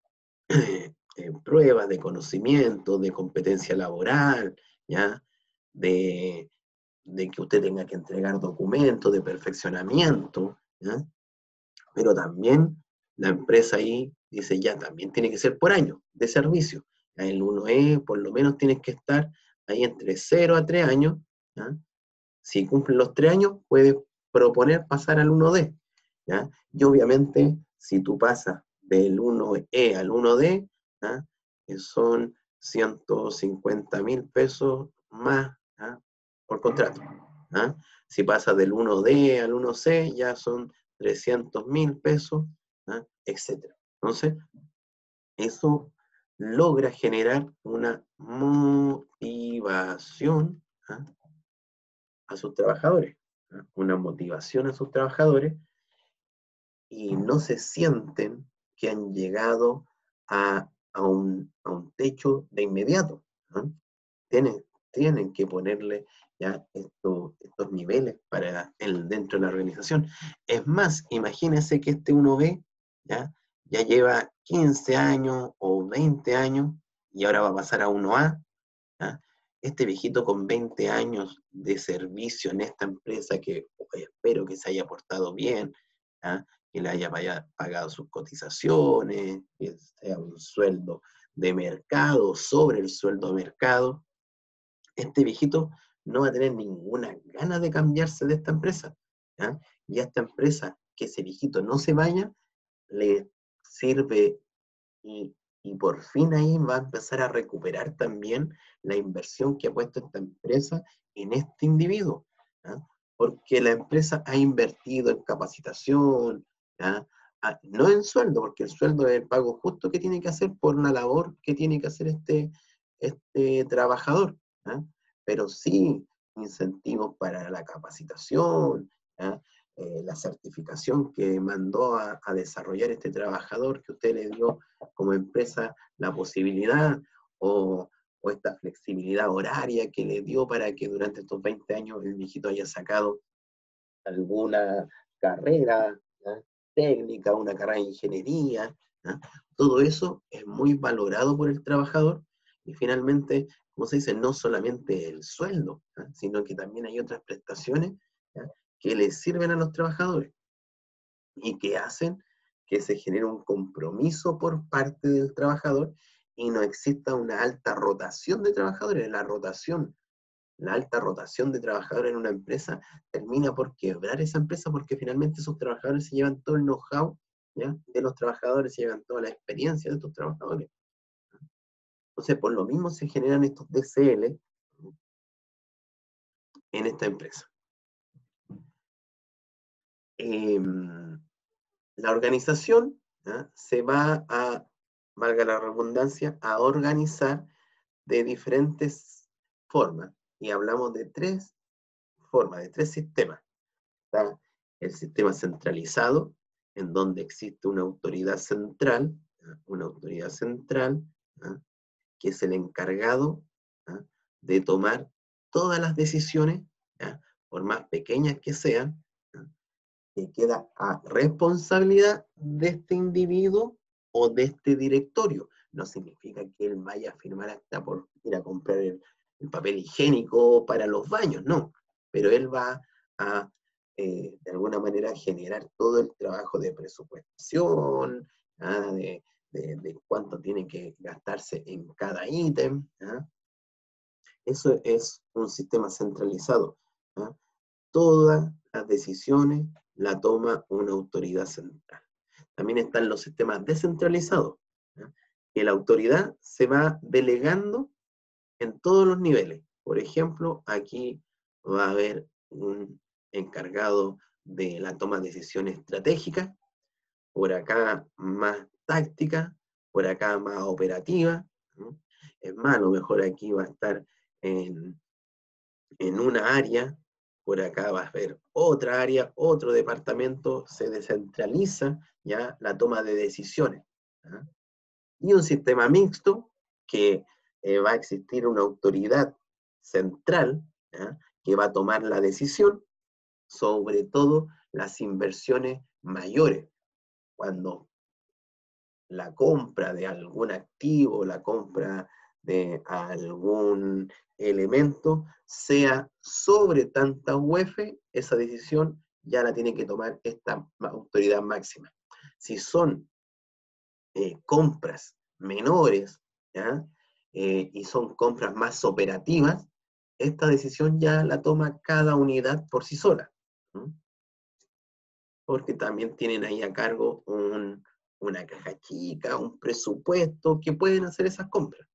en pruebas de conocimiento, de competencia laboral, ¿ya? De, de que usted tenga que entregar documentos de perfeccionamiento, ¿ya? Pero también la empresa ahí dice, ya, también tiene que ser por año de servicio. El uno E por lo menos tienes que estar ahí entre cero a tres años, ¿ya? Si cumplen los tres años, puedes proponer pasar al uno D, ¿ya? Y obviamente, si tú pasas del uno E al uno D, ¿ya? Son ciento cincuenta mil pesos más, ¿ya? Por contrato. ¿Ya? Si pasas del uno D al uno C, ya son trescientos mil pesos, ¿ya? Etcétera. Entonces, eso logra generar una motivación, ¿ya? A sus trabajadores, ¿no? Una motivación a sus trabajadores, y no se sienten que han llegado a, a, un, a un techo de inmediato, ¿no? Tienen, tienen que ponerle ya esto, estos niveles para el, dentro de la organización. Es más, imagínense que este uno B ya, ya lleva quince años o veinte años y ahora va a pasar a uno A. ¿Ah? Este viejito con veinte años de servicio en esta empresa, que espero que se haya portado bien, ¿ah? Que le haya pagado sus cotizaciones, que sea un sueldo de mercado, sobre el sueldo de mercado, este viejito no va a tener ninguna gana de cambiarse de esta empresa. ¿Ah? Y a esta empresa, que ese viejito no se vaya, le sirve. Y, y por fin ahí va a empezar a recuperar también la inversión que ha puesto esta empresa en este individuo, ¿ah? Porque la empresa ha invertido en capacitación, ¿ah? Ah, no en sueldo, porque el sueldo es el pago justo que tiene que hacer por una labor que tiene que hacer este, este trabajador, ¿ah? Pero sí incentivos para la capacitación, ¿ah? Eh, la certificación que mandó a, a desarrollar este trabajador, que usted le dio como empresa la posibilidad, o, o esta flexibilidad horaria que le dio para que durante estos veinte años el viejito haya sacado alguna carrera, ¿ya? Técnica, una carrera de ingeniería, ¿ya? Todo eso es muy valorado por el trabajador, y finalmente, como se dice, no solamente el sueldo, ¿ya? Sino que también hay otras prestaciones, ¿ya? Que les sirven a los trabajadores y que hacen que se genere un compromiso por parte del trabajador y no exista una alta rotación de trabajadores. La rotación la alta rotación de trabajadores en una empresa termina por quebrar esa empresa porque finalmente esos trabajadores se llevan todo el know-how, ¿ya?, de los trabajadores, se llevan toda la experiencia de estos trabajadores. Entonces, por lo mismo se generan estos D C L en esta empresa. Eh, la organización, ¿ya?, se va a, valga la redundancia, a organizar de diferentes formas. Y hablamos de tres formas, de tres sistemas. Está el sistema centralizado, en donde existe una autoridad central, ¿ya?, una autoridad central, ¿ya?, que es el encargado, ¿ya?, de tomar todas las decisiones, ¿ya?, por más pequeñas que sean, ¿ya?, que queda a responsabilidad de este individuo o de este directorio. No significa que él vaya a firmar hasta por ir a comprar el, el papel higiénico para los baños, no, pero él va a, eh, de alguna manera, generar todo el trabajo de presupuestación, ¿ah?, de, de, de cuánto tiene que gastarse en cada ítem, ¿ah? Eso es un sistema centralizado, ¿ah? Todas las decisiones la toma una autoridad central. También están los sistemas descentralizados, ¿ya?, que la autoridad se va delegando en todos los niveles. Por ejemplo, aquí va a haber un encargado de la toma de decisiones estratégicas, por acá más táctica, por acá más operativa, ¿no? Es más, a lo mejor aquí va a estar en, en una área, por acá va a haber otra área, otro departamento, se descentraliza ya la toma de decisiones, ¿ya? Y un sistema mixto que eh, va a existir una autoridad central, ¿ya?, que va a tomar la decisión, sobre todo las inversiones mayores, cuando la compra de algún activo, la compra de algún elemento, sea sobre tanta U E F, esa decisión ya la tiene que tomar esta autoridad máxima. Si son eh, compras menores, ¿ya?, eh, y son compras más operativas, esta decisión ya la toma cada unidad por sí sola, ¿no?, porque también tienen ahí a cargo un, una caja chica, un presupuesto, que pueden hacer esas compras.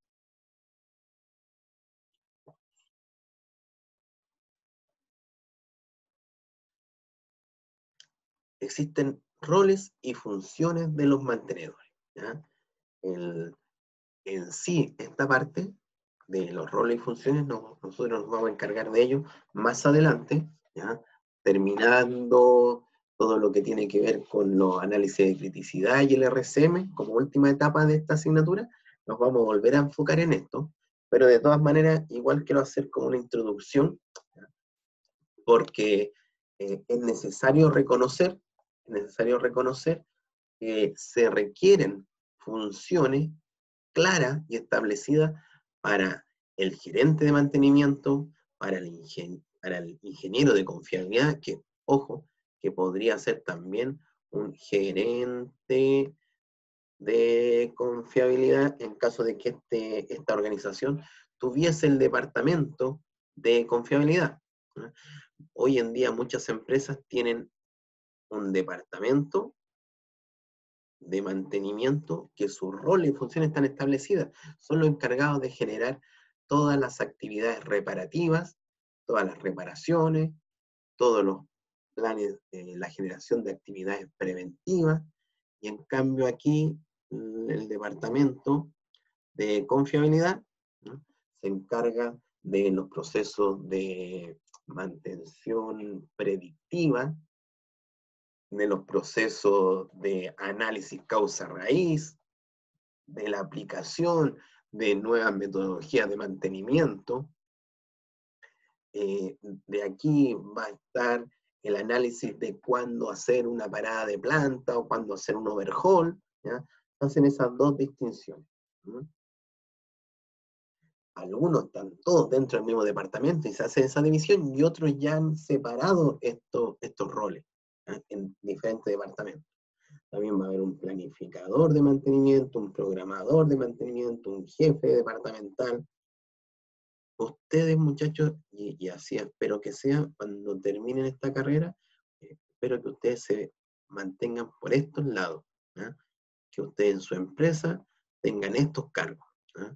Existen roles y funciones de los mantenedores, ¿ya? El, en sí, esta parte de los roles y funciones, no, nosotros nos vamos a encargar de ello más adelante, ¿ya?, terminando todo lo que tiene que ver con los análisis de criticidad y el R C M, como última etapa de esta asignatura, nos vamos a volver a enfocar en esto, pero de todas maneras, igual quiero hacer como una introducción, ¿ya?, porque eh, es necesario reconocer, es necesario reconocer que se requieren funciones claras y establecidas para el gerente de mantenimiento, para el, ingen para el ingeniero de confiabilidad, que, ojo, que podría ser también un gerente de confiabilidad en caso de que este, esta organización tuviese el departamento de confiabilidad, ¿no? Hoy en día muchas empresas tienen un departamento de mantenimiento que sus roles y funciones están establecidas. Son los encargados de generar todas las actividades reparativas, todas las reparaciones, todos los planes de la generación de actividades preventivas, y en cambio aquí el departamento de confiabilidad, ¿no?, se encarga de los procesos de mantención predictiva, de los procesos de análisis causa-raíz, de la aplicación de nuevas metodologías de mantenimiento. Eh, de aquí va a estar el análisis de cuándo hacer una parada de planta o cuándo hacer un overhaul, ¿ya? Hacen esas dos distinciones, ¿no? Algunos están todos dentro del mismo departamento y se hace esa división, y otros ya han separado estos, estos roles, ¿ya?, en diferentes departamentos. También va a haber un planificador de mantenimiento, un programador de mantenimiento, un jefe departamental, ustedes, muchachos, y, y así espero que sea, cuando terminen esta carrera, eh, espero que ustedes se mantengan por estos lados, ¿ah? Que ustedes en su empresa tengan estos cargos, ¿ah?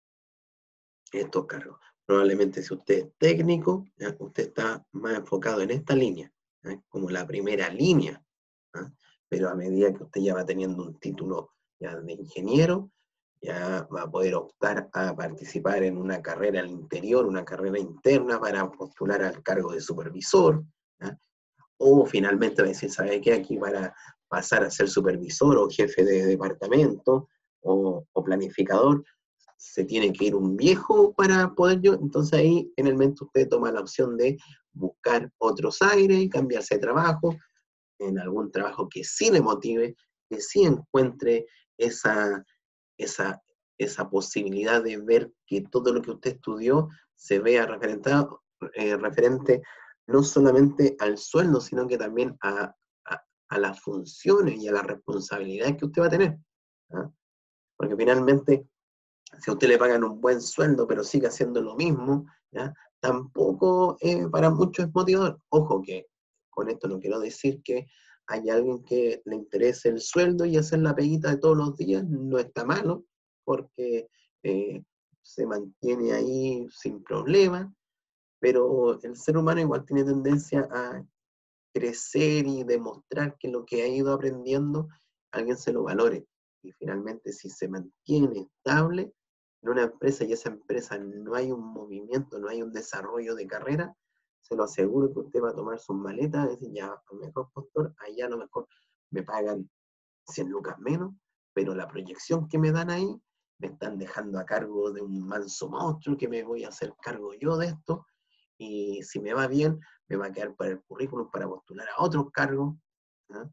Estos cargos. Probablemente si usted es técnico, ¿ah? Usted está más enfocado en esta línea, ¿ah? Como la primera línea, ¿ah? Pero a medida que usted ya va teniendo un título ya de ingeniero, ya va a poder optar a participar en una carrera al interior, una carrera interna para postular al cargo de supervisor, ¿ah? O finalmente va a decir, ¿sabe qué? Aquí para pasar a ser supervisor o jefe de departamento o, o planificador, se tiene que ir un viejo para poder yo, entonces ahí finalmente usted toma la opción de buscar otros aires, cambiarse de trabajo, en algún trabajo que sí le motive, que sí encuentre esa, esa, esa posibilidad de ver que todo lo que usted estudió se vea referentado, eh, referente no solamente al sueldo, sino que también a, a, a las funciones y a las responsabilidades que usted va a tener, ¿ah? Porque finalmente, si a usted le pagan un buen sueldo, pero sigue haciendo lo mismo, ¿ya? Tampoco eh, para muchos es motivador. Ojo que con esto no quiero decir que hay alguien que le interese el sueldo y hacer la peguita de todos los días, no está malo, porque eh, se mantiene ahí sin problema, pero el ser humano igual tiene tendencia a crecer y demostrar que lo que ha ido aprendiendo, alguien se lo valore. Y finalmente, si se mantiene estable en una empresa y esa empresa no hay un movimiento, no hay un desarrollo de carrera, se lo aseguro que usted va a tomar sus maletas y decir, ya, a lo mejor, postor, allá a lo mejor me pagan cien lucas menos, pero la proyección que me dan ahí, me están dejando a cargo de un manso monstruo que me voy a hacer cargo yo de esto, y si me va bien, me va a quedar para el currículum para postular a otros cargos, ¿ah?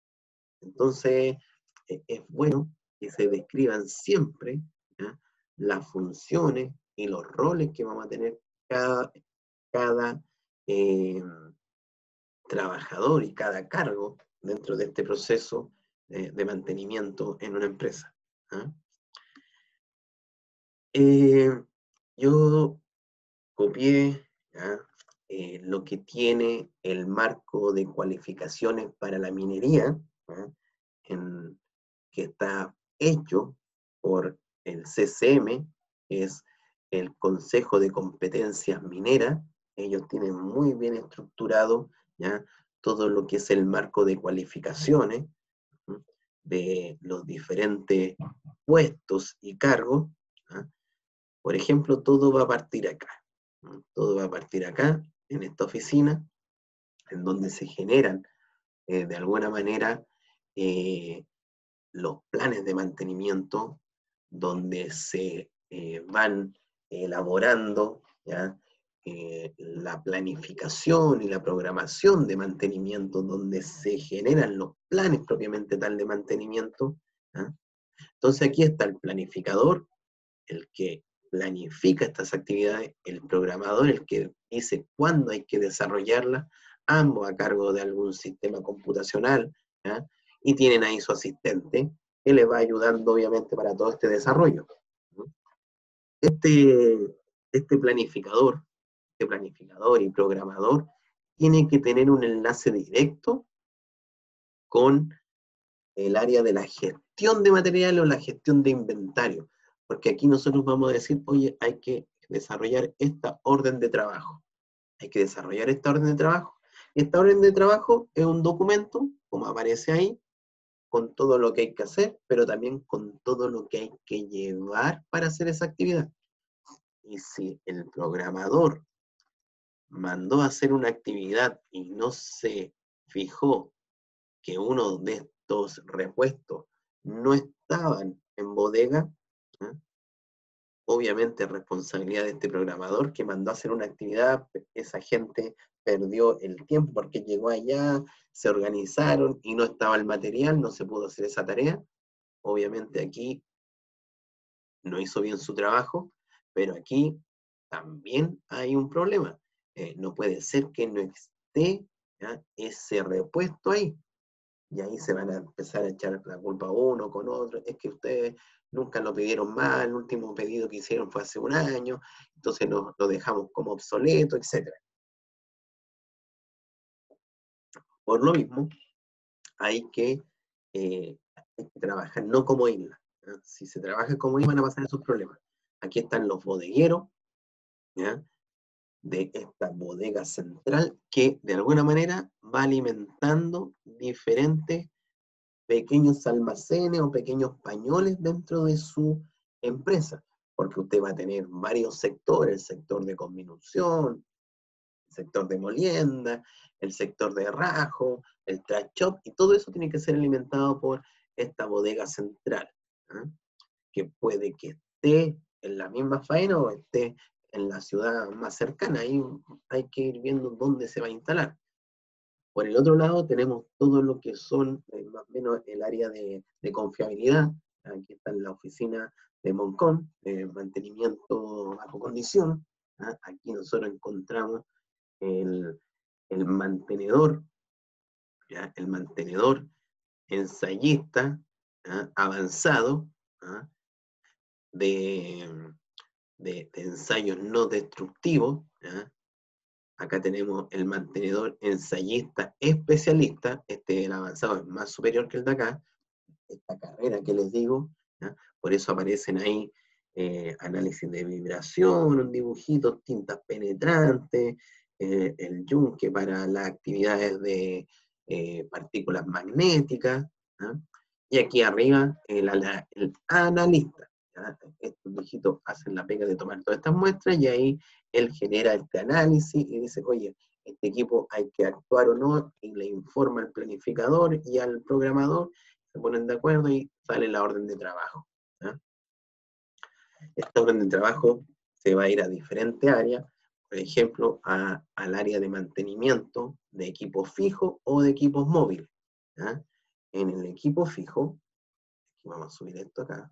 Entonces, eh, es bueno que se describan siempre, ¿ah? Las funciones y los roles que vamos a tener cada, cada eh, trabajador y cada cargo dentro de este proceso eh, de mantenimiento en una empresa, ¿ah? Eh, yo copié, ¿ah? Eh, lo que tiene el marco de cualificaciones para la minería, ¿ah? En, que está hecho por el C C M, que es el Consejo de Competencias Mineras. Ellos tienen muy bien estructurado, ¿ya? Todo lo que es el marco de cualificaciones, ¿sí? De los diferentes puestos y cargos, ¿ah? Por ejemplo, todo va a partir acá. ¿No? Todo va a partir acá, en esta oficina, en donde se generan, eh, de alguna manera, eh, los planes de mantenimiento, donde se eh, van elaborando, ¿ya? Eh, la planificación y la programación de mantenimiento, donde se generan los planes propiamente tal de mantenimiento, ¿ya? Entonces aquí está el planificador, el que planifica estas actividades, el programador, el que dice cuándo hay que desarrollarlas, ambos a cargo de algún sistema computacional, ¿ya? Y tienen ahí su asistente, que les va ayudando obviamente para todo este desarrollo. Este, este planificador, este planificador y programador, tiene que tener un enlace directo con el área de la gestión de materiales o la gestión de inventario, porque aquí nosotros vamos a decir, oye, hay que desarrollar esta orden de trabajo, hay que desarrollar esta orden de trabajo. Esta orden de trabajo es un documento, como aparece ahí, con todo lo que hay que hacer, pero también con todo lo que hay que llevar para hacer esa actividad. Y si el programador mandó a hacer una actividad y no se fijó que uno de estos repuestos no estaban en bodega, ¿eh? Obviamente responsabilidad de este programador que mandó a hacer una actividad, esa gente perdió el tiempo porque llegó allá, se organizaron y no estaba el material, no se pudo hacer esa tarea. Obviamente aquí no hizo bien su trabajo, pero aquí también hay un problema. Eh, no puede ser que no esté, ¿ya? Ese repuesto ahí. y ahí se van a empezar a echar la culpa uno con otro, es que ustedes nunca lo pidieron mal, el último pedido que hicieron fue hace un año, entonces lo, lo dejamos como obsoleto, etcétera. Por lo mismo, hay que, eh, hay que trabajar no como isla. ¿Ya? Si se trabaja como isla van a pasar esos problemas. Aquí están los bodegueros, ¿ya? De esta bodega central que de alguna manera va alimentando diferentes pequeños almacenes o pequeños pañoles dentro de su empresa, porque usted va a tener varios sectores, el sector de conminución, el sector de molienda, el sector de rajo, el trash shop, y todo eso tiene que ser alimentado por esta bodega central, ¿eh? Que puede que esté en la misma faena o esté en la ciudad más cercana, ahí hay que ir viendo dónde se va a instalar. Por el otro lado tenemos todo lo que son eh, más o menos el área de, de confiabilidad. Aquí está la oficina de Moncon, de mantenimiento bajo condición. ¿Ah? Aquí nosotros encontramos el, el mantenedor, ¿ya? El mantenedor ensayista, ¿ah? Avanzado, ¿ah? de, de, de ensayos no destructivos. ¿Ah? Acá tenemos el mantenedor ensayista especialista, este el avanzado es más superior que el de acá, esta carrera que les digo, ¿ya? Por eso aparecen ahí eh, análisis de vibración, dibujitos, tintas penetrantes, eh, el yunque para las actividades de eh, partículas magnéticas, ¿ya? Y aquí arriba el, el analista. ¿Ya? Estos viejitos hacen la pega de tomar todas estas muestras y ahí él genera este análisis y dice, oye, este equipo hay que actuar o no, y le informa al planificador y al programador, se ponen de acuerdo y sale la orden de trabajo. ¿Ya? Esta orden de trabajo se va a ir a diferentes áreas, por ejemplo, a, al área de mantenimiento de equipos fijos o de equipos móviles. ¿Ya? En el equipo fijo, aquí vamos a subir esto acá,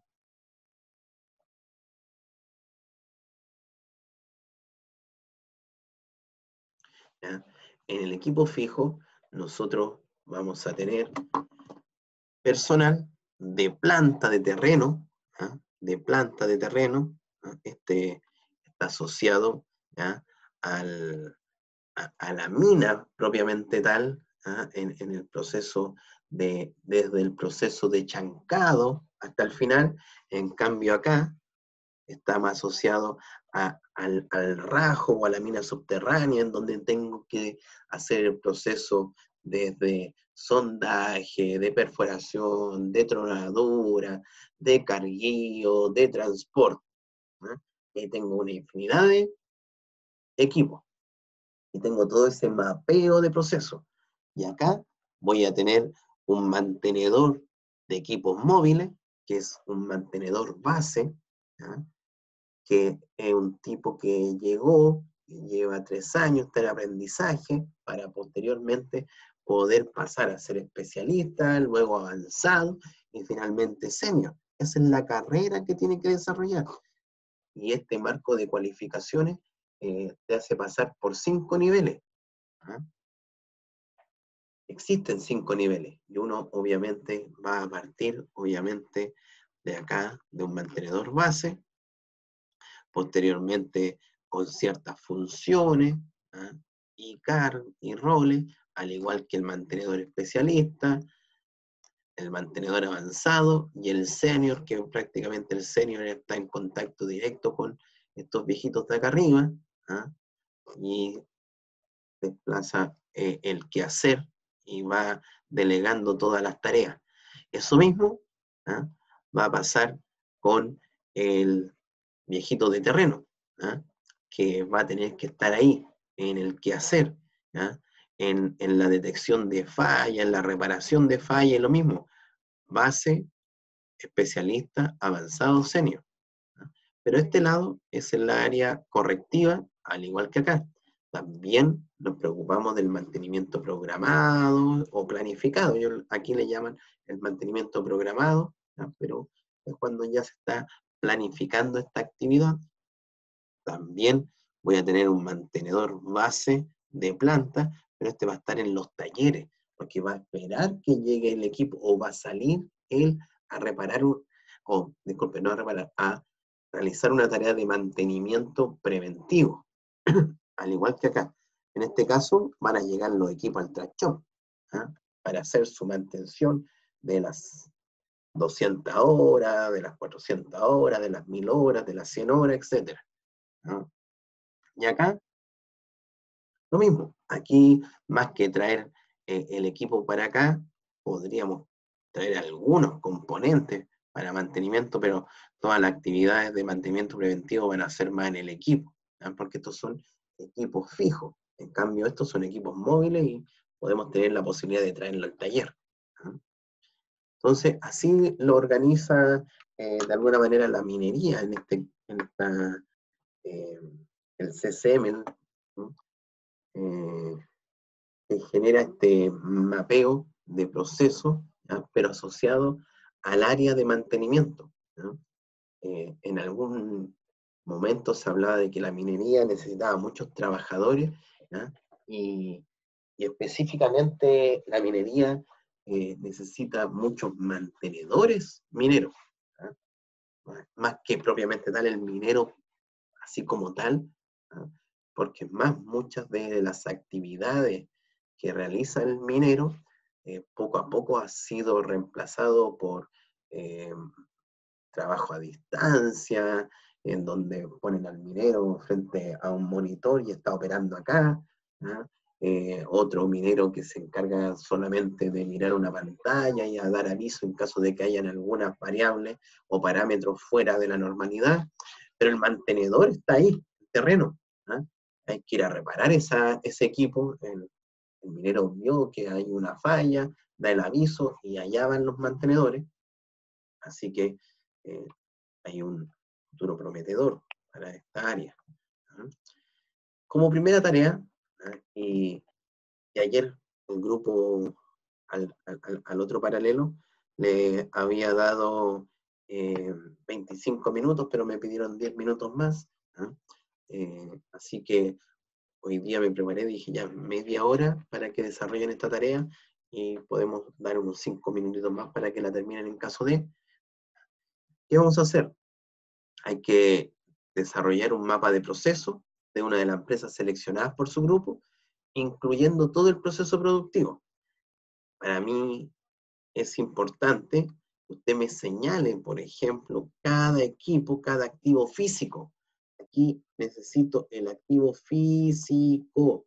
¿ya? En el equipo fijo, nosotros vamos a tener personal de planta de terreno, ¿ya? De planta de terreno, ¿ya? Este está asociado, ¿ya? Al, a, a, la mina propiamente tal, ¿ya? En, en el proceso de, desde el proceso de chancado hasta el final. En cambio acá está más asociado a, al, al rajo o a la mina subterránea, en donde tengo que hacer el proceso desde sondaje, de perforación, de tronadura, de carguío, de transporte. ¿No? Y tengo una infinidad de equipos. Y tengo todo ese mapeo de procesos. Y acá voy a tener un mantenedor de equipos móviles, que es un mantenedor base, ¿ya? Que es un tipo que llegó y lleva tres años de aprendizaje para posteriormente poder pasar a ser especialista, luego avanzado y finalmente senior. Esa es la carrera que tiene que desarrollar. Y este marco de cualificaciones eh, te hace pasar por cinco niveles. ¿Ah? Existen cinco niveles y uno obviamente va a partir, obviamente, de acá, de un mantenedor base, posteriormente con ciertas funciones, ¿ah? y cargos y roles, al igual que el mantenedor especialista, el mantenedor avanzado y el senior, que prácticamente el senior está en contacto directo con estos viejitos de acá arriba, ¿ah? Y desplaza eh, el quehacer y va delegando todas las tareas. Eso mismo, ¿ah? Va a pasar con el viejito de terreno, ¿ah? Que va a tener que estar ahí, en el quehacer, ¿ah? en, en la detección de falla, en la reparación de falla, lo mismo, base, especialista, avanzado, senior. ¿Ah? Pero este lado es el área correctiva, al igual que acá. También nos preocupamos del mantenimiento programado o planificado. Yo, aquí le llaman el mantenimiento programado, ¿ya? Pero es cuando ya se está planificando esta actividad. También voy a tener un mantenedor base de planta, pero este va a estar en los talleres, porque va a esperar que llegue el equipo, o va a salir él a reparar, un, o, disculpe, no a reparar, a realizar una tarea de mantenimiento preventivo, al igual que acá. En este caso, van a llegar los equipos al track shop, ¿ah? Para hacer su mantención de las doscientas horas, de las cuatrocientas horas, de las mil horas, de las cien horas, etcétera, ¿no? Y acá, lo mismo. Aquí, más que traer eh, el equipo para acá, podríamos traer algunos componentes para mantenimiento, pero todas las actividades de mantenimiento preventivo van a ser más en el equipo, ¿no? Porque estos son equipos fijos. En cambio, estos son equipos móviles y podemos tener la posibilidad de traerlo al taller, ¿no? Entonces, así lo organiza eh, de alguna manera la minería en, este, en esta, eh, el C C M, ¿no? eh, que genera este mapeo de procesos, ¿ya? Pero asociado al área de mantenimiento, ¿no? Eh, en algún momento se hablaba de que la minería necesitaba muchos trabajadores, ¿ya? Y, y específicamente la minería eh, necesita muchos mantenedores mineros, ¿ya? Más que propiamente tal el minero así como tal, ¿ya? Porque más muchas de las actividades que realiza el minero eh, poco a poco ha sido reemplazado por eh, trabajo a distancia, en donde ponen al minero frente a un monitor y está operando acá, ¿no? Eh, otro minero que se encarga solamente de mirar una pantalla y a dar aviso en caso de que hayan algunas variables o parámetros fuera de la normalidad, pero el mantenedor está ahí, en el terreno, ¿no? Hay que ir a reparar esa, ese equipo, el, el minero vio que hay una falla, da el aviso y allá van los mantenedores, así que eh, hay un futuro prometedor para esta área, ¿no? Como primera tarea, ¿no? y, y ayer el grupo al, al, al, otro paralelo le había dado eh, veinticinco minutos, pero me pidieron diez minutos más, ¿no? Eh, así que hoy día me preparé, dije ya media hora para que desarrollen esta tarea y podemos dar unos cinco minutitos más para que la terminen en caso de. ¿Qué vamos a hacer? Hay que desarrollar un mapa de proceso de una de las empresas seleccionadas por su grupo, incluyendo todo el proceso productivo. Para mí es importante que usted me señale, por ejemplo, cada equipo, cada activo físico. Aquí necesito el activo físico,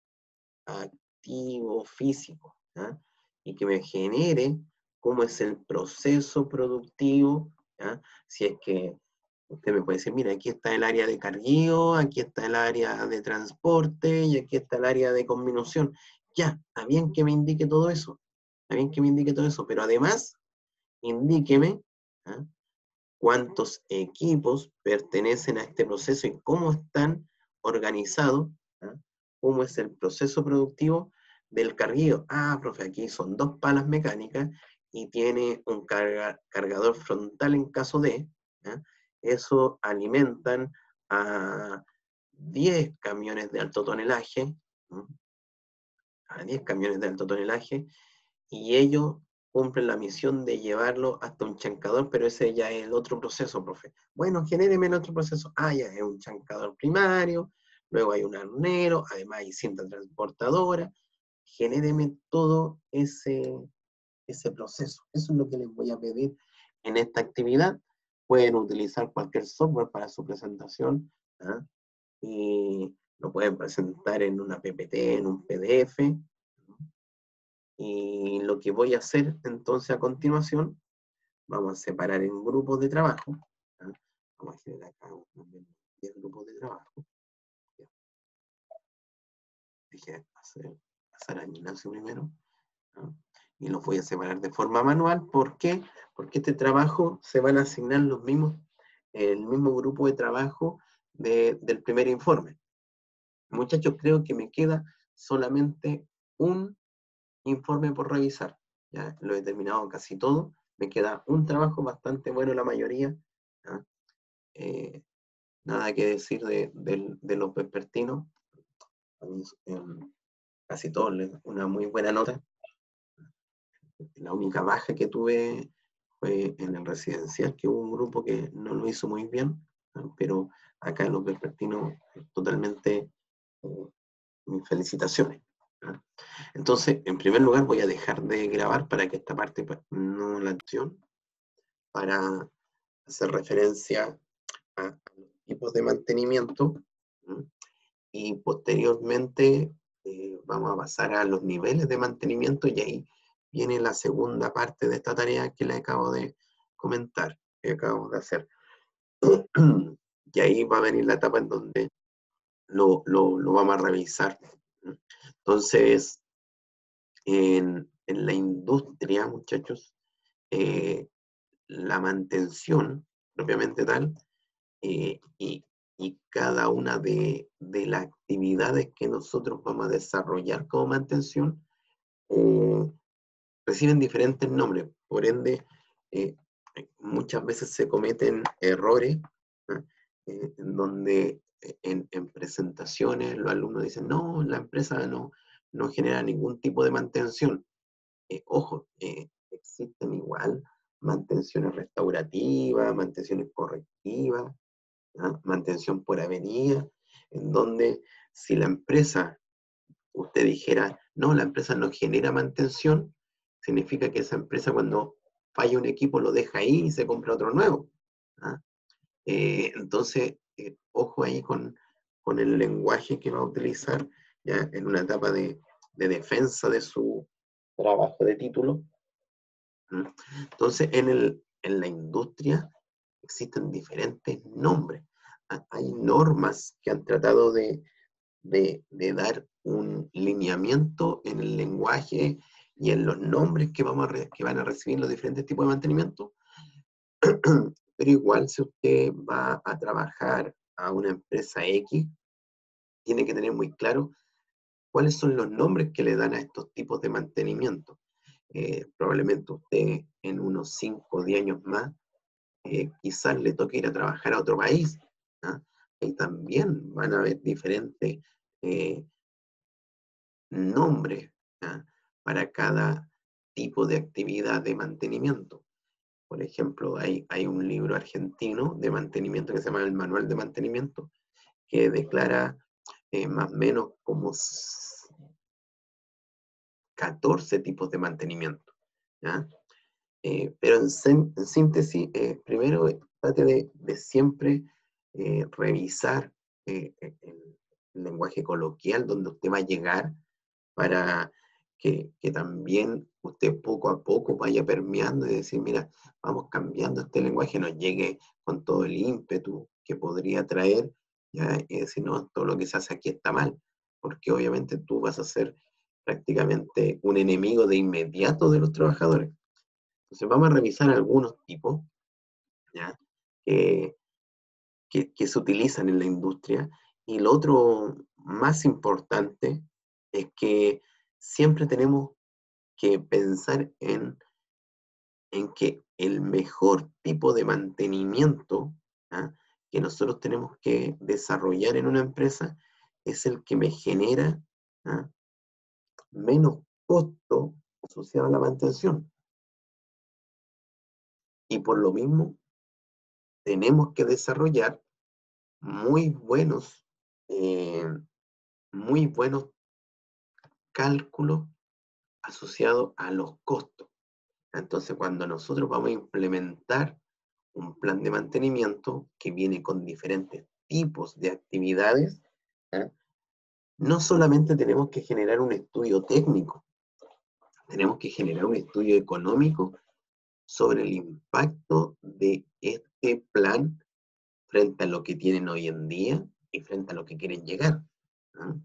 activo físico, ¿ya? Y que me genere cómo es el proceso productivo, ¿ya? Si es que usted me puede decir, mira, aquí está el área de carguío, aquí está el área de transporte y aquí está el área de conminución. Ya, está bien que me indique todo eso, está bien que me indique todo eso, pero además, indíqueme, ¿ah?, cuántos equipos pertenecen a este proceso y cómo están organizados, ¿ah?, cómo es el proceso productivo del carguío. Ah, profe, aquí son dos palas mecánicas y tiene un carga, cargador frontal en caso de, ¿ah? Eso alimentan a diez camiones de alto tonelaje, ¿no? A diez camiones de alto tonelaje, y ellos cumplen la misión de llevarlo hasta un chancador, pero ese ya es el otro proceso, profe. Bueno, genéreme el otro proceso. Ah, ya es un chancador primario, luego hay un arnero, además hay cinta transportadora. Genéreme todo ese, ese proceso. Eso es lo que les voy a pedir en esta actividad. Pueden utilizar cualquier software para su presentación, ¿ah?, y lo pueden presentar en una P P T, en un P D F. Y lo que voy a hacer entonces a continuación, vamos a separar en grupos de trabajo, ¿ah? Vamos a generar acá diez grupos de trabajo. Dije hacer, pasar al Ignacio primero, ¿no? Y los voy a separar de forma manual. ¿Por qué? Porque este trabajo se van a asignar los mismos, el mismo grupo de trabajo de, del primer informe. Muchachos, creo que me queda solamente un informe por revisar. Ya lo he terminado casi todo. Me queda un trabajo bastante bueno, la mayoría. ¿Ya? Eh, nada que decir de, de, de los vespertinos. A mí, eh, casi todos les una muy buena nota. La única baja que tuve fue en el residencial, que hubo un grupo que no lo hizo muy bien, ¿no? Pero acá en los vespertinos totalmente eh, mis felicitaciones, ¿no? Entonces, en primer lugar voy a dejar de grabar para que esta parte pues, no la acción, para hacer referencia a, a los tipos de mantenimiento, ¿no? Y posteriormente eh, vamos a pasar a los niveles de mantenimiento y ahí viene la segunda parte de esta tarea que le acabo de comentar, que acabo de hacer. Y ahí va a venir la etapa en donde lo, lo, lo vamos a revisar. Entonces, en, en la industria, muchachos, eh, la mantención propiamente tal, eh, y, y cada una de, de las actividades que nosotros vamos a desarrollar como mantención eh, reciben diferentes nombres. Por ende, eh, muchas veces se cometen errores, ¿no? eh, en donde en, en, presentaciones los alumnos dicen, no, la empresa no, no genera ningún tipo de mantención. Eh, ojo, eh, existen igual mantenciones restaurativas, mantenciones correctivas, ¿no? Mantención por avería, en donde si la empresa, usted dijera, no, la empresa no genera mantención, significa que esa empresa cuando falla un equipo lo deja ahí y se compra otro nuevo. ¿Ah? Eh, entonces, eh, ojo ahí con, con el lenguaje que va a utilizar ya en una etapa de, de defensa de su trabajo de título. ¿Mm? Entonces, en, el, en la industria existen diferentes nombres. Hay normas que han tratado de, de, de dar un lineamiento en el lenguaje y en los nombres que, vamos a re, que van a recibir los diferentes tipos de mantenimiento. Pero igual, si usted va a trabajar a una empresa X, tiene que tener muy claro cuáles son los nombres que le dan a estos tipos de mantenimiento. Eh, probablemente usted en unos cinco o diez años más eh, quizás le toque ir a trabajar a otro país, ¿no? Y también van a haber diferentes eh, nombres, ¿no? Para cada tipo de actividad de mantenimiento. Por ejemplo, hay, hay un libro argentino de mantenimiento que se llama el Manual de Mantenimiento, que declara eh, más o menos como catorce tipos de mantenimiento, ¿ya? Eh, pero en, en síntesis, eh, primero trate de, de siempre eh, revisar eh, el, el lenguaje coloquial donde usted va a llegar para que, que también usted poco a poco vaya permeando y decir, mira, vamos cambiando este lenguaje, no llegue con todo el ímpetu que podría traer, ¿ya? Y decir, no, todo lo que se hace aquí está mal, porque obviamente tú vas a ser prácticamente un enemigo de inmediato de los trabajadores. Entonces vamos a revisar algunos tipos, ¿ya? Que, que, que se utilizan en la industria. Y lo otro más importante es que siempre tenemos que pensar en, en que el mejor tipo de mantenimiento, ¿ya? Que nosotros tenemos que desarrollar en una empresa es el que me genera, ¿ya? Menos costo asociado a la mantención. Y por lo mismo, tenemos que desarrollar muy buenos, eh, muy buenos cálculos asociados a los costos. Entonces, cuando nosotros vamos a implementar un plan de mantenimiento que viene con diferentes tipos de actividades, ¿eh? No solamente tenemos que generar un estudio técnico, tenemos que generar un estudio económico sobre el impacto de este plan frente a lo que tienen hoy en día y frente a lo que quieren llegar, ¿no?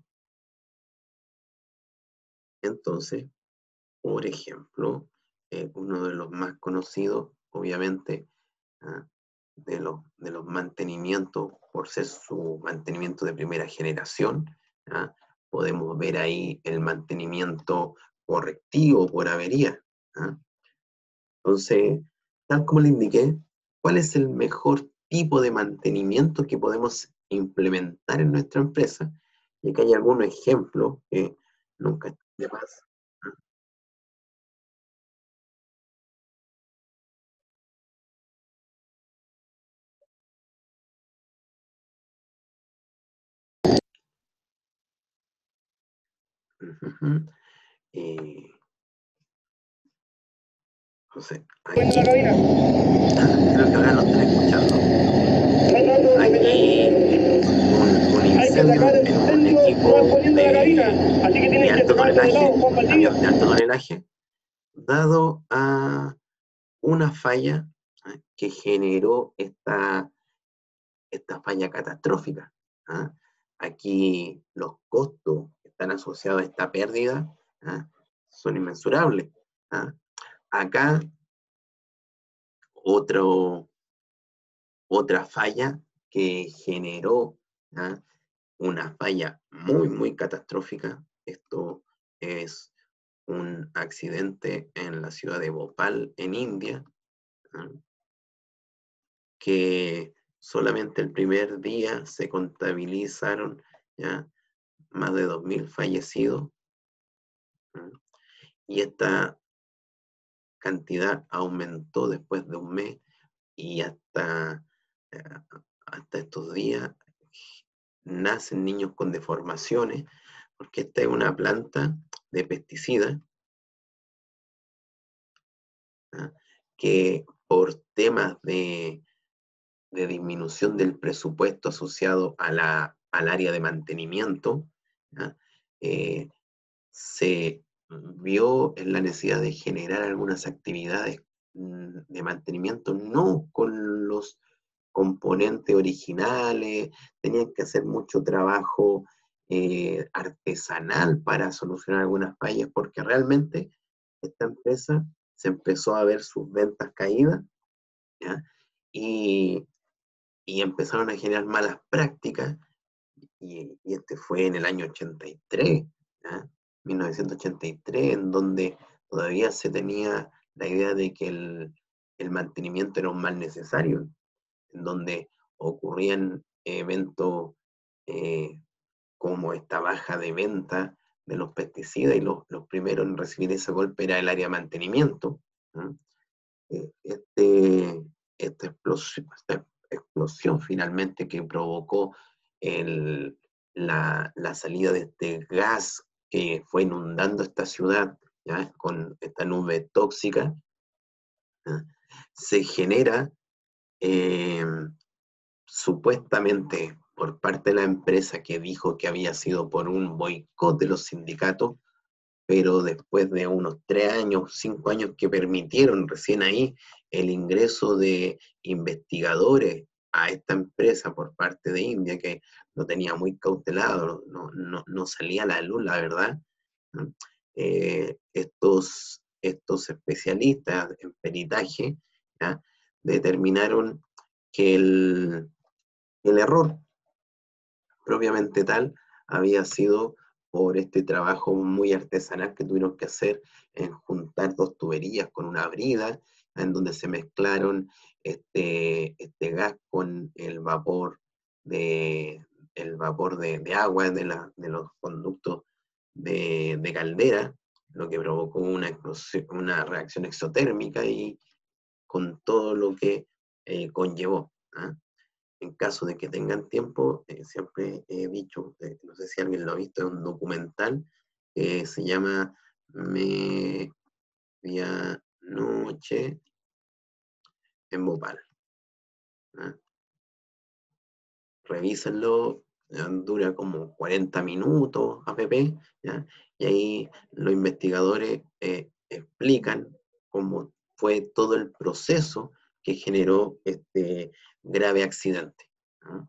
Entonces, por ejemplo, eh, uno de los más conocidos, obviamente, ¿ah? de, los, de los mantenimientos, por ser su mantenimiento de primera generación, ¿ah? Podemos ver ahí el mantenimiento correctivo por avería, ¿ah? Entonces, tal como le indiqué, ¿cuál es el mejor tipo de mantenimiento que podemos implementar en nuestra empresa? Y aquí hay algunos ejemplos que nunca están de más. Uh-huh. eh, no sé, aquí,
Bueno, la cabina.
creo que ahora lo están escuchando. Aquí un, un
Hay que
incendio
sacar el
en un
incendio
equipo
transponiendo la cabina.
de,
Así que
de
tienen que
alto
sacarlo de lado,
tonelaje,
Juan
un camión
Valdivia.
de alto tonelaje, dado a una falla ¿eh? que generó esta, esta falla catastrófica. ¿eh? Aquí los costos que están asociados a esta pérdida ¿eh? son inmensurables. ¿eh? Acá otro, otra falla que generó ¿eh? una falla muy, muy catastrófica. Esto es un accidente en la ciudad de Bhopal, en India, ¿eh? que solamente el primer día se contabilizaron ya más de dos mil fallecidos, ¿eh? y esta cantidad aumentó después de un mes y hasta, eh, hasta estos días nacen niños con deformaciones, porque esta es una planta de pesticidas ¿eh? que por temas de, de disminución del presupuesto asociado a la, al área de mantenimiento, ¿ya? Eh, se vio en la necesidad de generar algunas actividades mm, de mantenimiento, no con los componentes originales, tenían que hacer mucho trabajo eh, artesanal para solucionar algunas fallas, porque realmente esta empresa se empezó a ver sus ventas caídas, ¿ya? Y, y empezaron a generar malas prácticas, y, y este fue en el año ochenta y tres, ¿ya? mil novecientos ochenta y tres, en donde todavía se tenía la idea de que el, el mantenimiento era un mal necesario, en donde ocurrían eventos eh, como esta baja de venta de los pesticidas, y los, los primeros en recibir ese golpe era el área de mantenimiento. ¿no? Eh, este, esta, explosión, esta explosión finalmente que provocó el, la, la salida de este gas que fue inundando esta ciudad, ¿ya? Con esta nube tóxica, ¿ya? Se genera eh, supuestamente por parte de la empresa, que dijo que había sido por un boicot de los sindicatos, pero después de unos tres años, cinco años que permitieron recién ahí el ingreso de investigadores a esta empresa por parte de India, que lo tenía muy cautelado, no, no, no salía a la luz, la verdad. ¿no? Eh, estos, estos especialistas en peritaje ¿ya? determinaron que el, el error propiamente tal había sido por este trabajo muy artesanal que tuvieron que hacer en juntar dos tuberías con una brida, en donde se mezclaron este, este gas con el vapor de, el vapor de, de agua de, la, de los conductos de, de caldera, lo que provocó una, una reacción exotérmica y con todo lo que eh, conllevó. ¿eh? En caso de que tengan tiempo, eh, siempre he dicho, eh, no sé si alguien lo ha visto, es un documental que se llama Medianoche en Bhopal. ¿eh? Revísenlo, eh, dura como cuarenta minutos, app, ¿ya? Y ahí los investigadores eh, explican cómo fue todo el proceso que generó este grave accidente. ¿no?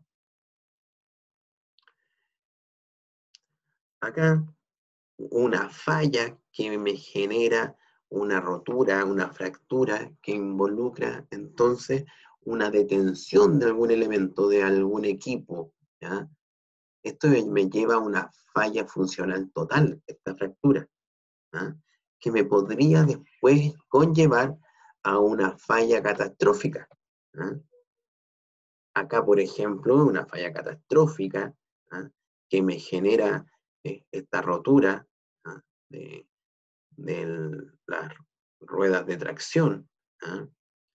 Acá una falla que me genera una rotura, una fractura que involucra entonces una detención de algún elemento, de algún equipo. ¿ya? Esto me lleva a una falla funcional total, esta fractura, ¿ya? que me podría después conllevar a una falla catastrófica. ¿ya? Acá, por ejemplo, una falla catastrófica ¿ya? que me genera eh, esta rotura ¿ya? de, de las ruedas de tracción. ¿eh?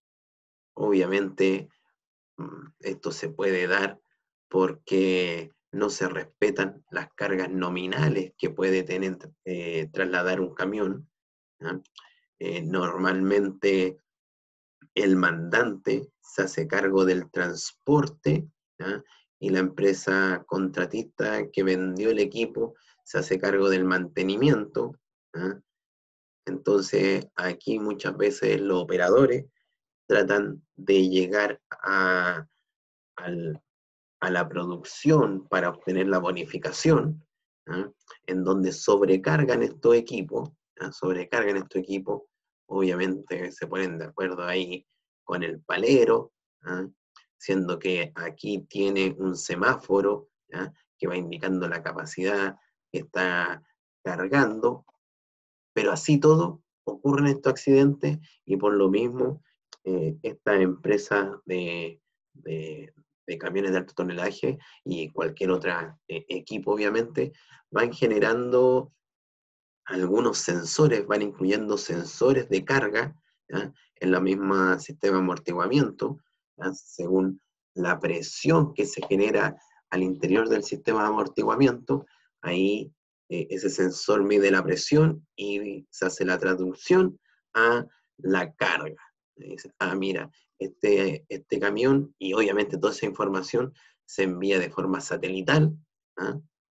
Obviamente, esto se puede dar porque no se respetan las cargas nominales que puede tener eh, trasladar un camión. ¿Ah? Eh, normalmente el mandante se hace cargo del transporte, ¿ah? Y la empresa contratista que vendió el equipo se hace cargo del mantenimiento. ¿Ah? Entonces aquí muchas veces los operadores tratan de llegar a, al, a la producción para obtener la bonificación, ¿ah? En donde sobrecargan estos equipos, ¿ah? sobrecargan estos equipos, obviamente se ponen de acuerdo ahí con el palero, ¿ah? Siendo que aquí tiene un semáforo, ¿ah? Que va indicando la capacidad que está cargando, pero así todo ocurren estos accidentes y por lo mismo eh, esta empresa de, de, de, camiones de alto tonelaje y cualquier otro eh, equipo obviamente van generando algunos sensores, van incluyendo sensores de carga, ¿ya? En la misma sistema de amortiguamiento, ¿ya? Según la presión que se genera al interior del sistema de amortiguamiento, ahí eh, ese sensor mide la presión y se hace la traducción a la carga. Dice, ah, mira, este, este camión, y obviamente toda esa información se envía de forma satelital, ¿ah?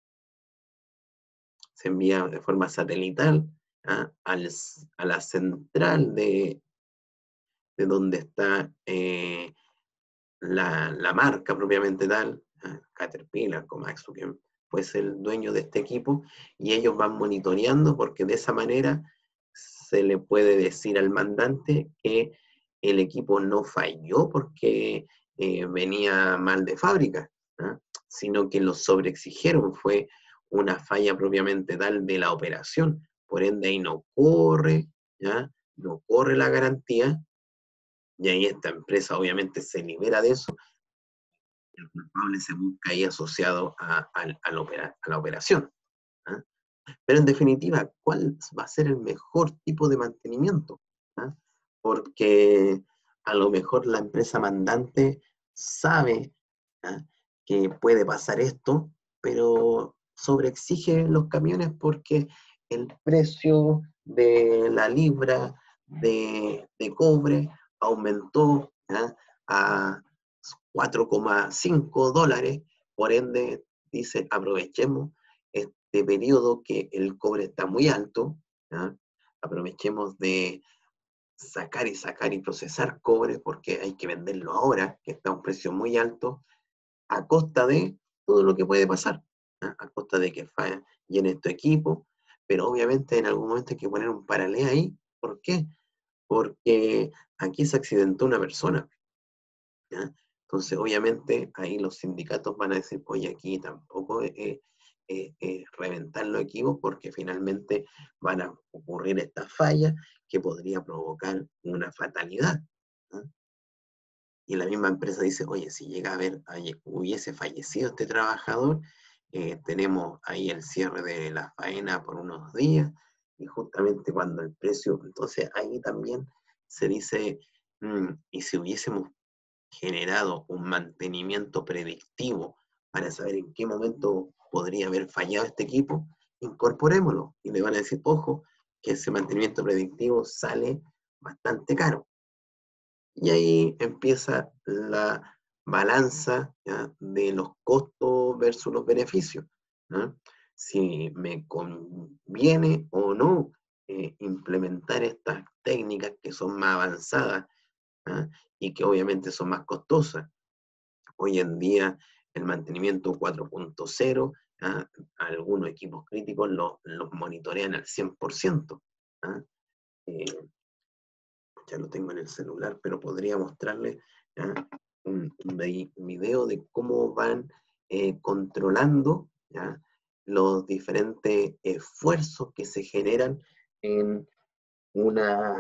Se envía de forma satelital ¿ah? Al, a la central de, de donde está eh, la, la marca propiamente tal, ¿ah? Caterpillar, Komatsu, que fue el dueño de este equipo, y ellos van monitoreando porque de esa manera se le puede decir al mandante que el equipo no falló porque eh, venía mal de fábrica, ¿ah? Sino que lo sobreexigieron, fue una falla propiamente tal de la operación, por ende ahí no corre, ¿ya? No corre la garantía, y ahí esta empresa obviamente se libera de eso, el culpable se busca ahí asociado a, a, a, la, opera, a la operación. ¿Ah? Pero en definitiva, ¿cuál va a ser el mejor tipo de mantenimiento? ¿Ah? Porque a lo mejor la empresa mandante sabe ¿ah? que puede pasar esto, pero sobreexige los camiones porque el precio de la libra de, de cobre aumentó ¿ah? a cuatro coma cinco dólares, por ende dice aprovechemos este periodo que el cobre está muy alto, ¿ya? Aprovechemos de sacar y sacar y procesar cobre porque hay que venderlo ahora, que está a un precio muy alto, a costa de todo lo que puede pasar, ¿ya? A costa de que fallen en este equipo, pero obviamente en algún momento hay que poner un paralelo ahí. ¿Por qué? Porque aquí se accidentó una persona, ¿ya? Entonces, obviamente, ahí los sindicatos van a decir, oye, aquí tampoco es eh, eh, eh, reventar los equipos porque finalmente van a ocurrir estas fallas que podría provocar una fatalidad, ¿no? Y la misma empresa dice, oye, si llega a haber, hubiese fallecido este trabajador, eh, tenemos ahí el cierre de la faena por unos días, y justamente cuando el precio, entonces ahí también se dice, mmm, y si hubiésemos generado un mantenimiento predictivo para saber en qué momento podría haber fallado este equipo, incorporémoslo. Y le van a decir, ojo, que ese mantenimiento predictivo sale bastante caro. Y ahí empieza la balanza, ¿ya? De los costos versus los beneficios, ¿no? Si me conviene o no eh, implementar estas técnicas que son más avanzadas, ¿ah? Y que obviamente son más costosas. Hoy en día el mantenimiento cuatro punto cero, ¿ah? Algunos equipos críticos los lo monitorean al cien por ciento. ¿Ah? Eh, ya lo tengo en el celular, pero podría mostrarles ¿ah? un, un, video de cómo van eh, controlando ¿ya? Los diferentes esfuerzos que se generan en una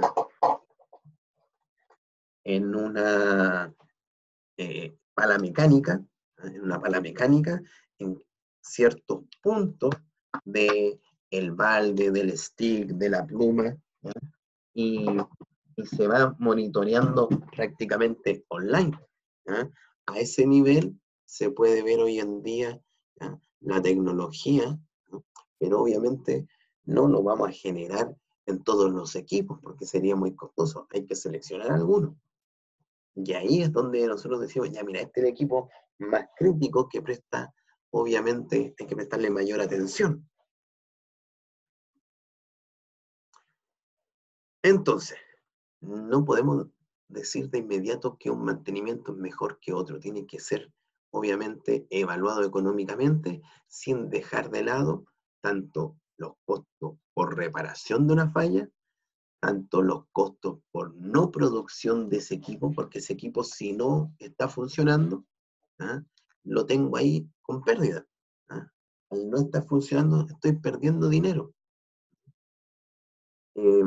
en una eh, pala mecánica, en una pala mecánica, en ciertos puntos de el balde, del stick, de la pluma, ¿ya? Y, y se va monitoreando prácticamente online, ¿ya? A ese nivel se puede ver hoy en día ¿ya? La tecnología, ¿no? Pero obviamente no lo vamos a generar en todos los equipos, porque sería muy costoso. Hay que seleccionar algunos. Y ahí es donde nosotros decimos, ya mira, este es el equipo más crítico que presta, obviamente hay que prestarle mayor atención. Entonces, no podemos decir de inmediato que un mantenimiento es mejor que otro. Tiene que ser, obviamente, evaluado económicamente, sin dejar de lado tanto los costos por reparación de una falla, tanto los costos por no producción de ese equipo, porque ese equipo si no está funcionando, ¿ah? Lo tengo ahí con pérdida. ¿Ah? Al no estar funcionando, estoy perdiendo dinero. Eh,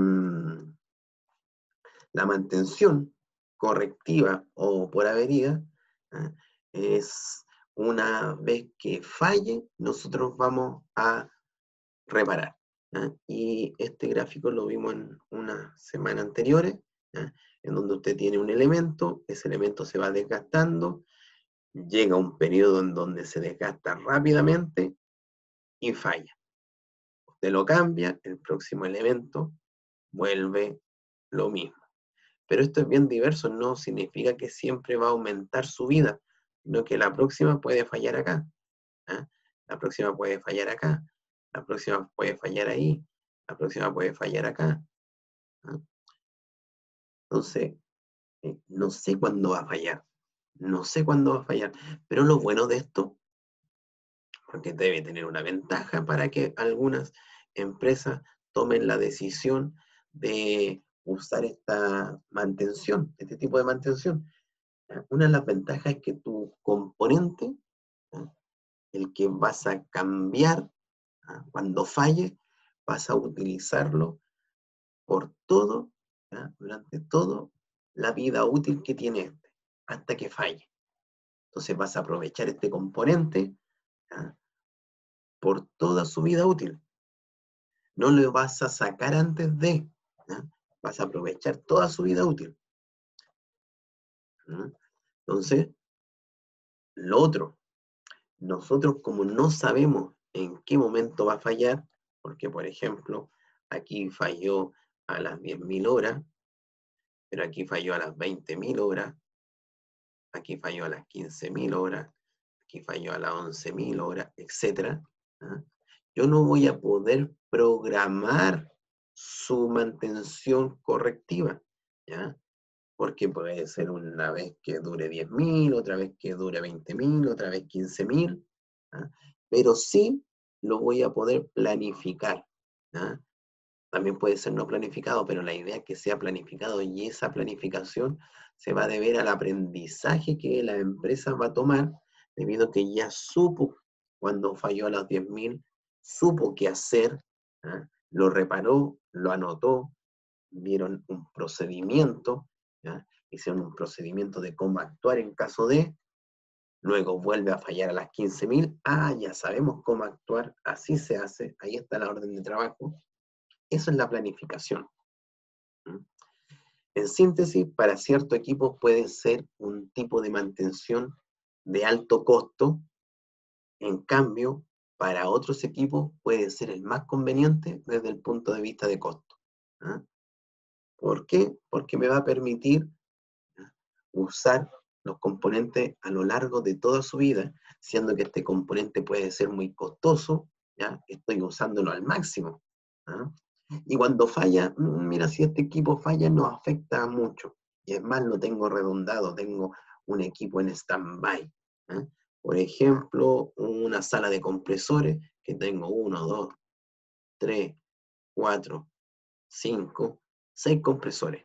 la mantención correctiva o por avería, ¿ah? Es una vez que falle, nosotros vamos a reparar. ¿Ah? Y este gráfico lo vimos en una semana anteriores, ¿ah? En donde usted tiene un elemento, ese elemento se va desgastando, llega un periodo en donde se desgasta rápidamente y falla. Usted lo cambia, el próximo elemento vuelve lo mismo. Pero esto es bien diverso, no significa que siempre va a aumentar su vida, sino que la próxima puede fallar acá, ¿eh? La próxima puede fallar acá, la próxima puede fallar ahí, la próxima puede fallar acá, ¿eh? Entonces, eh, no sé cuándo va a fallar, no sé cuándo va a fallar, pero lo bueno de esto, porque debe tener una ventaja para que algunas empresas tomen la decisión de usar esta mantención, este tipo de mantención. Una de las ventajas es que tu componente, ¿no? El que vas a cambiar, ¿no? Cuando falle, vas a utilizarlo por todo, ¿no? Durante toda la vida útil que tiene este, hasta que falle. Entonces vas a aprovechar este componente, ¿no? Por toda su vida útil. No lo vas a sacar antes de, ¿no? Vas a aprovechar toda su vida útil, ¿no? Entonces, lo otro, nosotros como no sabemos en qué momento va a fallar, porque por ejemplo, aquí falló a las diez mil horas, pero aquí falló a las veinte mil horas, aquí falló a las quince mil horas, aquí falló a las once mil horas, etcétera. ¿Ah? Yo no voy a poder programar su mantención correctiva, ¿ya? Porque puede ser una vez que dure diez mil, otra vez que dure veinte mil, otra vez quince mil, ¿ah? Pero sí lo voy a poder planificar, ¿ah? También puede ser no planificado, pero la idea es que sea planificado y esa planificación se va a deber al aprendizaje que la empresa va a tomar, debido a que ya supo cuando falló a las diez mil, supo qué hacer, ¿ah? Lo reparó, lo anotó, vieron un procedimiento, ¿ya? Hicieron un procedimiento de cómo actuar en caso de, luego vuelve a fallar a las quince mil, ah, ya sabemos cómo actuar, así se hace, ahí está la orden de trabajo. Eso es la planificación. ¿Mm? En síntesis, para cierto equipo puede ser un tipo de mantención de alto costo, en cambio, para otros equipos puede ser el más conveniente desde el punto de vista de costo. ¿Ah? ¿Por qué? Porque me va a permitir usar los componentes a lo largo de toda su vida, siendo que este componente puede ser muy costoso, ¿ya? Estoy usándolo al máximo. ¿Ah? Y cuando falla, mira, si este equipo falla, nos afecta mucho. Y es más, lo tengo redundado, tengo un equipo en stand-by. ¿Eh? Por ejemplo, una sala de compresores, que tengo uno, dos, tres, cuatro, cinco, seis compresores.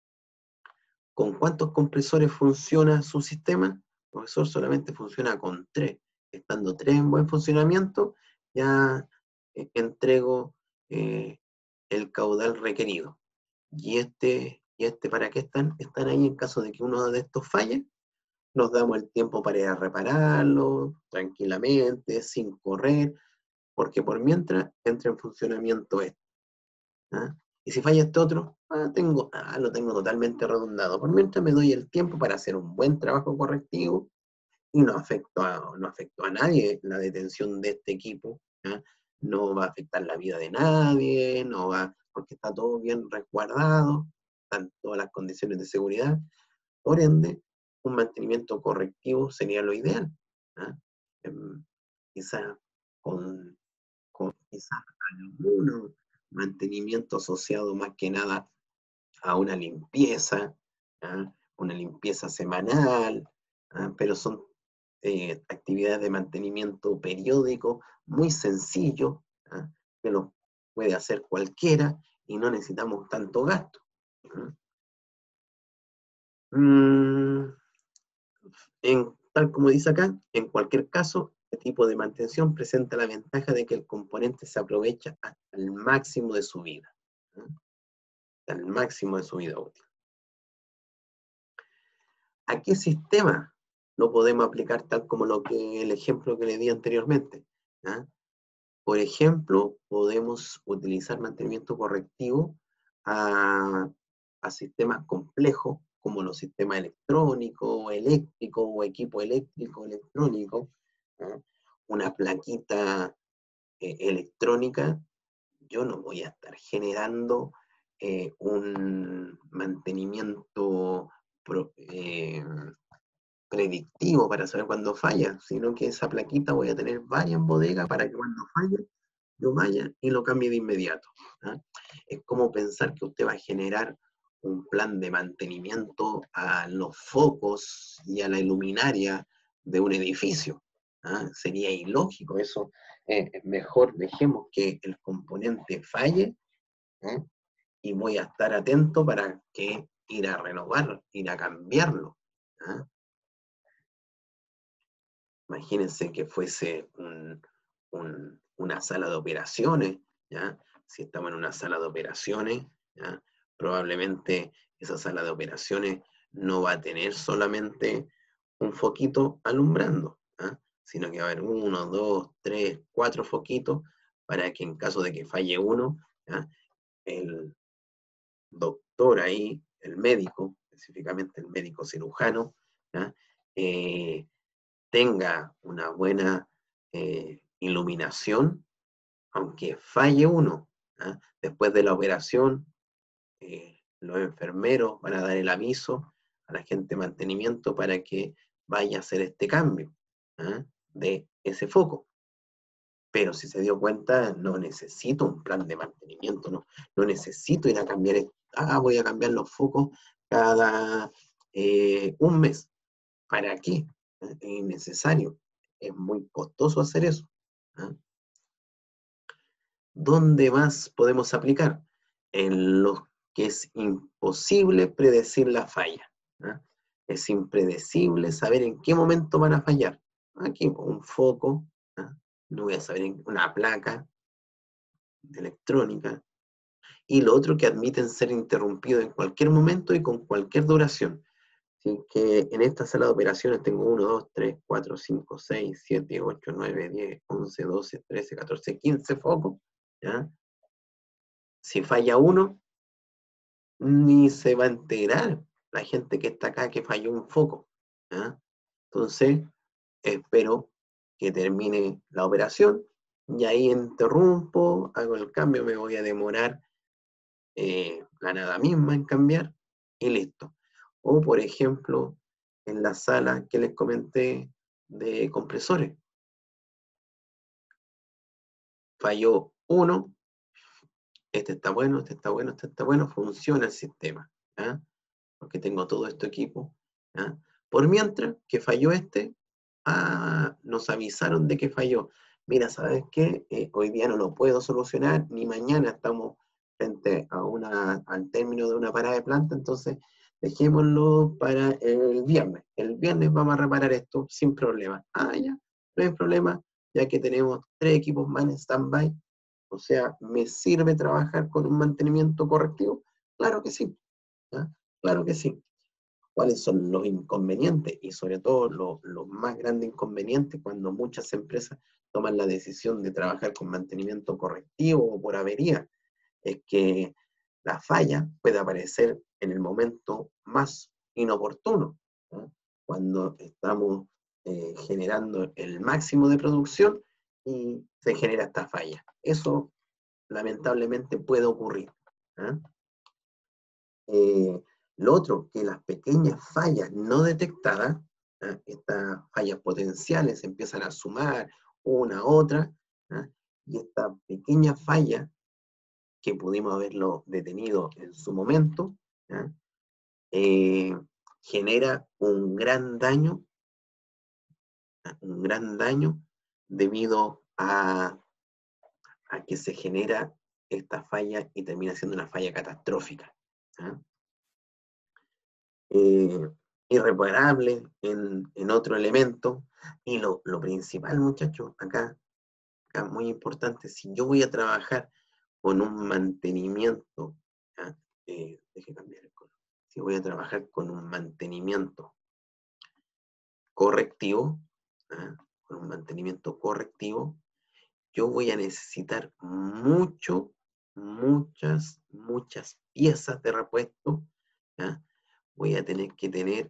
¿Con cuántos compresores funciona su sistema? El profesor solamente funciona con tres. Estando tres en buen funcionamiento, ya eh, entrego eh, el caudal requerido. Y este, y este, ¿para qué están? Están ahí en caso de que uno de estos falle. Nos damos el tiempo para ir a repararlo tranquilamente, sin correr, porque por mientras entra en funcionamiento este. ¿Ah? Y si falla este otro, ah, tengo, ah, lo tengo totalmente redundado. Por mientras me doy el tiempo para hacer un buen trabajo correctivo y no afectó a, no afectó a nadie la detención de este equipo, ¿ya? No va a afectar la vida de nadie, no va, porque está todo bien resguardado, están todas las condiciones de seguridad, por ende, un mantenimiento correctivo sería lo ideal, ¿ya? Eh, quizás con, con quizás algún mantenimiento asociado más que nada a una limpieza, ¿ya? Una limpieza semanal, ¿ya? Pero son eh, actividades de mantenimiento periódico muy sencillo, ¿ya? Que lo puede hacer cualquiera y no necesitamos tanto gasto. Mm, en, tal como dice acá, en cualquier caso, este tipo de mantención presenta la ventaja de que el componente se aprovecha hasta el máximo de su vida, ¿ya? Hasta el máximo de su vida útil. ¿A qué sistema lo podemos aplicar tal como lo que, el ejemplo que le di anteriormente? ¿Ya? Por ejemplo, podemos utilizar mantenimiento correctivo a, a sistemas complejos, como los sistemas electrónicos, eléctricos o equipo eléctrico, electrónico. ¿Ya? Una plaquita eh, electrónica, yo no voy a estar generando eh, un mantenimiento pro, eh, predictivo para saber cuándo falla, sino que esa plaquita voy a tener varias bodegas para que cuando falle yo vaya y lo cambie de inmediato, ¿ah? Es como pensar que usted va a generar un plan de mantenimiento a los focos y a la iluminaria de un edificio, ¿ah? Sería ilógico eso. Eh, mejor dejemos que el componente falle, ¿eh? Y voy a estar atento para que ir a renovar, ir a cambiarlo, ¿ah? Imagínense que fuese un, un, una sala de operaciones, ¿ya? Si estamos en una sala de operaciones, ¿ya? Probablemente esa sala de operaciones no va a tener solamente un foquito alumbrando, ¿ya? Sino que va a haber uno, dos, tres, cuatro foquitos para que en caso de que falle uno, ¿ya? El doctor ahí, el médico, específicamente el médico cirujano, ¿ya? Eh, tenga una buena eh, iluminación, aunque falle uno, ¿ah? Después de la operación, eh, los enfermeros van a dar el aviso a la gente de mantenimiento para que vaya a hacer este cambio, ¿ah? De ese foco. Pero si se dio cuenta, no necesito un plan de mantenimiento, no, no necesito ir a cambiar, ah, voy a cambiar los focos cada eh, un mes. ¿Para qué? Es innecesario. Es muy costoso hacer eso, ¿ah? ¿Dónde más podemos aplicar? En los que es imposible predecir la falla, ¿ah? Es impredecible saber en qué momento van a fallar. Aquí un foco, ¿ah? No voy a saber en una placa electrónica. Y lo otro que admiten ser interrumpidos en cualquier momento y con cualquier duración. Así que en esta sala de operaciones tengo uno, dos, tres, cuatro, cinco, seis, siete, ocho, nueve, diez, once, doce, trece, catorce, quince focos, ¿ya? Si falla uno, ni se va a enterar la gente que está acá que falló un foco, ¿ya? Entonces, espero que termine la operación y ahí interrumpo, hago el cambio, me voy a demorar eh, la nada misma en cambiar y listo. O por ejemplo, en la sala que les comenté de compresores. Falló uno, este está bueno, este está bueno, este está bueno, funciona el sistema, ¿ya? Porque tengo todo este equipo, ¿ya? Por mientras que falló este, ah, nos avisaron de que falló. Mira, ¿sabes qué? Eh, hoy día no lo puedo solucionar, ni mañana estamos frente a una, al término de una parada de planta, entonces dejémoslo para el viernes. El viernes vamos a reparar esto sin problema. Ah, ya, no hay problema, ya que tenemos tres equipos más en stand-by. O sea, ¿me sirve trabajar con un mantenimiento correctivo? Claro que sí, ¿ya? Claro que sí. ¿Cuáles son los inconvenientes? Y sobre todo los, los más grandes inconvenientes cuando muchas empresas toman la decisión de trabajar con mantenimiento correctivo o por avería, es que la falla puede aparecer en el momento más inoportuno, ¿no? Cuando estamos eh, generando el máximo de producción y se genera esta falla. Eso lamentablemente puede ocurrir. ¿eh? Eh, lo otro, que las pequeñas fallas no detectadas, ¿eh? Estas fallas potenciales se empiezan a sumar una a otra, ¿eh? Y esta pequeña falla que pudimos haberlo detenido en su momento, ¿eh? Eh, genera un gran daño, un gran daño debido a, a que se genera esta falla y termina siendo una falla catastrófica. ¿eh? Eh, irreparable en, en otro elemento. Y lo, lo principal, muchachos, acá, acá muy importante, si yo voy a trabajar con un mantenimiento, ¿ya? Eh, deje cambiar el color. Si voy a trabajar con un mantenimiento correctivo, ¿ya? Con un mantenimiento correctivo, yo voy a necesitar mucho, muchas, muchas piezas de repuesto, ¿ya? Voy a tener que tener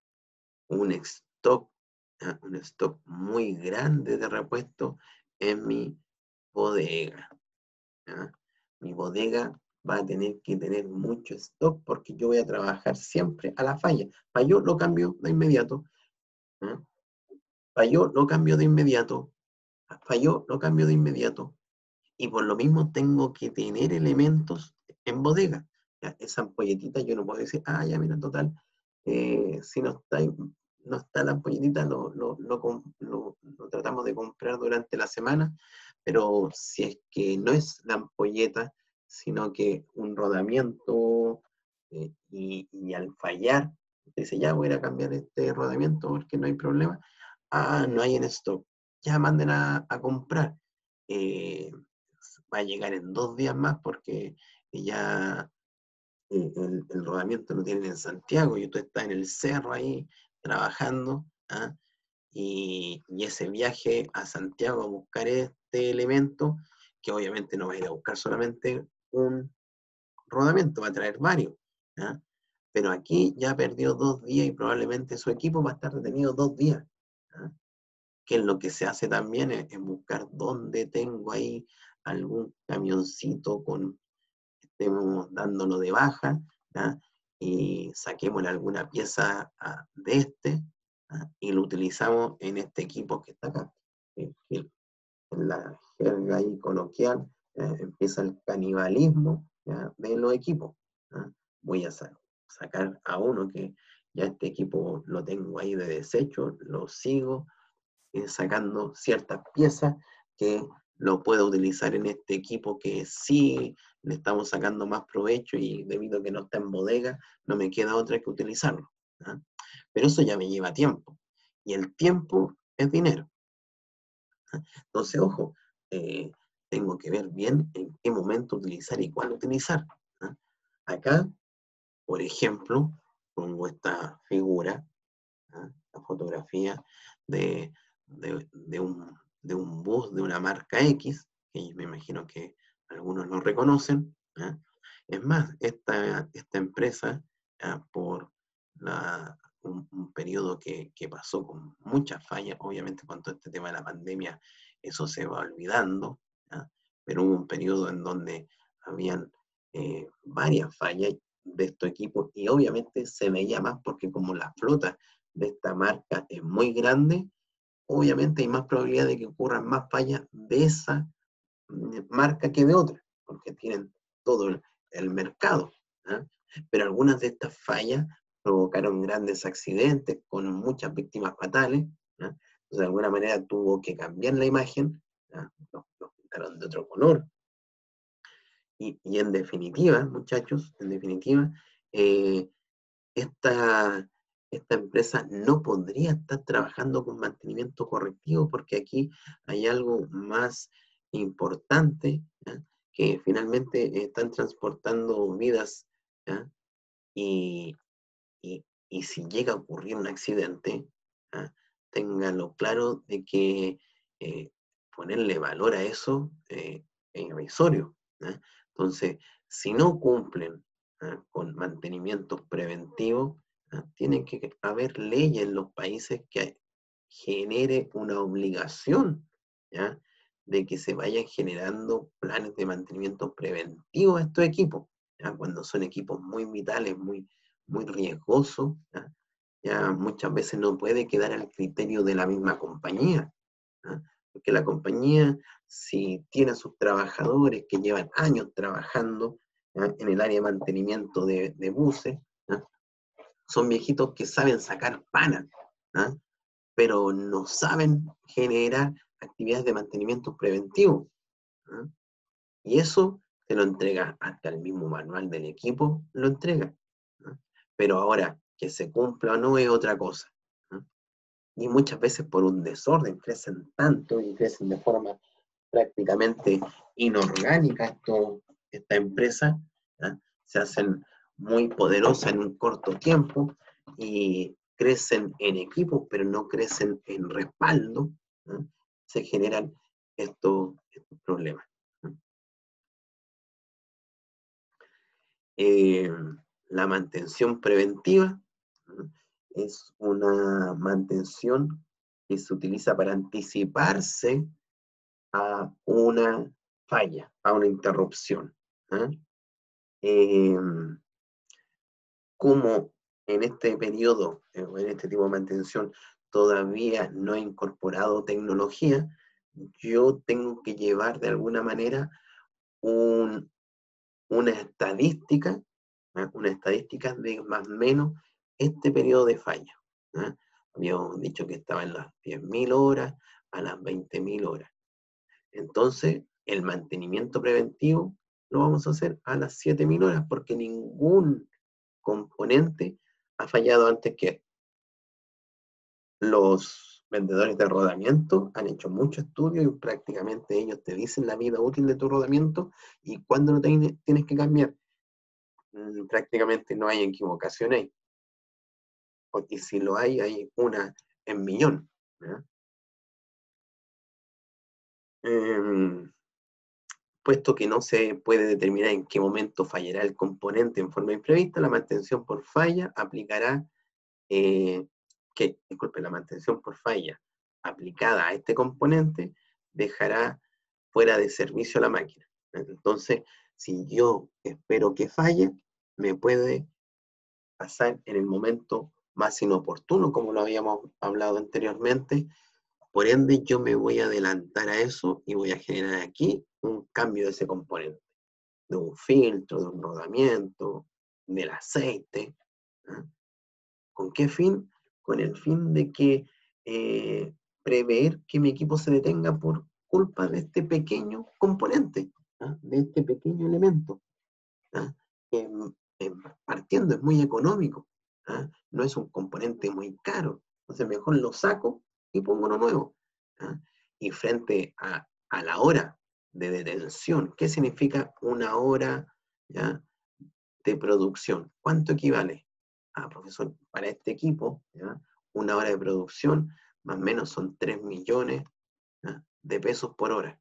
un stock, ¿ya? Un stock muy grande de repuesto en mi bodega. ¿ya? Mi bodega va a tener que tener mucho stock porque yo voy a trabajar siempre a la falla. Falló, lo cambio de inmediato. ¿ya? Falló, lo cambio de inmediato. Falló, lo cambio de inmediato. Y por lo mismo tengo que tener elementos en bodega. ¿ya? Esa ampolletita yo no puedo decir, ah, ya mira, total, eh, si no está, no está la ampolletita, lo, lo, lo, lo, lo tratamos de comprar durante la semana, pero si es que no es la ampolleta, sino que un rodamiento, eh, y, y al fallar, dice, ya voy a ir a cambiar este rodamiento porque no hay problema, ah, no hay en stock, ya manden a, a comprar. Eh, va a llegar en dos días más porque ya eh, el, el rodamiento lo tienen en Santiago y tú estás en el cerro ahí trabajando, ¿ah? y, y ese viaje a Santiago a buscar este elemento, que obviamente no va a ir a buscar solamente un rodamiento, va a traer varios, ¿ah? Pero aquí ya perdió dos días y probablemente su equipo va a estar detenido dos días. ¿ah? Que es lo que se hace también es, es buscar dónde tengo ahí algún camioncito con, estemos dándolo de baja, ¿ya? Y saquémosle alguna pieza a, de este, ¿ya? Y lo utilizamos en este equipo que está acá. Eh, En la jerga ahí coloquial eh, empieza el canibalismo, ¿ya? De los equipos. ¿ya? Voy a sa sacar a uno que ya este equipo lo tengo ahí de desecho, lo sigo, eh, sacando ciertas piezas que lo puedo utilizar en este equipo que sí le estamos sacando más provecho y debido a que no está en bodega, no me queda otra que utilizarlo. ¿ah? Pero eso ya me lleva tiempo. Y el tiempo es dinero. ¿ah? Entonces, ojo, eh, tengo que ver bien en qué momento utilizar y cuál utilizar. ¿ah? Acá, por ejemplo, pongo esta figura, ¿ah? la fotografía de, de, de, un, de un bus de una marca X, que me imagino que algunos lo reconocen. ¿ah? Es más, esta, esta empresa, ¿ah? por la, un, un, periodo que, que pasó con muchas fallas, obviamente con todo este tema de la pandemia, eso se va olvidando, ¿ah? pero hubo un periodo en donde habían eh, varias fallas de estos equipos y obviamente se veía más porque como la flota de esta marca es muy grande, obviamente hay más probabilidad de que ocurran más fallas de esa marca que de otra, porque tienen todo el, el mercado. ¿eh? Pero algunas de estas fallas provocaron grandes accidentes con muchas víctimas fatales. ¿eh? Entonces, de alguna manera tuvo que cambiar la imagen, los, los pintaron de otro color. Y, y en definitiva, muchachos, en definitiva, eh, esta, esta empresa no podría estar trabajando con mantenimiento correctivo porque aquí hay algo más importante, ¿ya? que finalmente están transportando vidas, ¿ya? Y, y, y si llega a ocurrir un accidente, ¿ya? ténganlo claro de que eh, ponerle valor a eso eh, es irrisorio. ¿ya? Entonces, si no cumplen ¿ya? con mantenimientos preventivos, ¿ya? tienen que haber leyes en los países que, genere una obligación, ¿ya?, de que se vayan generando planes de mantenimiento preventivo a estos equipos, ¿ya?, cuando son equipos muy vitales, muy, muy riesgosos, ¿ya?, ya muchas veces no puede quedar al criterio de la misma compañía, ¿ya?, porque la compañía, si tiene a sus trabajadores que llevan años trabajando, ¿ya?, en el área de mantenimiento de, de buses, ¿ya?, son viejitos que saben sacar panas, ¿ya?, pero no saben generar actividades de mantenimiento preventivo, ¿ya?, y eso te lo entrega hasta el mismo manual del equipo, lo entrega, ¿ya?, pero ahora, que se cumpla o no es otra cosa, ¿ya?, y muchas veces por un desorden crecen tanto y crecen de forma prácticamente inorgánica esto, esta empresa, ¿ya?, se hacen muy poderosas en un corto tiempo y crecen en equipos, pero no crecen en respaldo, ¿ya?, se generan estos, estos problemas, ¿ya? Eh, la mantención preventiva, ¿ya?, es una mantención que se utiliza para anticiparse a una falla, a una interrupción, ¿ya? Eh, como en este periodo, en este tipo de mantención, todavía no he incorporado tecnología, yo tengo que llevar de alguna manera un, una estadística, ¿ya?, una estadística de más o menos este periodo de falla, ¿ya? Habíamos dicho que estaba en las diez mil horas a las veinte mil horas. Entonces, el mantenimiento preventivo lo vamos a hacer a las siete mil horas, porque ningún componente ha fallado antes que los vendedores de rodamiento han hecho mucho estudio y prácticamente ellos te dicen la vida útil de tu rodamiento y cuándo lo tienes que cambiar. Mm, prácticamente no hay equivocación ahí. Y si lo hay, hay una en millón, ¿ya? Eh, puesto que no se puede determinar en qué momento fallará el componente en forma imprevista, la mantención por falla aplicará, eh, que, disculpe, la mantención por falla aplicada a este componente dejará fuera de servicio la máquina. Entonces, si yo espero que falle, me puede pasar en el momento más inoportuno, como lo habíamos hablado anteriormente. Por ende, yo me voy a adelantar a eso y voy a generar aquí un cambio de ese componente, de un filtro, de un rodamiento, del aceite, ¿eh? ¿Con qué fin? Con el fin de que eh, prever que mi equipo se detenga por culpa de este pequeño componente, ¿eh?, de este pequeño elemento, ¿eh? que eh, partiendo es muy económico, ¿eh?, no es un componente muy caro, entonces mejor lo saco y pongo uno nuevo, ¿eh? Y frente a, a la hora de detención, ¿qué significa una hora, ¿ya?, de producción? ¿Cuánto equivale? Ah, profesor, para este equipo, ¿ya?, una hora de producción más o menos son tres millones, ¿ya?, de pesos por hora.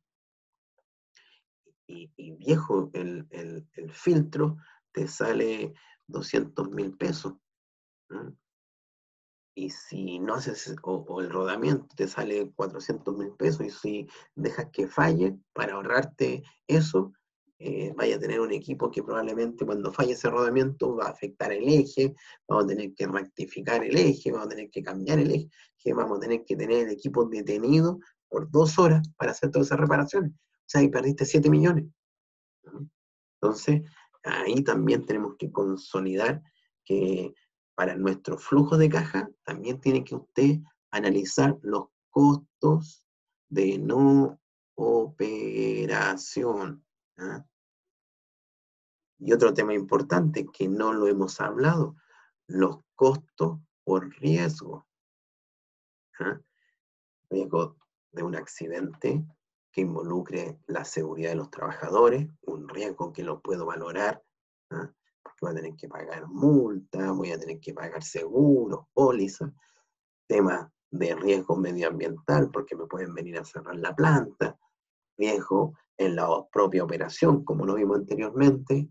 Y, y viejo, el, el, el filtro te sale doscientos mil pesos, ¿eh? Y si no haces, o, o el rodamiento te sale cuatrocientos mil pesos, y si dejas que falle para ahorrarte eso, eh, vaya a tener un equipo que probablemente cuando falle ese rodamiento va a afectar el eje, vamos a tener que rectificar el eje, vamos a tener que cambiar el eje, vamos a tener que tener el equipo detenido por dos horas para hacer todas esas reparaciones. O sea, ahí perdiste siete millones. ¿No? Entonces, ahí también tenemos que consolidar que para nuestro flujo de caja también tiene que usted analizar los costos de no operación, ¿ah? Y otro tema importante que no lo hemos hablado, los costos por riesgo, ¿ah? Riesgo de un accidente que involucre la seguridad de los trabajadores, un riesgo que lo puedo valorar, ¿ah?, porque voy a tener que pagar multa, voy a tener que pagar seguros, pólizas, tema de riesgo medioambiental, porque me pueden venir a cerrar la planta, riesgo en la propia operación, como lo vimos anteriormente,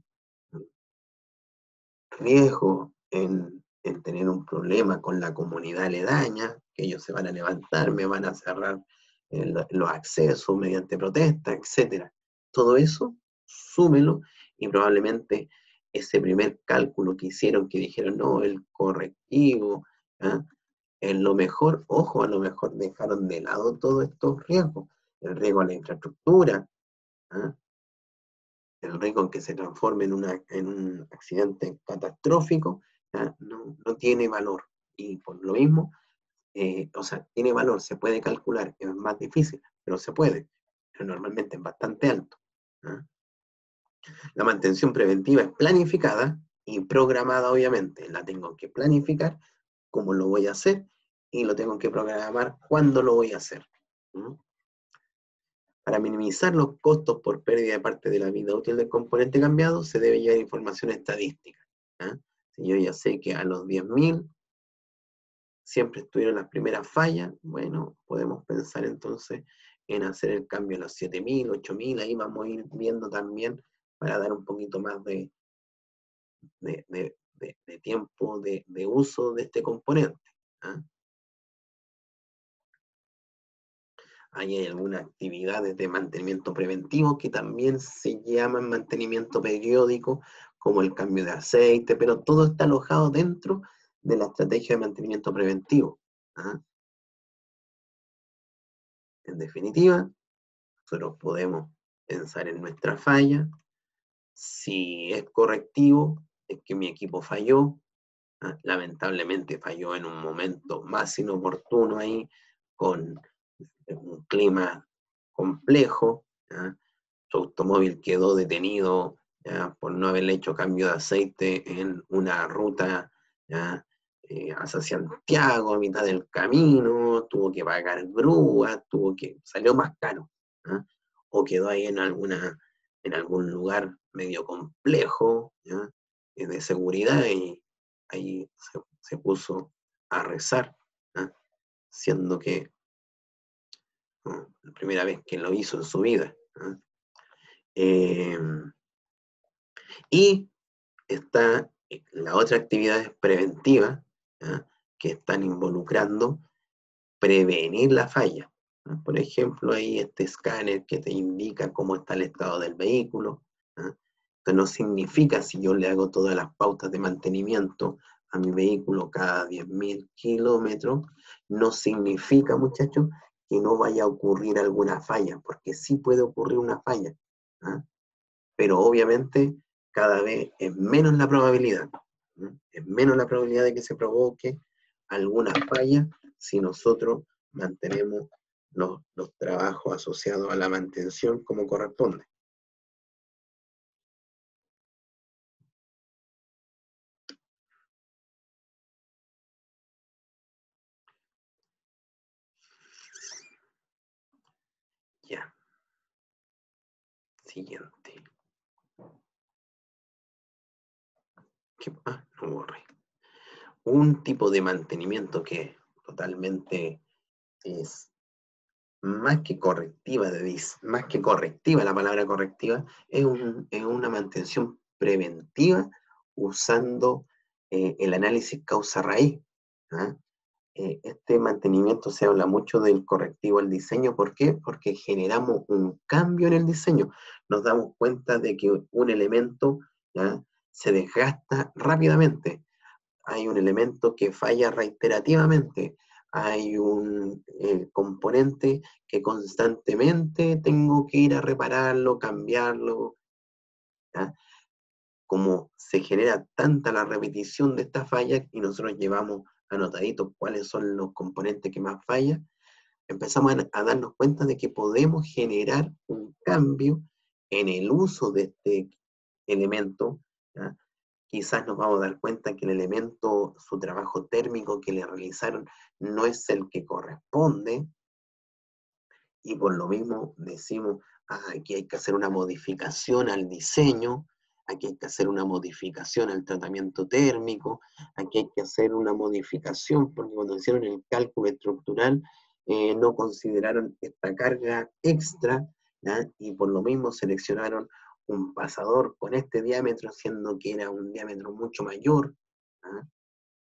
riesgo en, en tener un problema con la comunidad aledaña, porque ellos se van a levantar, me van a cerrar eh, los accesos mediante protesta, etcétera. Todo eso, súmelo, y probablemente ese primer cálculo que hicieron, que dijeron, no, el correctivo, ¿ah? En lo mejor, ojo, a lo mejor dejaron de lado todos estos riesgos, el riesgo a la infraestructura, ¿ah? El riesgo en que se transforme en, una, en un accidente catastrófico, ¿ah? No, no tiene valor, y por lo mismo, eh, o sea, tiene valor, se puede calcular, es más difícil, pero se puede, pero normalmente es bastante alto, ¿ah? La mantención preventiva es planificada y programada, obviamente. La tengo que planificar, cómo lo voy a hacer, y lo tengo que programar cuándo lo voy a hacer. ¿Mm? Para minimizar los costos por pérdida de parte de la vida útil del componente cambiado, se debe llevar información estadística. ¿Ah? Si yo ya sé que a los diez mil siempre estuvieron las primeras fallas, bueno, podemos pensar entonces en hacer el cambio a los siete mil, ocho mil, ahí vamos a ir viendo también para dar un poquito más de, de, de, de, de tiempo de, de uso de este componente. ¿Ah? Ahí hay algunas actividades de mantenimiento preventivo que también se llaman mantenimiento periódico, como el cambio de aceite, pero todo está alojado dentro de la estrategia de mantenimiento preventivo. ¿Ah? En definitiva, nosotros podemos pensar en nuestra falla. Si es correctivo, es que mi equipo falló. ¿Ah? Lamentablemente falló en un momento más inoportuno ahí, con un clima complejo. ¿Ah? Su automóvil quedó detenido, ¿ya?, por no haberle hecho cambio de aceite en una ruta, ¿ya?, eh, hacia Santiago, a mitad del camino, tuvo que pagar grúa, tuvo que, salió más caro, ¿ya? O quedó ahí en alguna, en algún lugar medio complejo, ¿ya?, de seguridad, y ahí se, se puso a rezar, ¿ya?, siendo que ¿no?, la primera vez que lo hizo en su vida, ¿no? Eh, y está la otra actividad preventiva, ¿ya?, que están involucrando prevenir la falla, ¿no? Por ejemplo, ahí este escáner que te indica cómo está el estado del vehículo, ¿no? Esto no significa, si yo le hago todas las pautas de mantenimiento a mi vehículo cada diez mil kilómetros, no significa, muchachos, que no vaya a ocurrir alguna falla, porque sí puede ocurrir una falla, ¿no? Pero obviamente cada vez es menos la probabilidad, ¿no? Es menos la probabilidad de que se provoque alguna falla si nosotros mantenemos los, los trabajos asociados a la mantención como corresponde. Ya. Siguiente. ¿Qué? Ah, no borré. Un tipo de mantenimiento que totalmente es más que correctiva, de dis, más que correctiva, la palabra correctiva, es, un, es una mantención preventiva usando eh, el análisis causa-raíz. ¿Ah? Eh, este mantenimiento se habla mucho del correctivo al diseño. ¿Por qué? Porque generamos un cambio en el diseño. Nos damos cuenta de que un elemento, ¿ya?, se desgasta rápidamente. Hay un elemento que falla reiterativamente. Hay un eh, componente que constantemente tengo que ir a repararlo, cambiarlo, ¿ya? Como se genera tanta la repetición de esta falla y nosotros llevamos anotaditos cuáles son los componentes que más fallan, empezamos a, a darnos cuenta de que podemos generar un cambio en el uso de este elemento, ¿ya? Quizás nos vamos a dar cuenta que el elemento, su trabajo térmico que le realizaron no es el que corresponde, y por lo mismo decimos, ah, aquí hay que hacer una modificación al diseño, aquí hay que hacer una modificación al tratamiento térmico, aquí hay que hacer una modificación, porque cuando hicieron el cálculo estructural eh, no consideraron esta carga extra, ¿ya?, y por lo mismo seleccionaron un pasador con este diámetro, siendo que era un diámetro mucho mayor, ¿ya?,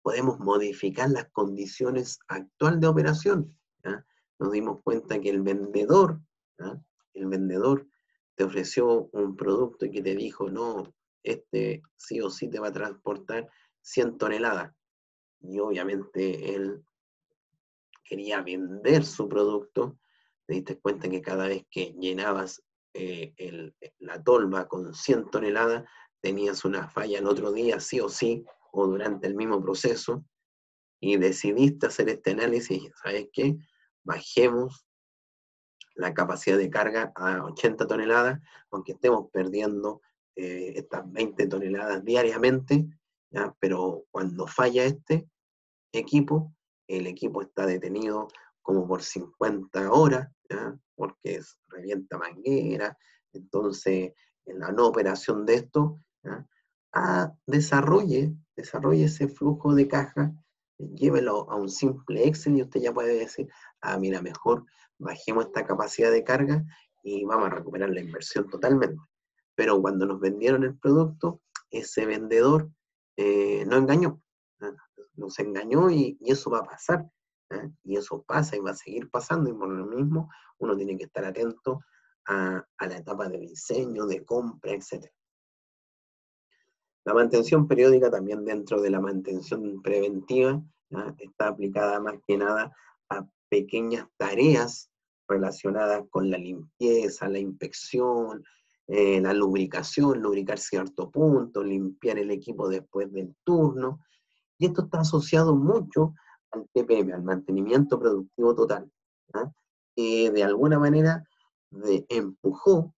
podemos modificar las condiciones actuales de operación. ¿Ya? Nos dimos cuenta que el vendedor, ¿ya? el vendedor te ofreció un producto y que te dijo, no, este sí o sí te va a transportar cien toneladas. Y obviamente él quería vender su producto. Te diste cuenta que cada vez que llenabas eh, el, la tolva con cien toneladas, tenías una falla el otro día, sí o sí, o durante el mismo proceso, y decidiste hacer este análisis, ¿sabes qué? Bajemos la capacidad de carga a ochenta toneladas, aunque estemos perdiendo eh, estas veinte toneladas diariamente, ¿ya? Pero cuando falla este equipo, el equipo está detenido como por cincuenta horas, ¿ya? Porque es, revienta manguera, entonces en la no operación de esto, ¿ya? Ah, desarrolle, desarrolle ese flujo de caja, llévelo a un simple Excel y usted ya puede decir, ah, mira, mejor bajemos esta capacidad de carga y vamos a recuperar la inversión totalmente. Pero cuando nos vendieron el producto, ese vendedor eh, no engañó, ¿eh? Nos engañó y, y eso va a pasar, ¿eh? Y eso pasa y va a seguir pasando, y por lo mismo uno tiene que estar atento a, a la etapa de diseño, de compra, etcétera. La mantención periódica también dentro de la mantención preventiva, ¿ya? Está aplicada más que nada a pequeñas tareas relacionadas con la limpieza, la inspección, eh, la lubricación, lubricar cierto punto, limpiar el equipo después del turno. Y esto está asociado mucho al T P M, al mantenimiento productivo total, ¿ya? Que de alguna manera de, empujó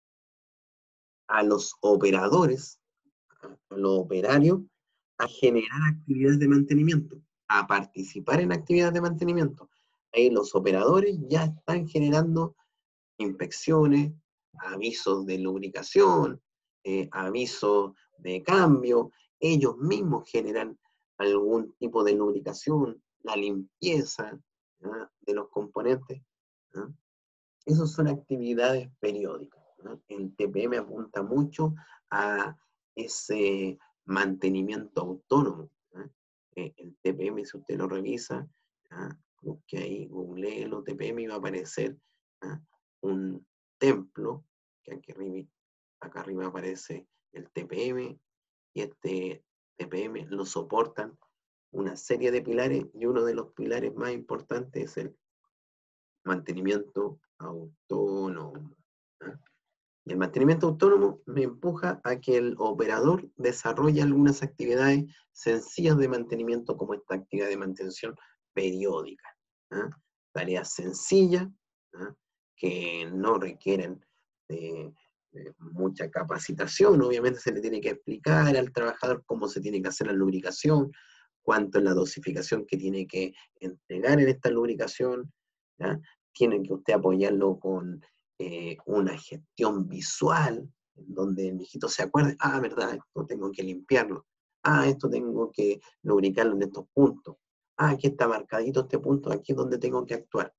a los operadores, a los operarios, a generar actividades de mantenimiento, a participar en actividades de mantenimiento. Ahí los operadores ya están generando inspecciones, avisos de lubricación, eh, avisos de cambio, ellos mismos generan algún tipo de lubricación, la limpieza, ¿ya? De los componentes. ¿Ya? Esas son actividades periódicas, ¿no? El T P M apunta mucho a ese mantenimiento autónomo, ¿no? Eh, el T P M, si usted lo revisa, ¿no? Busque ahí, googlee el T P M y va a aparecer, ¿no? Un templo, que aquí arriba, acá arriba aparece el T P M, y este T P M lo soportan una serie de pilares, y uno de los pilares más importantes es el mantenimiento autónomo. ¿Eh? Y el mantenimiento autónomo me empuja a que el operador desarrolle algunas actividades sencillas de mantenimiento, como esta actividad de mantención periódica. ¿Eh? Tareas sencillas, ¿eh? Que no requieren de, de mucha capacitación. Obviamente se le tiene que explicar al trabajador cómo se tiene que hacer la lubricación, cuánto es la dosificación que tiene que entregar en esta lubricación, ¿ya? Tiene que usted apoyarlo con eh, una gestión visual, en donde el viejito se acuerde, ah, verdad, esto tengo que limpiarlo, ah, esto tengo que lubricarlo en estos puntos, ah, aquí está marcadito este punto, aquí es donde tengo que actuar.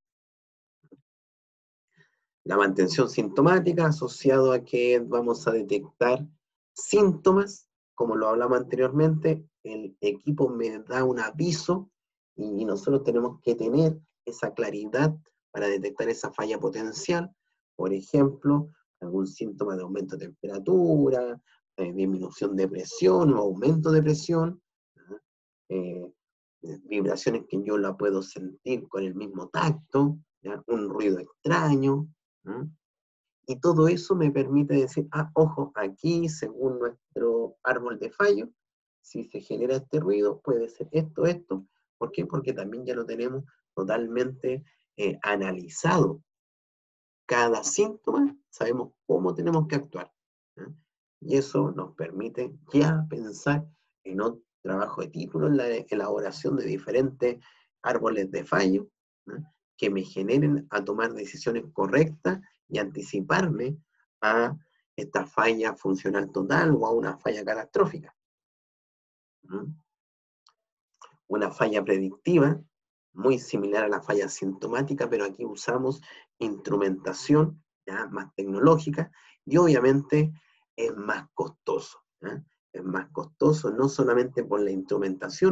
La mantención sintomática, asociado a que vamos a detectar síntomas, como lo hablamos anteriormente, el equipo me da un aviso y nosotros tenemos que tener esa claridad para detectar esa falla potencial. Por ejemplo, algún síntoma de aumento de temperatura, eh, disminución de presión o aumento de presión, eh, vibraciones que yo la puedo sentir con el mismo tacto, ¿ya? Un ruido extraño, ¿no? Y todo eso me permite decir, ah, ojo, aquí, según nuestro árbol de fallo, si se genera este ruido, puede ser esto, esto. ¿Por qué? Porque también ya lo tenemos totalmente eh, analizado. Cada síntoma, sabemos cómo tenemos que actuar, ¿eh? Y eso nos permite ya pensar en otro trabajo de título, en la elaboración de diferentes árboles de fallo, ¿eh? Que me generen a tomar decisiones correctas y anticiparme a esta falla funcional total o a una falla catastrófica. ¿Mm? Una falla predictiva, muy similar a la falla sintomática, pero aquí usamos instrumentación, ¿ya? Más tecnológica, y obviamente es más costoso, ¿ya? Es más costoso no solamente por la instrumentación,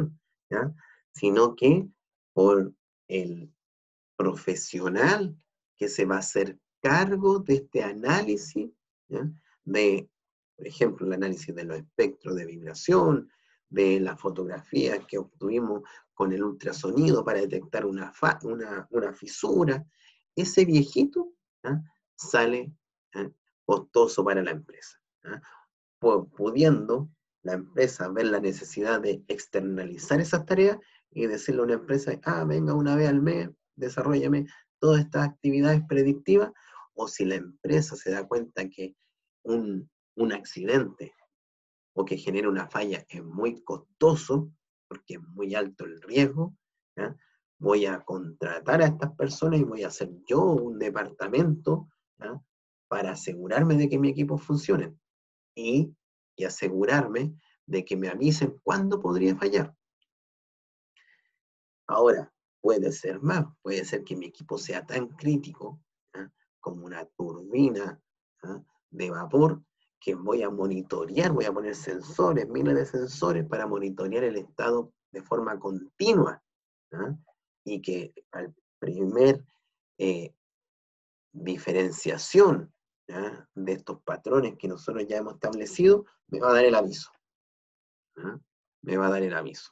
¿ya? Sino que por el profesional que se va a hacer cargo de este análisis, ¿ya? De, por ejemplo, el análisis de los espectros de vibración, de las fotografías que obtuvimos con el ultrasonido para detectar una, fa una, una fisura. Ese viejito, ¿ya? Sale, ¿ya? Costoso para la empresa, ¿ya? Pudiendo la empresa ver la necesidad de externalizar esas tareas y decirle a una empresa, ah, venga una vez al mes, desarrollame todas estas actividades predictivas, o si la empresa se da cuenta que un, un accidente o que genera una falla es muy costoso, porque es muy alto el riesgo, ¿ya? Voy a contratar a estas personas y voy a hacer yo un departamento, ¿ya? Para asegurarme de que mi equipo funcione y, y asegurarme de que me avisen cuándo podría fallar. Ahora, puede ser más, puede ser que mi equipo sea tan crítico, ¿eh? Como una turbina, ¿eh? De vapor, que voy a monitorear, voy a poner sensores, miles de sensores para monitorear el estado de forma continua, ¿eh? Y que al primer eh, diferenciación, ¿eh? De estos patrones que nosotros ya hemos establecido, me va a dar el aviso, ¿eh? Me va a dar el aviso.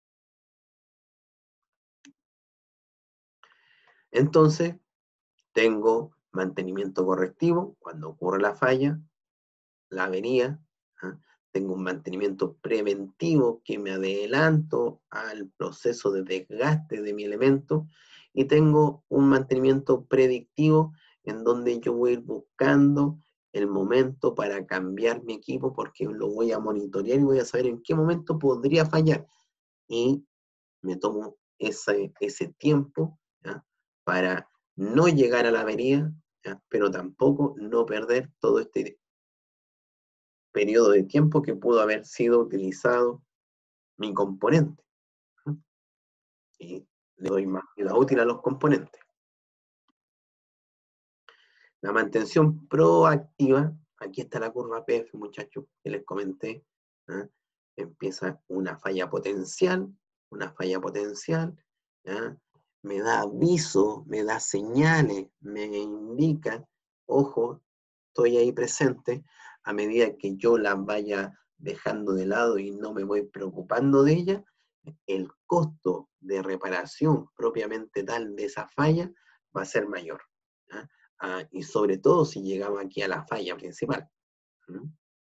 Entonces, tengo mantenimiento correctivo cuando ocurre la falla, la avería. ¿eh? Tengo un mantenimiento preventivo que me adelanto al proceso de desgaste de mi elemento. Y tengo un mantenimiento predictivo en donde yo voy a ir buscando el momento para cambiar mi equipo porque lo voy a monitorear y voy a saber en qué momento podría fallar. Y me tomo ese, ese tiempo, ¿ya? Para no llegar a la avería, ¿ya? Pero tampoco no perder todo este periodo de tiempo que pudo haber sido utilizado mi componente, ¿no? Y le doy más vida útil a los componentes. La mantención proactiva, aquí está la curva P F, muchachos, que les comenté, ¿eh? Empieza una falla potencial, una falla potencial, ¿ya? Me da aviso, me da señales, me indica, ojo, estoy ahí presente, a medida que yo la vaya dejando de lado y no me voy preocupando de ella, el costo de reparación propiamente tal de esa falla va a ser mayor, ¿ya? Ah, y sobre todo si llegamos aquí a la falla principal. ¿Mm?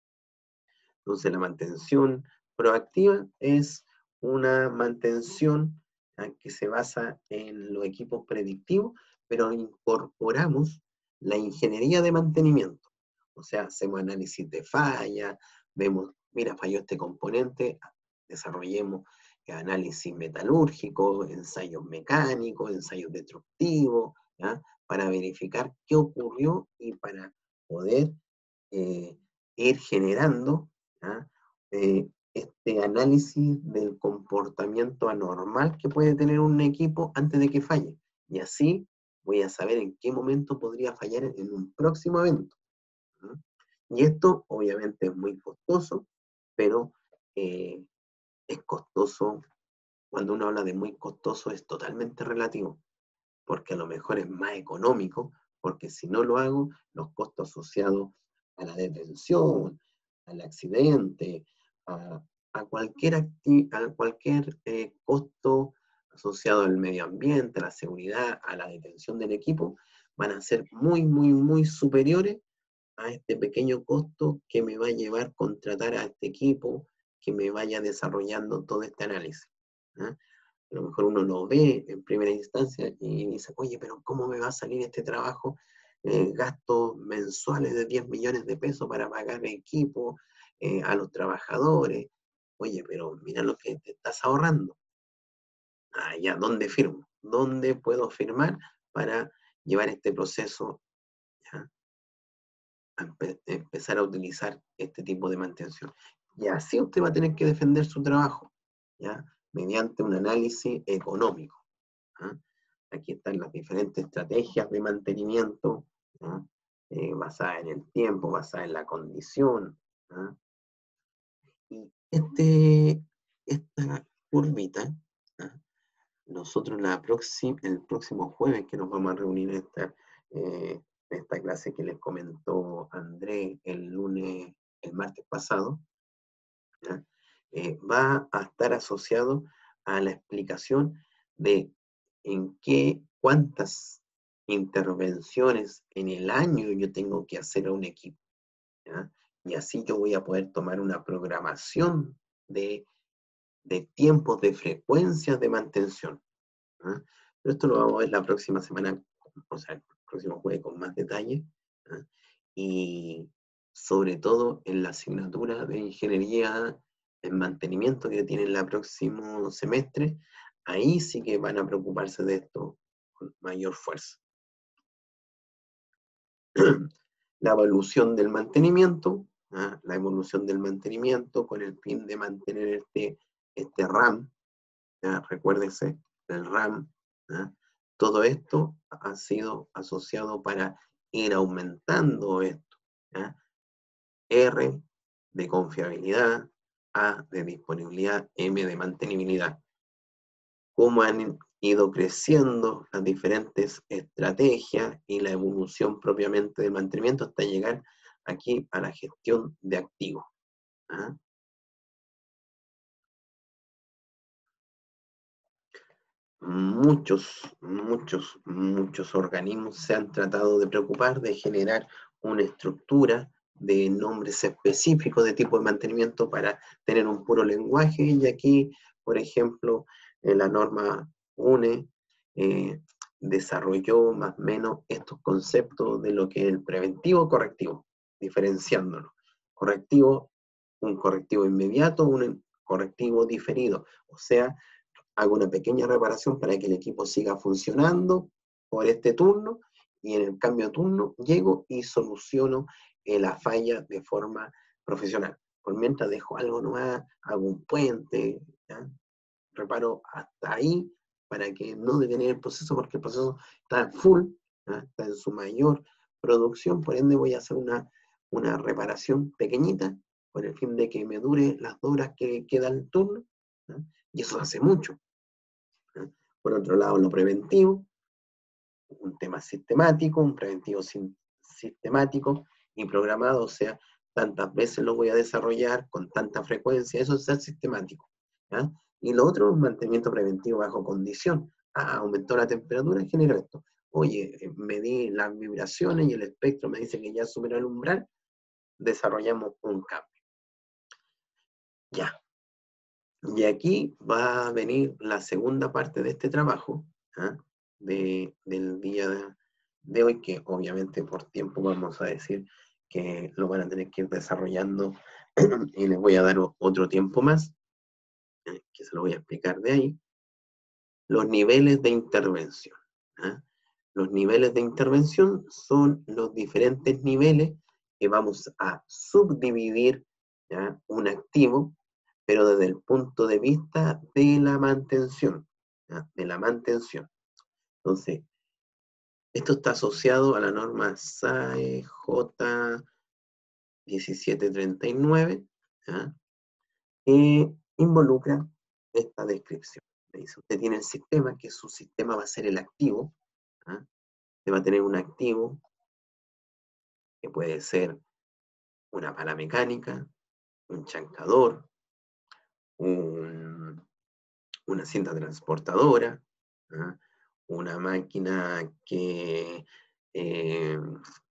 Entonces la mantención proactiva es una mantención, ¿ah? Que se basa en los equipos predictivos, pero incorporamos la ingeniería de mantenimiento. O sea, hacemos análisis de falla, vemos, mira, falló este componente, desarrollemos análisis metalúrgico, ensayos mecánicos, ensayos destructivos, ¿ya? Para verificar qué ocurrió y para poder eh, ir generando, ¿ya? Eh, este análisis del comportamiento anormal que puede tener un equipo antes de que falle. Y así voy a saber en qué momento podría fallar en un próximo evento, ¿no? Y esto obviamente es muy costoso, pero eh, es costoso, cuando uno habla de muy costoso es totalmente relativo, porque a lo mejor es más económico, porque si no lo hago, los costos asociados a la detención, al accidente, a, a cualquier, acti a cualquier eh, costo asociado al medio ambiente, a la seguridad, a la detención del equipo, van a ser muy, muy, muy superiores a este pequeño costo que me va a llevar contratar a este equipo que me vaya desarrollando todo este análisis, ¿eh? A lo mejor uno lo ve en primera instancia y dice, oye, pero ¿cómo me va a salir este trabajo? Eh, gastos mensuales de diez millones de pesos para pagar equipo, eh, a los trabajadores. Oye, pero mira lo que te estás ahorrando. Ah, ya, ¿dónde firmo? ¿Dónde puedo firmar para llevar este proceso, ¿ya? A empe empezar a utilizar este tipo de mantención? Y así usted va a tener que defender su trabajo, ¿ya? Mediante un análisis económico. ¿Ah? Aquí están las diferentes estrategias de mantenimiento, ¿ah? Eh, basadas en el tiempo, basadas en la condición. ¿Ah? Y este, esta curvita, ¿ah? Nosotros la próxima, el próximo jueves que nos vamos a reunir en esta, eh, en esta clase que les comentó André el lunes, el martes pasado, ¿ya? Eh, va a estar asociado a la explicación de en qué, cuántas intervenciones en el año yo tengo que hacer a un equipo, ¿ya? Y así yo voy a poder tomar una programación de, de tiempos, de frecuencias de mantención, ¿ah? Pero esto lo vamos a ver la próxima semana, o sea, el próximo jueves con más detalle, ¿ah? Y sobre todo en la asignatura de ingeniería en mantenimiento que tienen el próximo semestre, ahí sí que van a preocuparse de esto con mayor fuerza. La evolución del mantenimiento, ¿ah? La evolución del mantenimiento con el fin de mantener este, este RAM, ¿ya? Recuérdense, el RAM, ¿ah? Todo esto ha sido asociado para ir aumentando esto, ¿ya? R de confiabilidad, A de disponibilidad, M de mantenibilidad. Cómo han ido creciendo las diferentes estrategias y la evolución propiamente del mantenimiento hasta llegar aquí a la gestión de activos, ¿ah? Muchos, muchos, muchos organismos se han tratado de preocupar de generar una estructura de nombres específicos de tipo de mantenimiento para tener un puro lenguaje, y aquí, por ejemplo, eh, la norma U N E eh, desarrolló más o menos estos conceptos de lo que es el preventivo correctivo, diferenciándolo. Correctivo, un correctivo inmediato, un correctivo diferido, o sea, hago una pequeña reparación para que el equipo siga funcionando por este turno, y en el cambio de turno llego y soluciono eh, la falla de forma profesional. Por mientras dejo algo nomás, hago un puente, ¿ya? Reparo hasta ahí para que no detener el proceso, porque el proceso está full, ¿ya? Está en su mayor producción, por ende voy a hacer una, una reparación pequeñita con el fin de que me dure las horas que queda el turno, ¿ya? Y eso hace mucho. Por otro lado, lo preventivo, un tema sistemático, un preventivo sistemático y programado, o sea, tantas veces lo voy a desarrollar con tanta frecuencia, eso es ser sistemático, ¿ya? Y lo otro, un mantenimiento preventivo bajo condición. Ah, aumentó la temperatura, genero esto. Oye, medí las vibraciones y el espectro me dice que ya superó el umbral, desarrollamos un cambio. Ya. Y aquí va a venir la segunda parte de este trabajo, ¿ah? de, del día de, de hoy, que obviamente por tiempo vamos a decir que lo van a tener que ir desarrollando y les voy a dar otro tiempo más, ¿eh? Que se lo voy a explicar de ahí. Los niveles de intervención, ¿ah? Los niveles de intervención son los diferentes niveles que vamos a subdividir, ¿ya? Un activo, pero desde el punto de vista de la mantención, ¿ya? De la mantención. Entonces, esto está asociado a la norma S A E J diecisiete treinta y nueve, ¿ya? Que involucra esta descripción. Le dice, usted tiene el sistema, que su sistema va a ser el activo, ¿ya? Usted va a tener un activo que puede ser una pala mecánica, un chancador, un, una cinta transportadora, ¿ah? Una máquina que eh,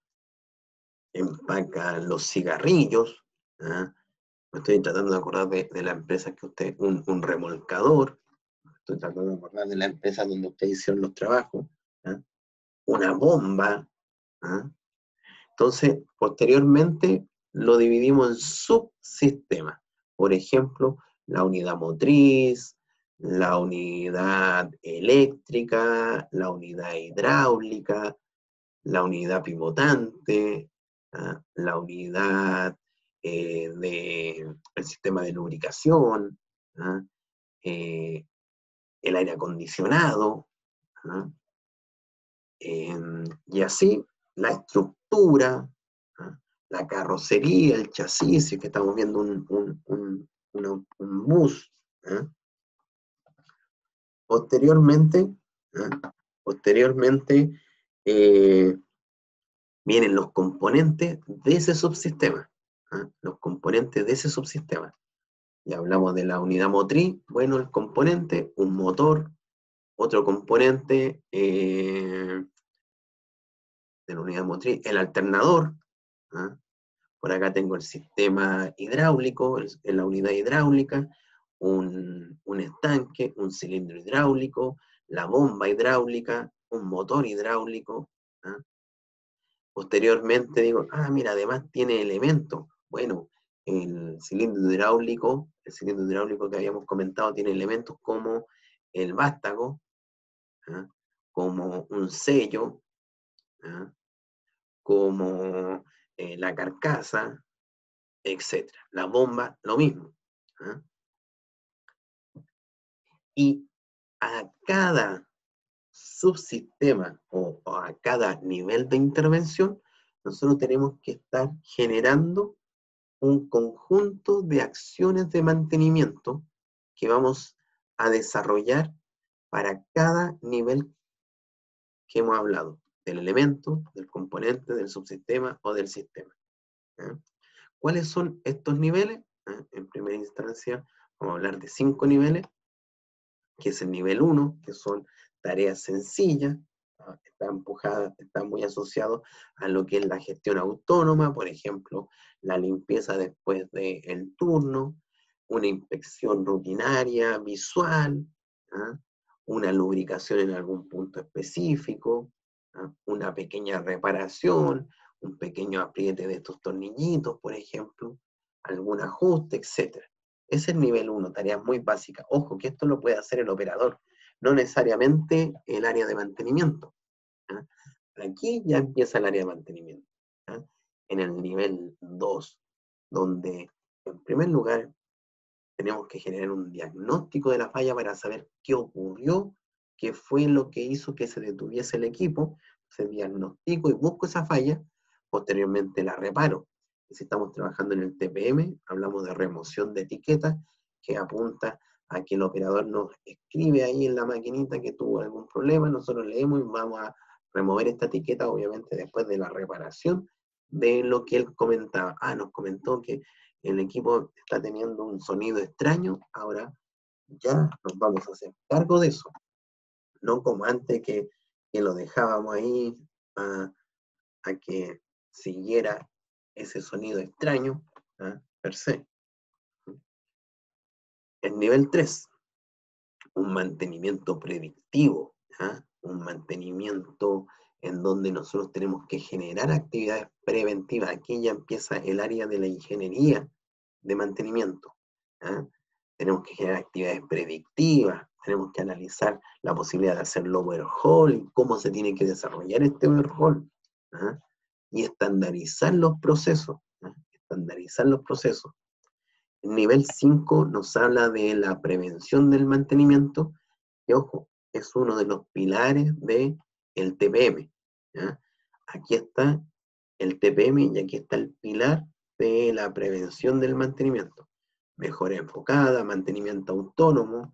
empaca los cigarrillos, ¿ah? Me estoy tratando de acordar de, de la empresa que usted, un, un remolcador, estoy tratando de acordar de la empresa donde usted hicieron los trabajos, ¿ah? Una bomba, ¿ah? Entonces, posteriormente lo dividimos en subsistemas. Por ejemplo, la unidad motriz, la unidad eléctrica, la unidad hidráulica, la unidad pivotante, ¿ah? La unidad eh, del de, sistema de lubricación, ¿ah? eh, el aire acondicionado, ¿ah? Eh, y así la estructura, ¿ah? La carrocería, el chasis, que estamos viendo un, un, un, una, un bus, ¿ah? Posteriormente, ¿ah? posteriormente eh, vienen los componentes de ese subsistema. ¿Ah? Los componentes de ese subsistema. Ya hablamos de la unidad motriz, bueno, el componente, un motor, otro componente eh, de la unidad motriz, el alternador. ¿Ah? Por acá tengo el sistema hidráulico, el, en la unidad hidráulica, un, un estanque, un cilindro hidráulico, la bomba hidráulica, un motor hidráulico. ¿Ah? Posteriormente digo, ah, mira, además tiene elementos. Bueno, el cilindro hidráulico, el cilindro hidráulico que habíamos comentado, tiene elementos como el vástago, ¿ah? Como un sello, ¿ah? Como eh, la carcasa, etcétera. La bomba, lo mismo. ¿Ah? Y a cada subsistema o, o a cada nivel de intervención, nosotros tenemos que estar generando un conjunto de acciones de mantenimiento que vamos a desarrollar para cada nivel que hemos hablado, del elemento, del componente, del subsistema o del sistema. ¿Eh? ¿Cuáles son estos niveles? ¿Eh? En primera instancia, vamos a hablar de cinco niveles, que es el nivel uno, que son tareas sencillas, ¿no? Está empujada, está muy asociado a lo que es la gestión autónoma, por ejemplo, la limpieza después del turno, una inspección rutinaria, visual, ¿ah? Una lubricación en algún punto específico, ¿ah? Una pequeña reparación, un pequeño apriete de estos tornillitos, por ejemplo, algún ajuste, etcétera. Ese es el nivel uno, tareas muy básicas. Ojo, que esto lo puede hacer el operador, no necesariamente el área de mantenimiento. ¿Ah? Aquí ya empieza el área de mantenimiento. ¿Ah? En el nivel dos, donde en primer lugar tenemos que generar un diagnóstico de la falla para saber qué ocurrió, qué fue lo que hizo que se detuviese el equipo, se diagnostico y busco esa falla, posteriormente la reparo. Y si estamos trabajando en el T P M, hablamos de remoción de etiquetas, que apunta a que el operador nos escribe ahí en la maquinita que tuvo algún problema, nosotros leemos y vamos a remover esta etiqueta, obviamente después de la reparación de lo que él comentaba. Ah, nos comentó que el equipo está teniendo un sonido extraño, ahora ya nos vamos a hacer cargo de eso. No como antes que, que lo dejábamos ahí a, a que siguiera ese sonido extraño, ¿ah? Per se. El nivel tres, un mantenimiento predictivo, ¿ah? Un mantenimiento en donde nosotros tenemos que generar actividades preventivas. Aquí ya empieza el área de la ingeniería de mantenimiento. ¿Ah? Tenemos que generar actividades predictivas, tenemos que analizar la posibilidad de hacer overhaul y cómo se tiene que desarrollar este overhaul. ¿Ah? Y estandarizar los procesos. ¿Ah? Estandarizar los procesos. El nivel cinco nos habla de la prevención del mantenimiento, que ojo, es uno de los pilares del T P M. ¿Ya? Aquí está el T P M y aquí está el pilar de la prevención del mantenimiento. Mejora enfocada, mantenimiento autónomo,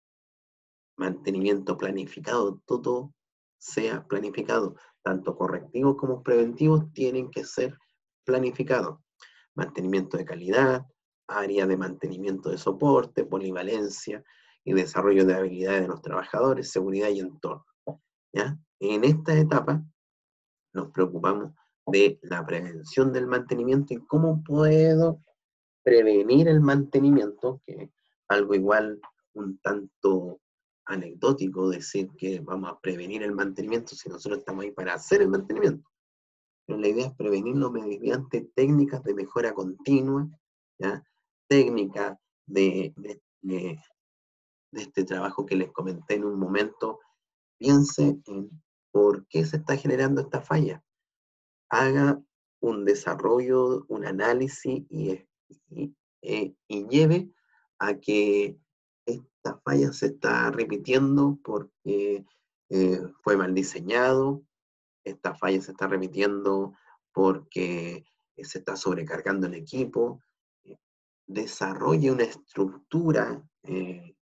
mantenimiento planificado, todo sea planificado, tanto correctivos como preventivos tienen que ser planificados. Mantenimiento de calidad, área de mantenimiento de soporte, polivalencia y desarrollo de habilidades de los trabajadores, seguridad y entorno. ¿Ya? En esta etapa nos preocupamos de la prevención del mantenimiento y cómo puedo prevenir el mantenimiento, que es algo igual un tanto anecdótico decir que vamos a prevenir el mantenimiento si nosotros estamos ahí para hacer el mantenimiento. Pero la idea es prevenirlo mediante técnicas de mejora continua, ¿ya? Técnicas de, de, de, de este trabajo que les comenté en un momento. Piense en por qué se está generando esta falla. Haga un desarrollo, un análisis y, y, y, y lleve a que esta falla se está repitiendo porque eh, fue mal diseñado, esta falla se está repitiendo porque se está sobrecargando el equipo. Desarrolle una estructura eh,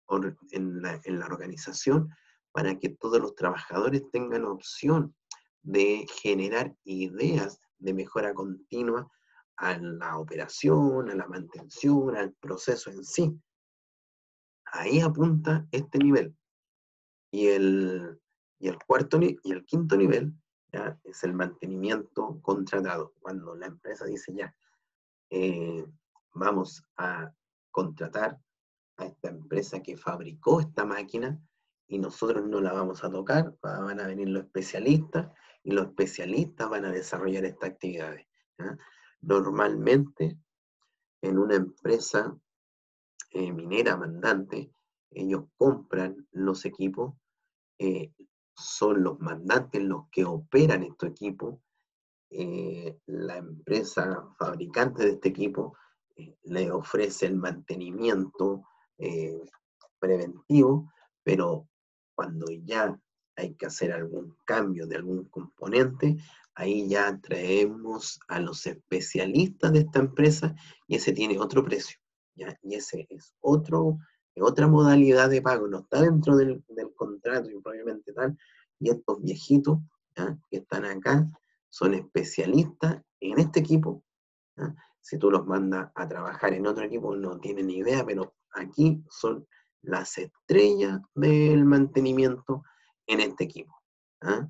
or, en, la, en la organización para que todos los trabajadores tengan opción de generar ideas de mejora continua a la operación, a la mantención, al proceso en sí. Ahí apunta este nivel. Y el, y el, cuarto, y el quinto nivel, ¿ya?, es el mantenimiento contratado. Cuando la empresa dice ya, eh, vamos a contratar a esta empresa que fabricó esta máquina y nosotros no la vamos a tocar, van a venir los especialistas y los especialistas van a desarrollar estas actividades, ¿ya? Normalmente, en una empresa eh, minera mandante, ellos compran los equipos, eh, son los mandantes los que operan estos equipos, eh, la empresa fabricante de este equipo eh, le ofrece el mantenimiento eh, preventivo, pero cuando ya hay que hacer algún cambio de algún componente, ahí ya traemos a los especialistas de esta empresa y ese tiene otro precio, ¿ya? Y ese es otro, otra modalidad de pago, no está dentro del, del contrato y probablemente tal, y estos viejitos, ¿ya?, que están acá son especialistas en este equipo, ¿ya? Si tú los mandas a trabajar en otro equipo no tienen ni idea, pero aquí son las estrellas del mantenimiento en este equipo, ¿ah?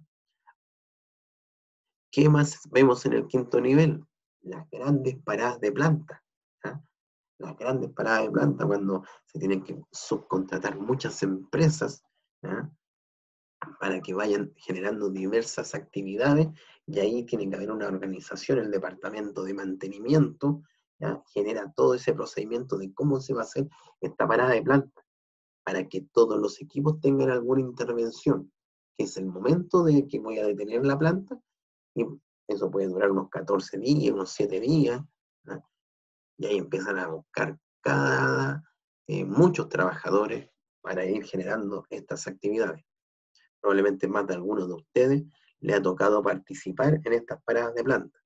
¿Qué más vemos en el quinto nivel? Las grandes paradas de planta, ¿ah? Las grandes paradas de planta cuando se tienen que subcontratar muchas empresas, ¿ah?, para que vayan generando diversas actividades, y ahí tiene que haber una organización, el departamento de mantenimiento, ¿ya?, genera todo ese procedimiento de cómo se va a hacer esta parada de planta, para que todos los equipos tengan alguna intervención, que es el momento de que voy a detener la planta, y eso puede durar unos catorce días, unos siete días, ¿ya?, y ahí empiezan a buscar cada, eh, muchos trabajadores para ir generando estas actividades. Probablemente más de algunos de ustedes le ha tocado participar en estas paradas de planta.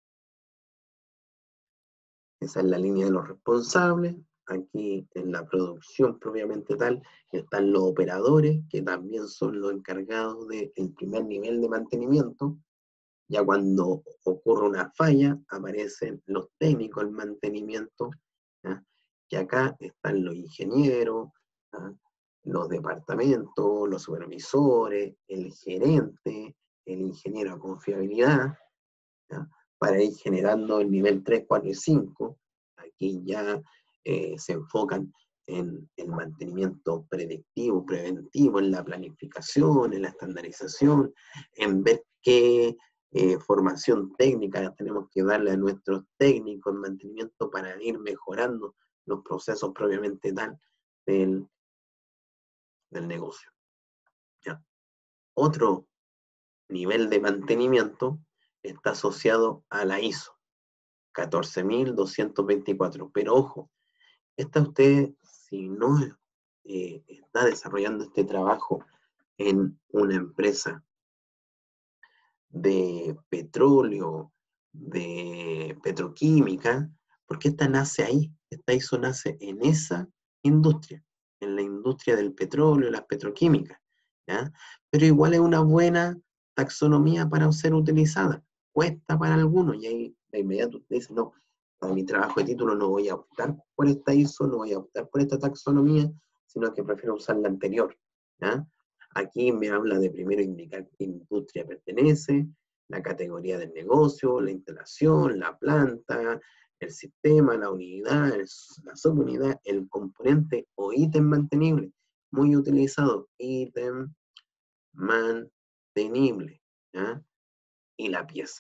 Esa es la línea de los responsables. Aquí en la producción propiamente tal están los operadores, que también son los encargados del primer nivel de mantenimiento. Ya cuando ocurre una falla, aparecen los técnicos en mantenimiento, ¿ya?, que acá están los ingenieros, ¿ya?, los departamentos, los supervisores, el gerente, el ingeniero de confiabilidad, ¿ya?, para ir generando el nivel tres, cuatro y cinco. Aquí ya eh, se enfocan en el mantenimiento predictivo, preventivo, en la planificación, en la estandarización, en ver qué eh, formación técnica tenemos que darle a nuestros técnicos en mantenimiento para ir mejorando los procesos propiamente tal del, del negocio, ¿ya? Otro nivel de mantenimiento está asociado a la I S O catorce mil doscientos veinticuatro, pero ojo, esta usted, si no eh, está desarrollando este trabajo en una empresa de petróleo, de petroquímica, porque esta nace ahí, esta I S O nace en esa industria, en la industria del petróleo, las petroquímicas, ¿ya? Pero igual es una buena taxonomía para ser utilizada, cuesta para algunos, y ahí de inmediato usted dice, no, para mi trabajo de título no voy a optar por esta I S O, no voy a optar por esta taxonomía, sino que prefiero usar la anterior, ¿ya? Aquí me habla de primero indicar qué industria pertenece, la categoría del negocio, la instalación, la planta, el sistema, la unidad, el, la subunidad, el componente o ítem mantenible. Muy utilizado, ítem mantenible, ¿ya?, y la pieza.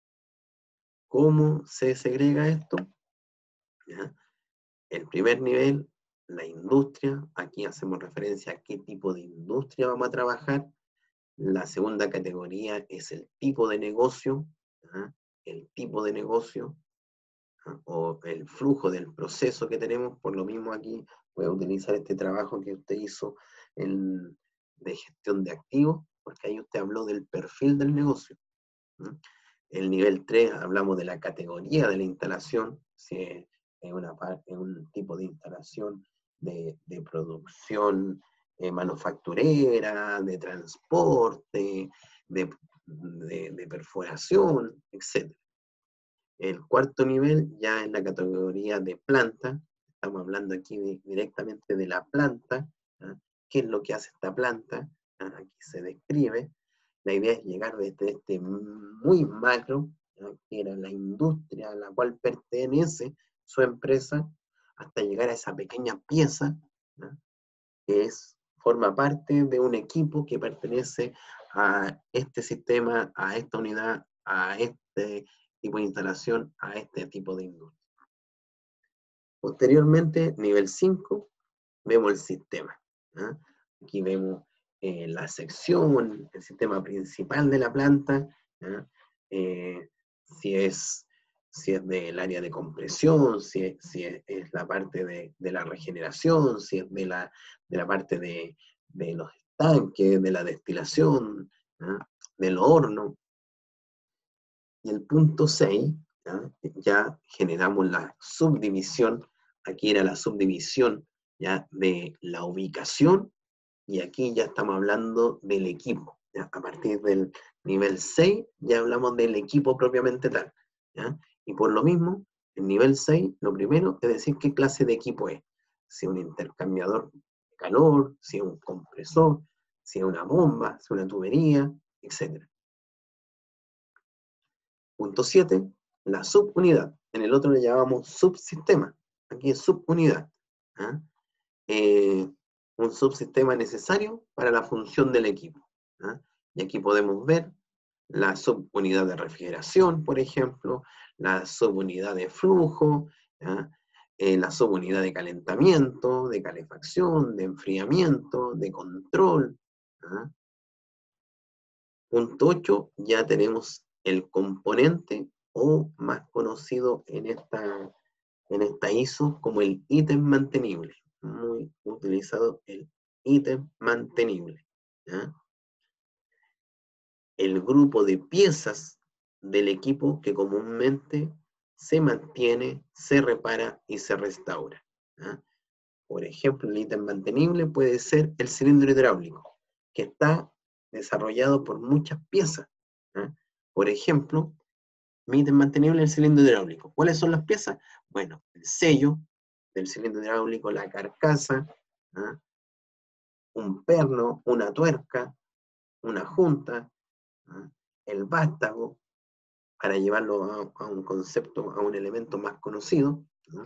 ¿Cómo se segrega esto? ¿Ya? El primer nivel, la industria. Aquí hacemos referencia a qué tipo de industria vamos a trabajar. La segunda categoría es el tipo de negocio, ¿ah?, el tipo de negocio, ¿ah?, o el flujo del proceso que tenemos. Por lo mismo aquí voy a utilizar este trabajo que usted hizo en, de gestión de activos, porque ahí usted habló del perfil del negocio, ¿ah? El nivel tres hablamos de la categoría de la instalación, si es una, un tipo de instalación de, de producción eh, manufacturera, de transporte, de, de, de perforación, etcétera. El cuarto nivel ya en la categoría de planta, estamos hablando aquí de, directamente de la planta, ¿ah? ¿Qué es lo que hace esta planta? ¿Ah? Aquí se describe. La idea es llegar desde este muy macro, ¿no? Que era la industria a la cual pertenece su empresa, hasta llegar a esa pequeña pieza, ¿no? Que es, forma parte de un equipo que pertenece a este sistema, a esta unidad, a este tipo de instalación, a este tipo de industria. Posteriormente, nivel cinco, vemos el sistema, ¿no? Aquí vemos eh, la sección, el sistema principal de la planta, ¿no? eh, si, es, si es del área de compresión, si es, si es, es la parte de, de la regeneración, si es de la, de la parte de, de los estanques, de la destilación, ¿no? Del horno. Y el punto seis, ¿ya? Ya generamos la subdivisión, aquí era la subdivisión, ¿ya? De la ubicación, y aquí ya estamos hablando del equipo, ¿ya? A partir del nivel seis ya hablamos del equipo propiamente tal, ¿ya? Y por lo mismo, el nivel seis, lo primero es decir qué clase de equipo es, si es un intercambiador de calor, si es un compresor, si es una bomba, si es una tubería, etcétera. Punto siete, la subunidad. En el otro le llamamos subsistema. Aquí es subunidad. ¿Ah? Eh, un subsistema necesario para la función del equipo. ¿Ah? Y aquí podemos ver la subunidad de refrigeración, por ejemplo, la subunidad de flujo, ¿ah? eh, la subunidad de calentamiento, de calefacción, de enfriamiento, de control. ¿Ah? Punto ocho, ya tenemos el componente, o más conocido en esta, en esta I S O como el ítem mantenible. Muy utilizado el ítem mantenible, ¿ya? El grupo de piezas del equipo que comúnmente se mantiene, se repara y se restaura, ¿ya? Por ejemplo, el ítem mantenible puede ser el cilindro hidráulico, que está desarrollado por muchas piezas, ¿eh? Por ejemplo, mi ítem mantenible es el cilindro hidráulico. ¿Cuáles son las piezas? Bueno, el sello del cilindro hidráulico, la carcasa, ¿eh? Un perno, una tuerca, una junta, ¿eh? El vástago, para llevarlo a, a un concepto, a un elemento más conocido, ¿eh?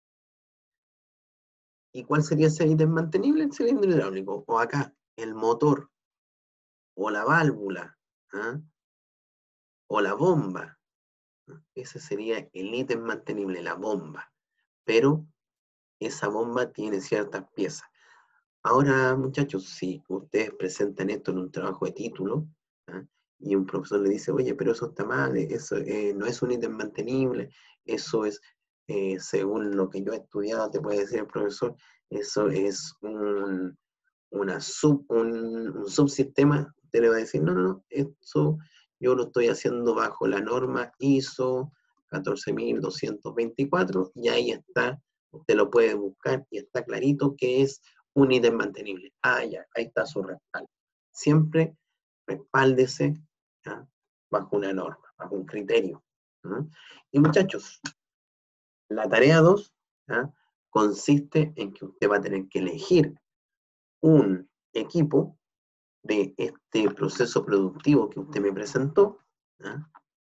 ¿Y cuál sería ese ítem mantenible? El cilindro hidráulico. O acá, el motor, o la válvula, ¿eh? O la bomba. Ese sería el ítem mantenible, la bomba. Pero esa bomba tiene ciertas piezas. Ahora, muchachos, si ustedes presentan esto en un trabajo de título, ¿eh? Y un profesor le dice, oye, pero eso está mal, eso eh, no es un ítem mantenible, eso es, eh, según lo que yo he estudiado, te puede decir el profesor, eso es un, una sub, un, un subsistema, usted le va a decir, no, no, no, eso yo lo estoy haciendo bajo la norma I S O catorce mil doscientos veinticuatro, y ahí está, usted lo puede buscar y está clarito que es un ítem mantenible. Ah, ya, ahí está su respaldo. Siempre respáldese, ¿ya? Bajo una norma, bajo un criterio, ¿no? Y muchachos, la tarea dos, ¿ya? Consiste en que usted va a tener que elegir un equipo de este proceso productivo que usted me presentó, ¿ya?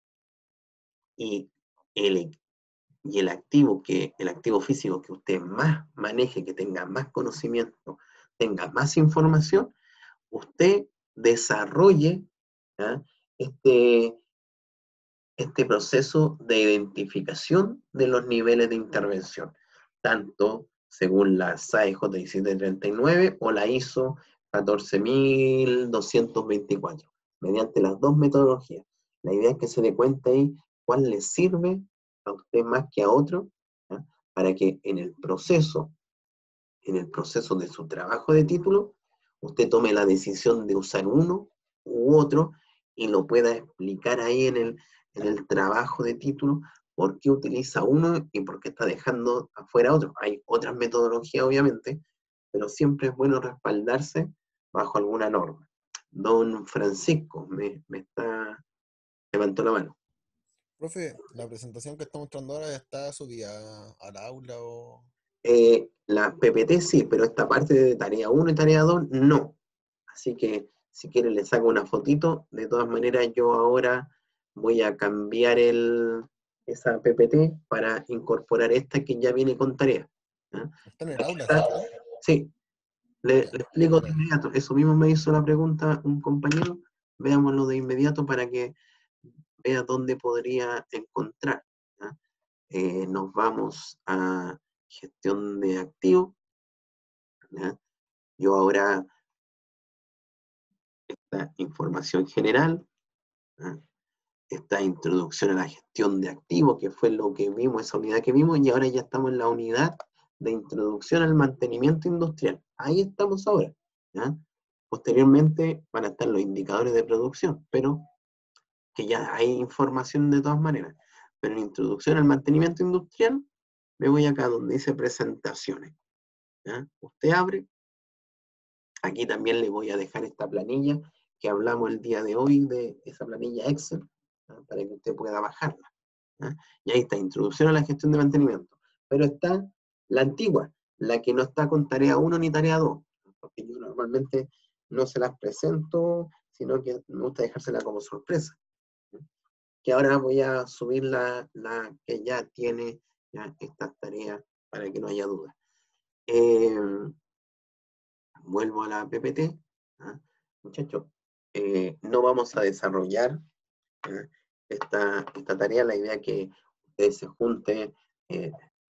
Y el, y el activo que, el activo físico que usted más maneje, que tenga más conocimiento, tenga más información, usted desarrolle, ¿ya? este, este proceso de identificación de los niveles de intervención, tanto según la S A E J diecisiete treinta y nueve o la I S O catorce mil doscientos veinticuatro, mediante las dos metodologías. La idea es que se dé cuenta ahí cuál le sirve a usted más que a otro, ¿ya? Para que en el proceso, en el proceso de su trabajo de título, usted tome la decisión de usar uno u otro y lo pueda explicar ahí en el, en el trabajo de título por qué utiliza uno y por qué está dejando afuera otro. Hay otras metodologías, obviamente, pero siempre es bueno respaldarse bajo alguna norma. Don Francisco, me, me está, levantó la mano.
Profe, la presentación que está mostrando ahora ya está subida al aula o...
Eh, la P P T sí, pero esta parte de tarea uno y tarea dos no. Así que si quiere le saco una fotito. De todas maneras yo ahora voy a cambiar el, esa P P T para incorporar esta que ya viene con tarea. ¿Ah?
Está en el
Aquí
aula,
está.
¿cierto?
Sí, le,
Ya,
le explico de
bacán.
inmediato. Eso mismo me hizo la pregunta un compañero. Veámoslo de inmediato para que vea dónde podría encontrar. ¿Ah? Eh, nos vamos a gestión de activos. ¿Ya? Yo ahora, esta información general, ¿ya? Esta introducción a la gestión de activos, que fue lo que vimos, esa unidad que vimos, y ahora ya estamos en la unidad de introducción al mantenimiento industrial. Ahí estamos ahora. ¿Ya? Posteriormente van a estar los indicadores de producción, pero que ya hay información de todas maneras. Pero en introducción al mantenimiento industrial, me voy acá donde dice presentaciones. ¿Ya? Usted abre. Aquí también le voy a dejar esta planilla que hablamos el día de hoy, de esa planilla Excel, ¿no? Para que usted pueda bajarla. ¿No? Y ahí está, introducción a la gestión de mantenimiento. Pero está la antigua, la que no está con tarea uno ni tarea dos, porque yo normalmente no se las presento, sino que me gusta dejársela como sorpresa. ¿No? Que ahora voy a subir la, la que ya tiene ya estas tareas para que no haya duda. Eh, Vuelvo a la P P T. ¿Ah? Muchachos, eh, no vamos a desarrollar ¿eh? esta, esta tarea. La idea es que ustedes se junten eh,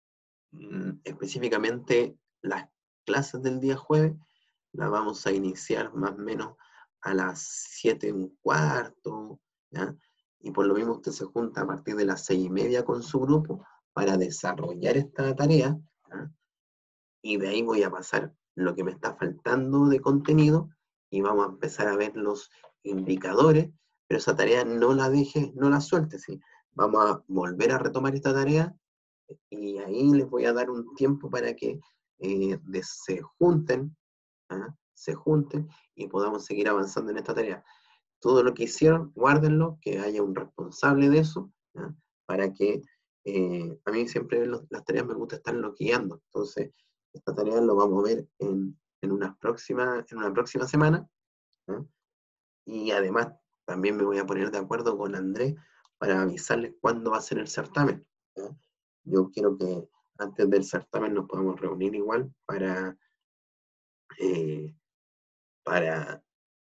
específicamente las clases del día jueves. Las vamos a iniciar más o menos a las siete y un cuarto. ¿Ya? Y por lo mismo usted se junta a partir de las seis y media con su grupo para desarrollar esta tarea. ¿Ya? Y de ahí voy a pasar lo que me está faltando de contenido y vamos a empezar a ver los indicadores, pero esa tarea no la deje, no la suelte, ¿sí? Vamos a volver a retomar esta tarea y ahí les voy a dar un tiempo para que eh, de, se junten, ¿ah? se junten y podamos seguir avanzando en esta tarea. Todo lo que hicieron, guárdenlo, que haya un responsable de eso, ¿ah? Para que eh, a mí siempre los, las tareas me gusta estarlo guiando. Entonces, esta tarea lo vamos a ver en, en, una, próxima, en una próxima semana. ¿Ah? Y además, también me voy a poner de acuerdo con Andrés para avisarles cuándo va a ser el certamen. ¿Ah? Yo quiero que antes del certamen nos podamos reunir igual para, eh, para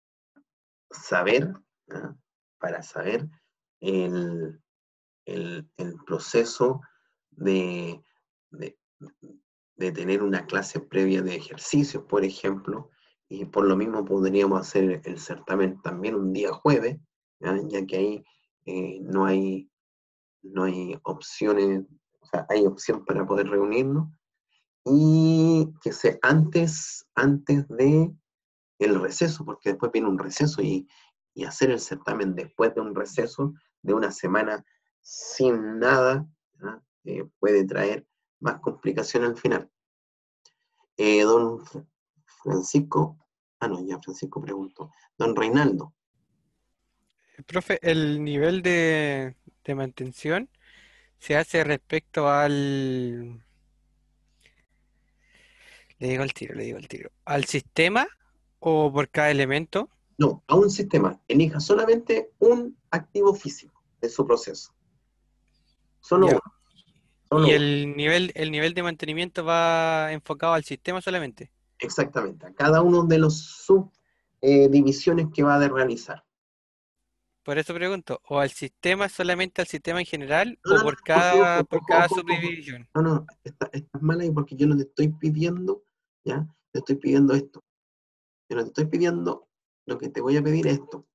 saber, ¿ah? para saber el, el, el proceso de, de, de tener una clase previa de ejercicios, por ejemplo, y por lo mismo podríamos hacer el certamen también un día jueves, ¿ya? Ya que ahí eh, no hay, no hay opciones, o sea, hay opción para poder reunirnos, y que sea antes, antes de el receso, porque después viene un receso y, y hacer el certamen después de un receso de una semana sin nada, ¿no? eh, puede traer más complicaciones al final. Eh, don Francisco, ah no, ya Francisco preguntó. Don Reinaldo.
Profe, el nivel de, de mantención se hace respecto al, le digo al tiro, le digo al tiro, al sistema o por cada elemento.
No, a un sistema. Elija solamente un activo físico de su proceso. Solo
Ya.
uno. Solo
Y
uno.
el nivel, el nivel de mantenimiento va enfocado al sistema solamente.
Exactamente. A cada uno de los subdivisiones eh, que va a realizar.
Por eso pregunto, ¿o al sistema solamente al sistema en general
No,
o
no, no,
por
porque
cada,
ojo,
por
ojo,
cada
ojo, ojo.
subdivisión?
No, no, esta, esta es mala ahí porque yo no te estoy pidiendo, ¿ya? Te estoy pidiendo esto. Yo no te estoy pidiendo, lo que te voy a pedir es esto.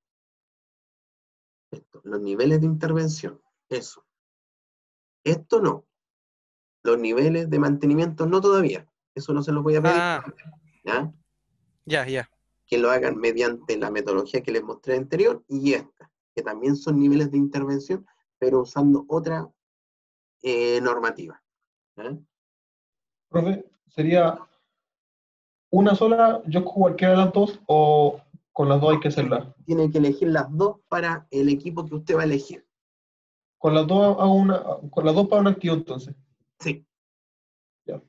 Esto, los niveles de intervención, eso. Esto no. Los niveles de mantenimiento no todavía. Eso no se los voy a pedir,
Ah,
¿ya?
ya, ya.
Que lo hagan mediante la metodología que les mostré anterior y esta, que también son niveles de intervención, pero usando otra eh, normativa. ¿eh?
Profe, ¿sería una sola, yo con cualquiera de las dos, o con las dos hay que hacerla?
Tiene que elegir las dos para el equipo que usted va a elegir.
Con las dos hago una, con las dos para un activo entonces.
Sí.
Ya.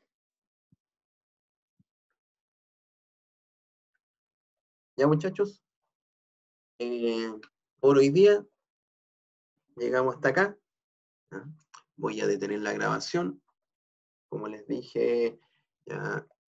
Ya, muchachos. Eh, por hoy día llegamos hasta acá. ¿ah? Voy a detener la grabación. Como les dije, ya